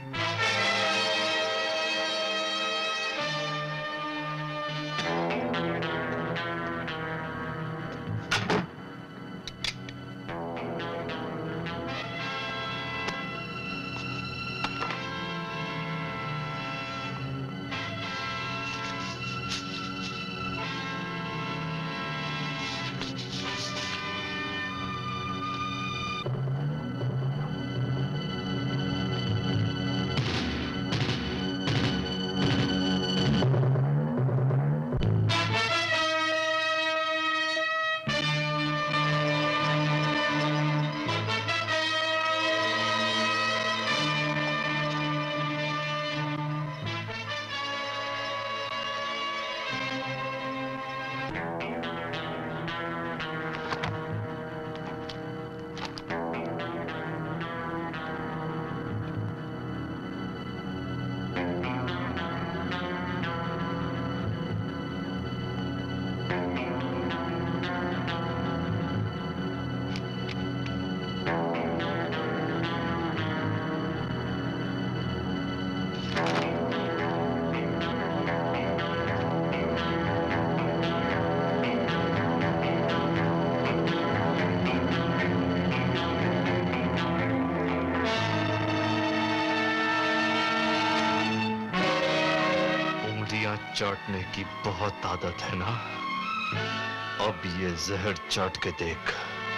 चाटने की बहुत आदत है ना, अब ये जहर चाट के देख।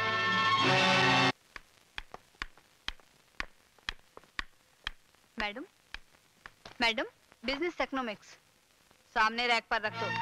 मैडम, मैडम, बिजनेस इकोनॉमिक्स सामने रैक पर रख दो।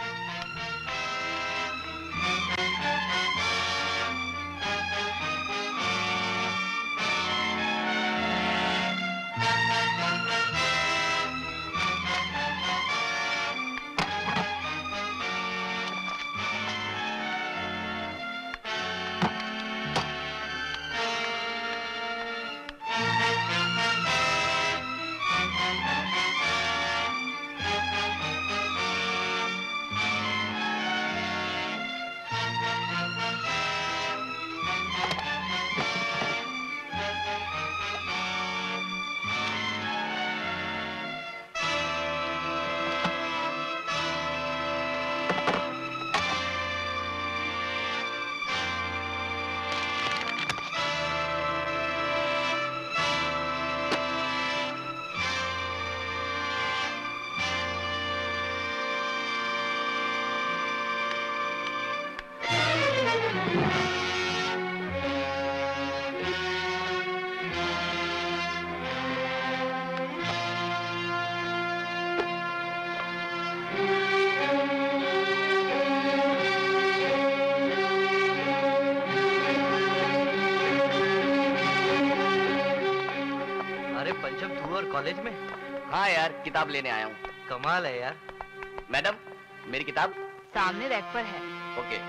कॉलेज में? हाँ यार, किताब लेने आया हूँ। कमाल है यार। मैडम, मेरी किताब सामने रैक पर है। ओके।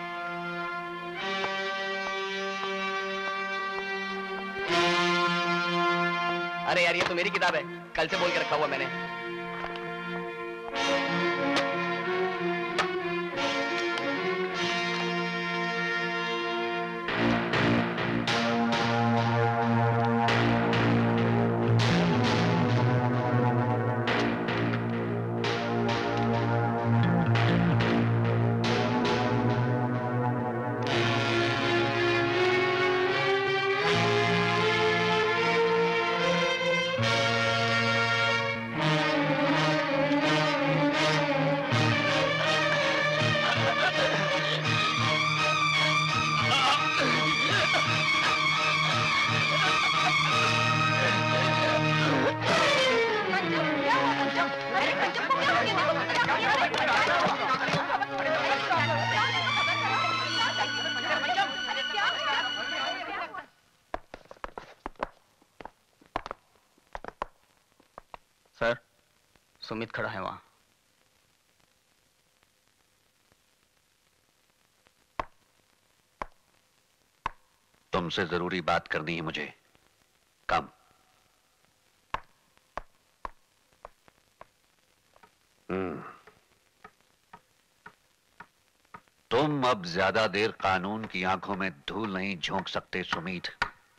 अरे यार, ये तो मेरी किताब है, कल से बोल के रखा हुआ मैंने। सर, सुमित खड़ा है वहां। तुमसे जरूरी बात करनी है मुझे। कम। तुम अब ज्यादा देर कानून की आंखों में धूल नहीं झोंक सकते सुमीत।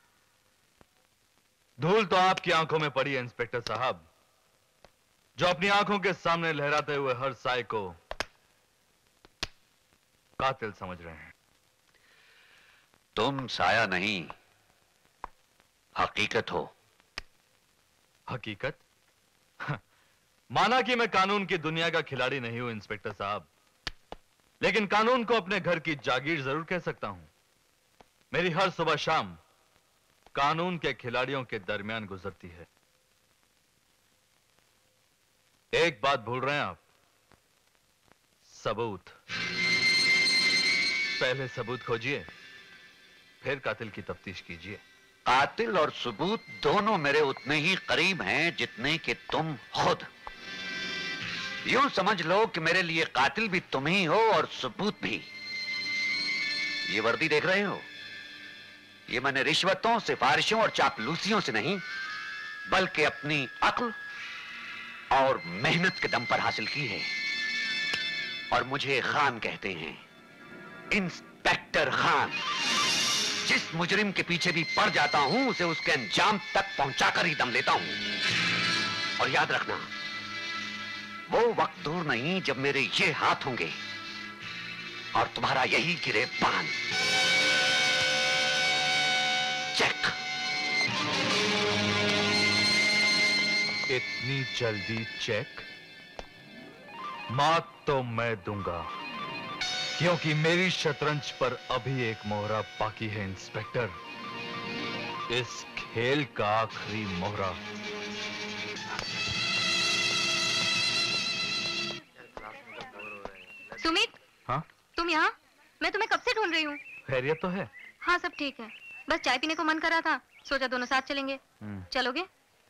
धूल तो आपकी आंखों में पड़ी है इंस्पेक्टर साहब, जो अपनी आंखों के सामने लहराते हुए हर साए को कातिल समझ रहे हैं। तुम साया नहीं, हकीकत हो। हकीकत? माना कि मैं कानून की दुनिया का खिलाड़ी नहीं हूं इंस्पेक्टर साहब, लेकिन कानून को अपने घर की जागीर जरूर कह सकता हूं। मेरी हर सुबह शाम कानून के खिलाड़ियों के दरमियान गुजरती है। एक बात भूल रहे हैं आप, सबूत। पहले सबूत खोजिए, फिर कातिल की तफ्तीश कीजिए। कातिल और सबूत दोनों मेरे उतने ही करीब हैं जितने कि तुम खुद। यूं समझ लो कि मेरे लिए कातिल भी तुम ही हो और सबूत भी। ये वर्दी देख रहे हो, ये मैंने रिश्वतों, सिफारिशों और चापलूसियों से नहीं, बल्कि अपनी अक्ल और मेहनत के दम पर हासिल की है। और मुझे खान कहते हैं, इंस्पेक्टर खान। जिस मुजरिम के पीछे भी पड़ जाता हूं, उसे उसके अंजाम तक पहुंचाकर ही दम लेता हूं। और याद रखना, वो वक्त दूर नहीं जब मेरे ये हाथ होंगे और तुम्हारा यही गिरेबान। चेक। इतनी जल्दी चेक? मात तो मैं दूंगा, क्योंकि मेरी शतरंज पर अभी एक मोहरा बाकी है इंस्पेक्टर। इस खेल का आखिरी मोहरा। सुमित, हाँ? तुम यहाँ? मैं तुम्हें कब से ढूंढ रही हूँ। खैरियत तो है? हाँ, सब ठीक है, बस चाय पीने को मन कर रहा था, सोचा दोनों साथ चलेंगे। चलोगे?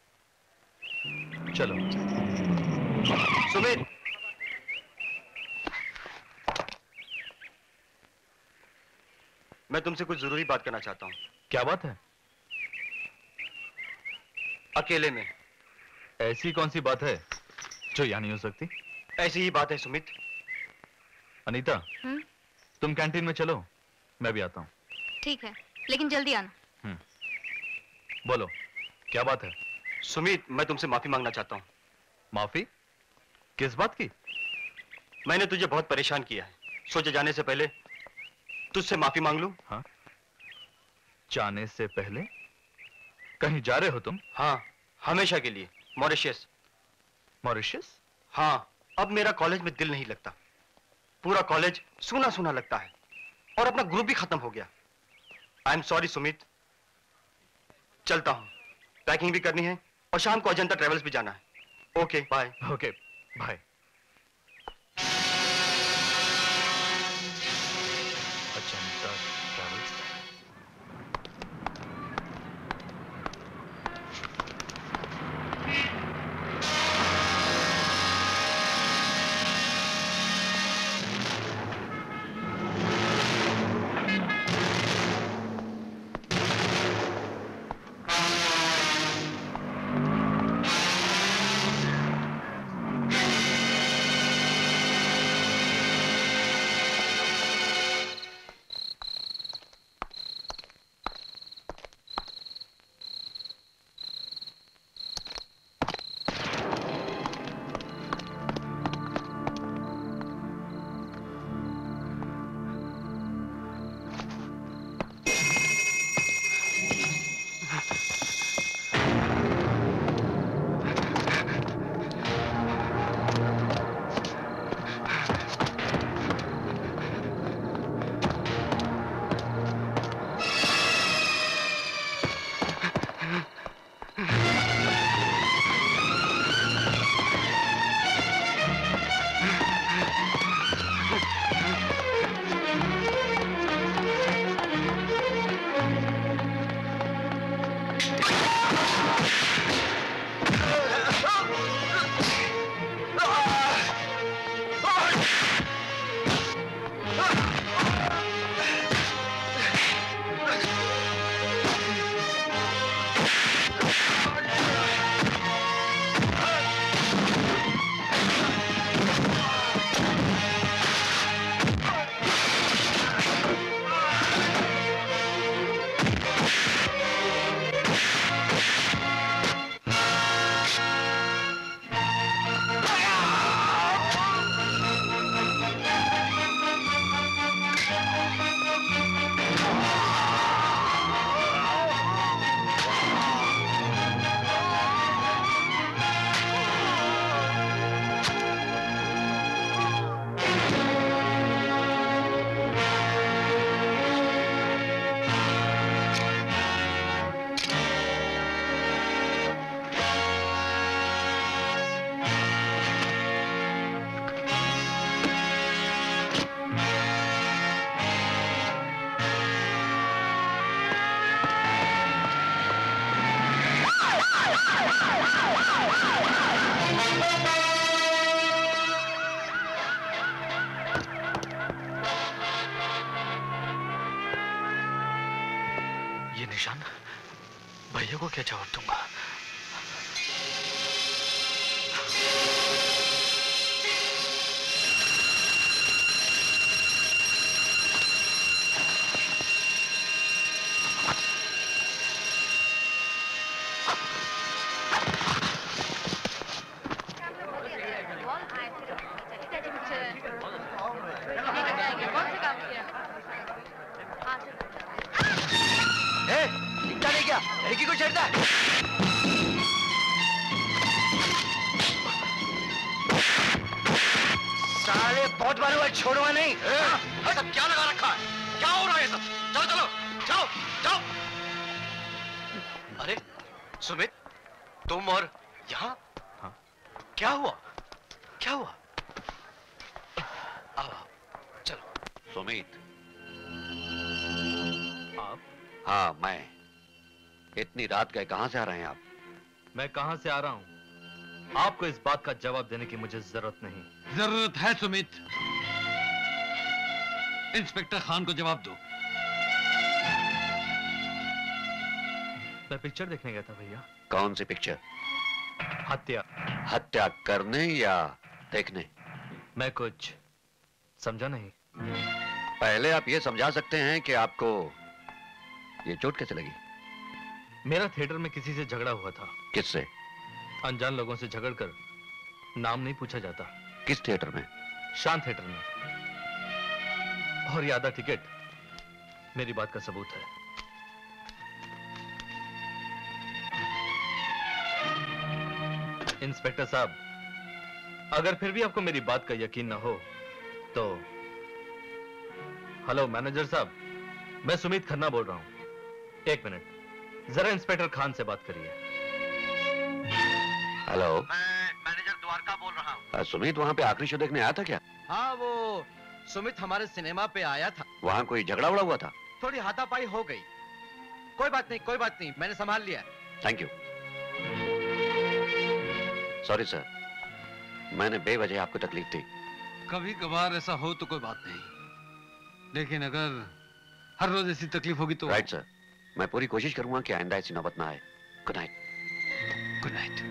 चलो। सुमित, मैं तुमसे कुछ जरूरी बात करना चाहता हूँ। क्या बात है? अकेले में। ऐसी कौन सी बात है जो यहाँ नहीं हो सकती? ऐसी ही बात है सुमित। अनीता, तुम कैंटीन में चलो, मैं भी आता हूँ। ठीक है, लेकिन जल्दी आना। बोलो, क्या बात है? सुमित, मैं तुमसे माफी मांगना चाहता हूँ। माफी? किस बात की? मैंने तुझे बहुत परेशान किया है, सोचे जाने से पहले तुझसे माफी मांग लूं। हाँ? जाने से पहले? कहीं जा रहे हो तुम? हाँ, हमेशा के लिए मॉरिशस। मॉरिशस? हाँ, अब मेरा कॉलेज में दिल नहीं लगता। पूरा कॉलेज सूना सूना लगता है और अपना ग्रुप भी खत्म हो गया। आई एम सॉरी सुमित, चलता हूँ। पैकिंग भी करनी है और शाम को अजंता ट्रेवल्स भी जाना है। Okay bye. Okay bye. Ajanta travels? Nishan, भैया को क्या जवाब दूंगा? दिखता नहीं क्या? लड़की को छेड़ता है। साले बहुत मालूम है, छोड़वा नहीं। सब क्या लगा रखा है? क्या हो रहा है सब? चलो चलो जाओ जाओ। अरे सुमित, तुम और यहाँ? हाँ। क्या हुआ? क्या हुआ? आओ चलो। सुमित, हाँ मैं। इतनी रात गए, कहां से आ रहे हैं आप? मैं कहां से आ रहा हूं आपको इस बात का जवाब देने की मुझे जरूरत नहीं। जरूरत है सुमित। इंस्पेक्टर खान को जवाब दो। मैं पिक्चर देखने गया था भैया। कौन सी पिक्चर? हत्या। हत्या करने या देखने? मैं कुछ समझा नहीं। पहले आप ये समझा सकते हैं कि आपको ये चोट कैसे लगी? मेरा थिएटर में किसी से झगड़ा हुआ था। किससे? अनजान लोगों से झगड़कर नाम नहीं पूछा जाता। किस थिएटर में? शांत थिएटर में। और ये आधा टिकट मेरी बात का सबूत है। इंस्पेक्टर साहब, अगर फिर भी आपको मेरी बात का यकीन ना हो तो हेलो मैनेजर साहब, मैं सुमित खन्ना बोल रहा हूं। एक मिनट, जरा इंस्पेक्टर खान से बात करिए। हेलो, मैं मैनेजर द्वारका बोल रहा हूँ। सुमित वहां पे आखिरी शो देखने आया था क्या? हाँ, वो सुमित हमारे सिनेमा पे आया था। वहां कोई झगड़ा उड़ा हुआ था? थोड़ी हाथापाई हो गई। कोई बात नहीं, मैंने संभाल लिया। Thank you. सॉरी सर, मैंने बेवजह आपको तकलीफ दी। कभी कभार ऐसा हो तो कोई बात नहीं, लेकिन अगर हर रोज ऐसी तकलीफ होगी तो। राइट सर, मैं पूरी कोशिश करूंगा कि आइंदा ऐसी नौबत ना आए। Good night. Good night.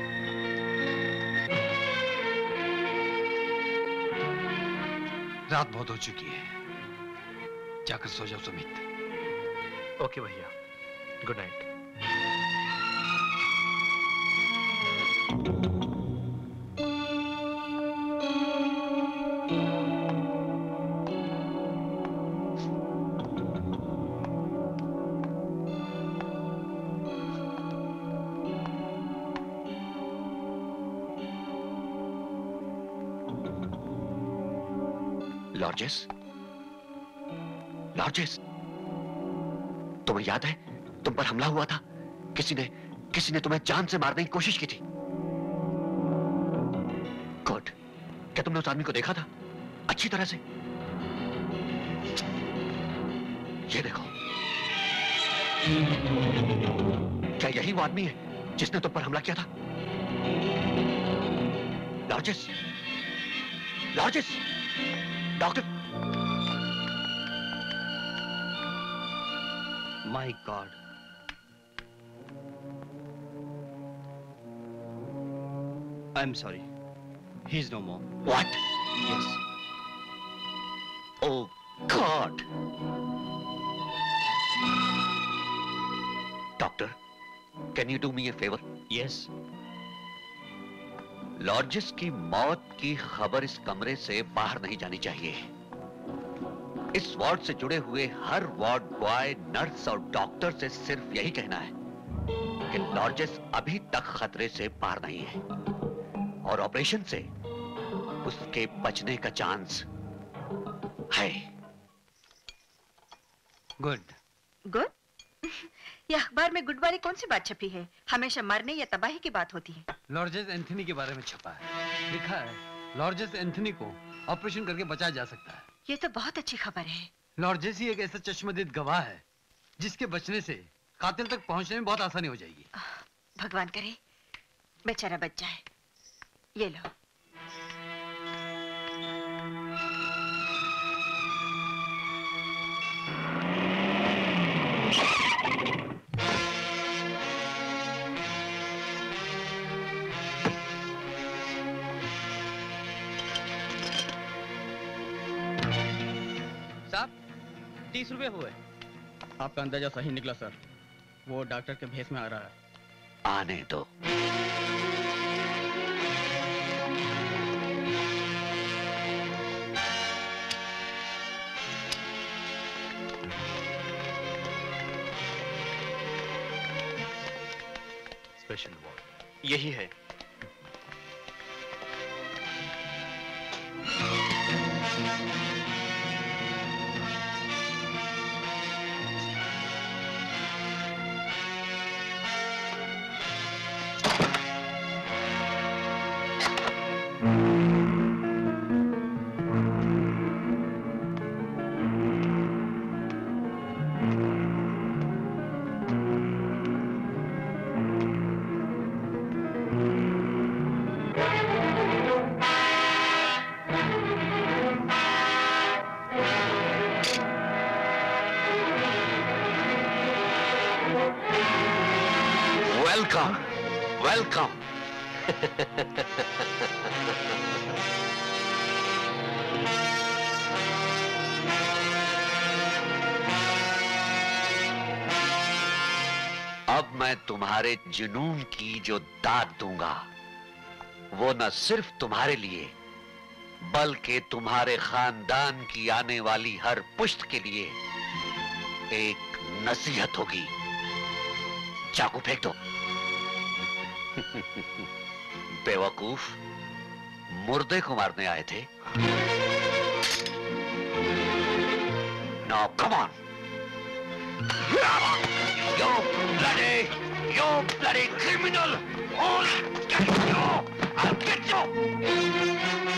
रात बहुत हो चुकी है, जाकर सो जाओ सुमित। ओके भैया, गुड नाइट। लॉर्जेस, लॉर्जेस, तुम्हें याद है तुम पर हमला हुआ था? किसी ने तुम्हें जान से मारने की कोशिश की थी। गुड। क्या तुमने उस आदमी को देखा था अच्छी तरह से? ये देखो, क्या यही वो आदमी है जिसने तुम पर हमला किया था? लॉर्जेस, लॉर्जेस, doctor. My God. I'm sorry. He's no more. What? Yes. Oh God. Doctor, can you do me a favor? Yes. लॉर्जेस की मौत की खबर इस कमरे से बाहर नहीं जानी चाहिए। इस वार्ड से जुड़े हुए हर वार्ड बॉय, नर्स और डॉक्टर से सिर्फ यही कहना है कि लॉर्जेस अभी तक खतरे से पार नहीं है और ऑपरेशन से उसके बचने का चांस है। गुड। गुड? ये अखबार में गुड वाली कौन सी बात छपी है? हमेशा मरने या तबाही की बात होती है। लॉर्जेस एंथनी के बारे में छपा है। लिखा है लॉर्जेस एंथनी को ऑपरेशन करके बचाया जा सकता है। ये तो बहुत अच्छी खबर है। लॉर्जेस ही एक ऐसा चश्मदीद गवाह है जिसके बचने से कातिल तक पहुंचने में बहुत आसानी हो जाएगी। भगवान करे बेचारा बच जाए। ये लो। 30 रुपए हुए। आपका अंदाजा सही निकला सर, वो डॉक्टर के भेष में आ रहा है। आने दो। स्पेशल वार्ड यही है। Welcome welcome. अब मैं तुम्हारे जुनून की जो दाद दूंगा वो न सिर्फ तुम्हारे लिए बल्कि तुम्हारे खानदान की आने वाली हर पुश्त के लिए एक नसीहत होगी। चाकू फेंक दो। बेवकूफ, मुर्दे को मारने आए थे। Now come on. You bloody criminal! I'll get you!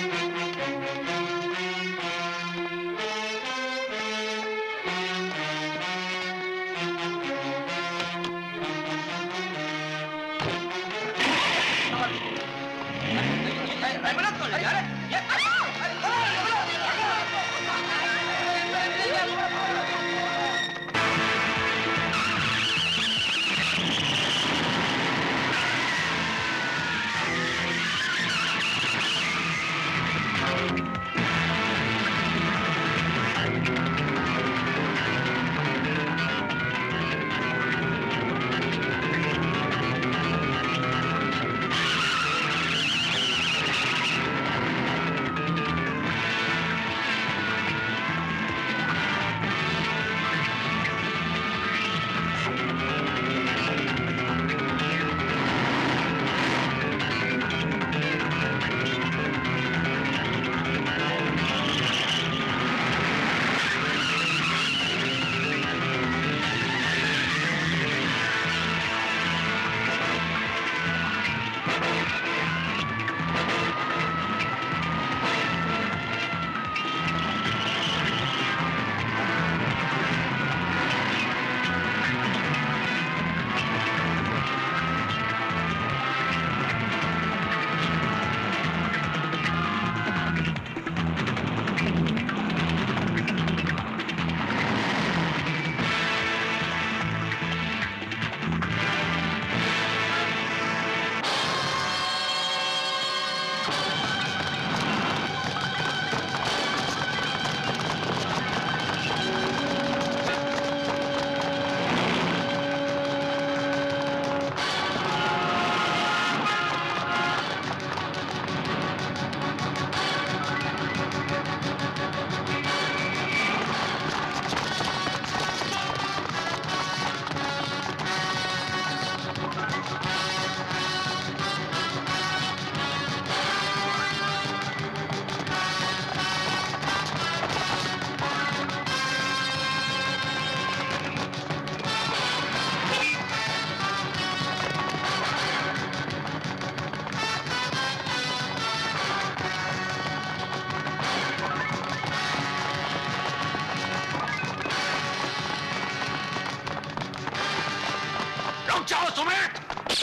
जाओ सुमित।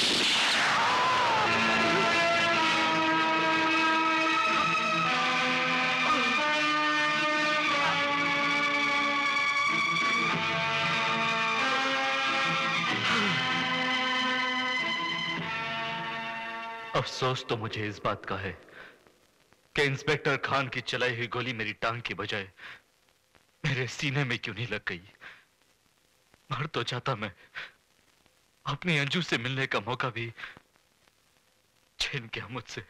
अफसोस तो मुझे इस बात का है कि इंस्पेक्टर खान की चलाई हुई गोली मेरी टांग की बजाय मेरे सीने में क्यों नहीं लग गई? मर तो जाता मैं, अपनी अंजू से मिलने का मौका भी छीन गया मुझसे।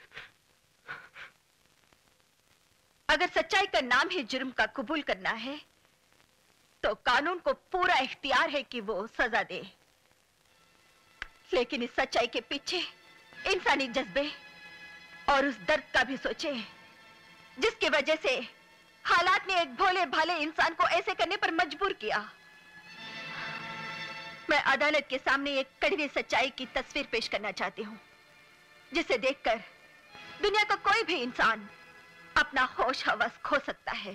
अगर सच्चाई का नाम ही जुर्म का कबूल करना है तो कानून को पूरा इख्तियार है कि वो सजा दे, लेकिन इस सच्चाई के पीछे इंसानी जज्बे और उस दर्द का भी सोचे जिसकी वजह से हालात ने एक भोले भाले इंसान को ऐसे करने पर मजबूर किया। मैं अदालत के सामने एक कड़वी सच्चाई की तस्वीर पेश करना चाहती हूँ, जिसे देखकर दुनिया का कोई भी इंसान अपना होश हवस खो सकता है।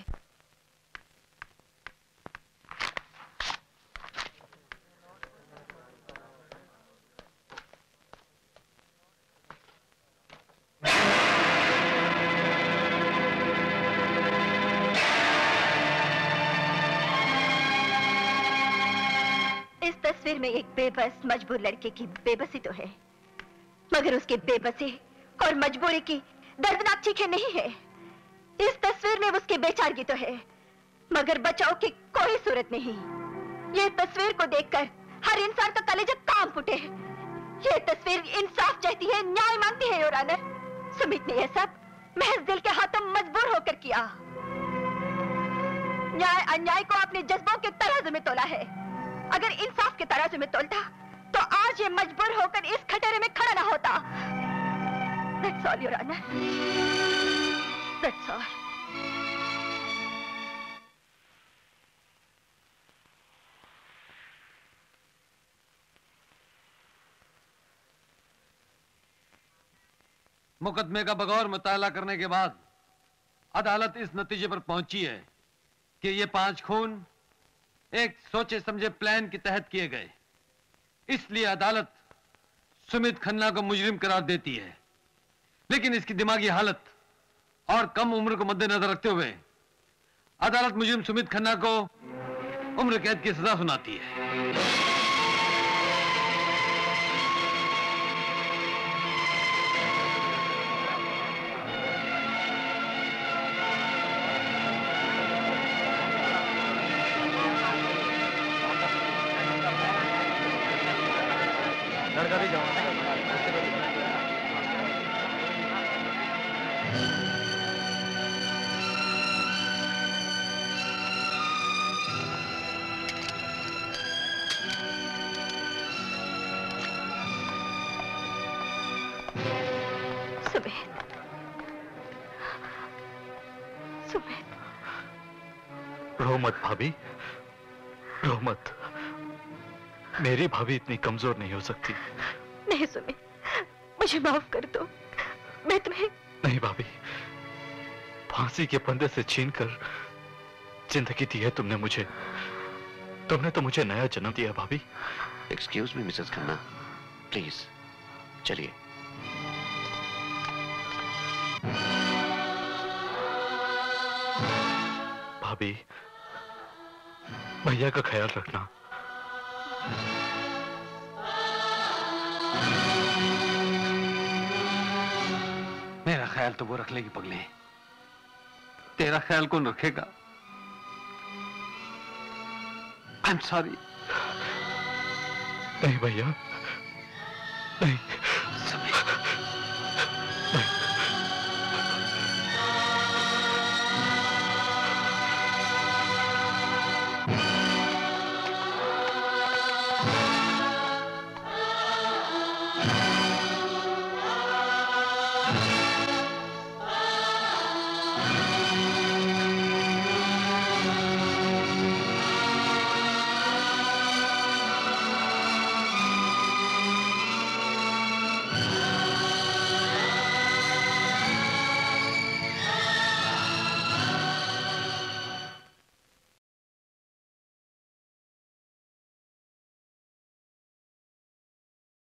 इस तस्वीर में एक बेबस मजबूर लड़के की बेबसी तो है, मगर उसके बेबसी और मजबूरी की दर्दनाक चीखें नहीं है। इस तस्वीर में उसकी बेचारगी तो है, मगर बचाव की कोई सूरत नहीं। ये तस्वीर को देखकर हर इंसान का कलेजा कांप उठे। ये तस्वीर इंसाफ चाहती है, न्याय मांगती है। योर ऑनर, सुमित ने यह सब महज दिल के हाथों मजबूर होकर किया। न्याय अन्याय को अपने जज्बों के तराजू में तोला है। अगर इंसाफ के तराजू में तोलता तो आज ये मजबूर होकर इस खटारे में खड़ा ना होता। That's all, Your Honor. That's all. मुकदमे का बगौर मुताला करने के बाद अदालत इस नतीजे पर पहुंची है कि ये 5 खून एक सोचे समझे प्लान के तहत किए गए। इसलिए अदालत सुमित खन्ना को मुजरिम करार देती है, लेकिन इसकी दिमागी हालत और कम उम्र को मद्देनजर रखते हुए अदालत मुजरिम सुमित खन्ना को उम्र कैद की सजा सुनाती है। लड़का भी जाओ। रो मत भाभी, रो मत। मेरी भाभी इतनी कमजोर नहीं हो सकती। नहीं सुमित, मुझे माफ कर दो। मैं तुम्हें नहीं भाभी, फांसी के फंदे से छीनकर जिंदगी दी है तुमने मुझे। तुमने तो मुझे नया जन्म दिया भाभी। Excuse me Mrs Khanna, please चलिए। भाभी, भैया का ख्याल रखना। मेरा ख्याल तो वो रख लेगी पगले, तेरा ख्याल कौन रखेगा? I am sorry. नहीं भैया, नहीं।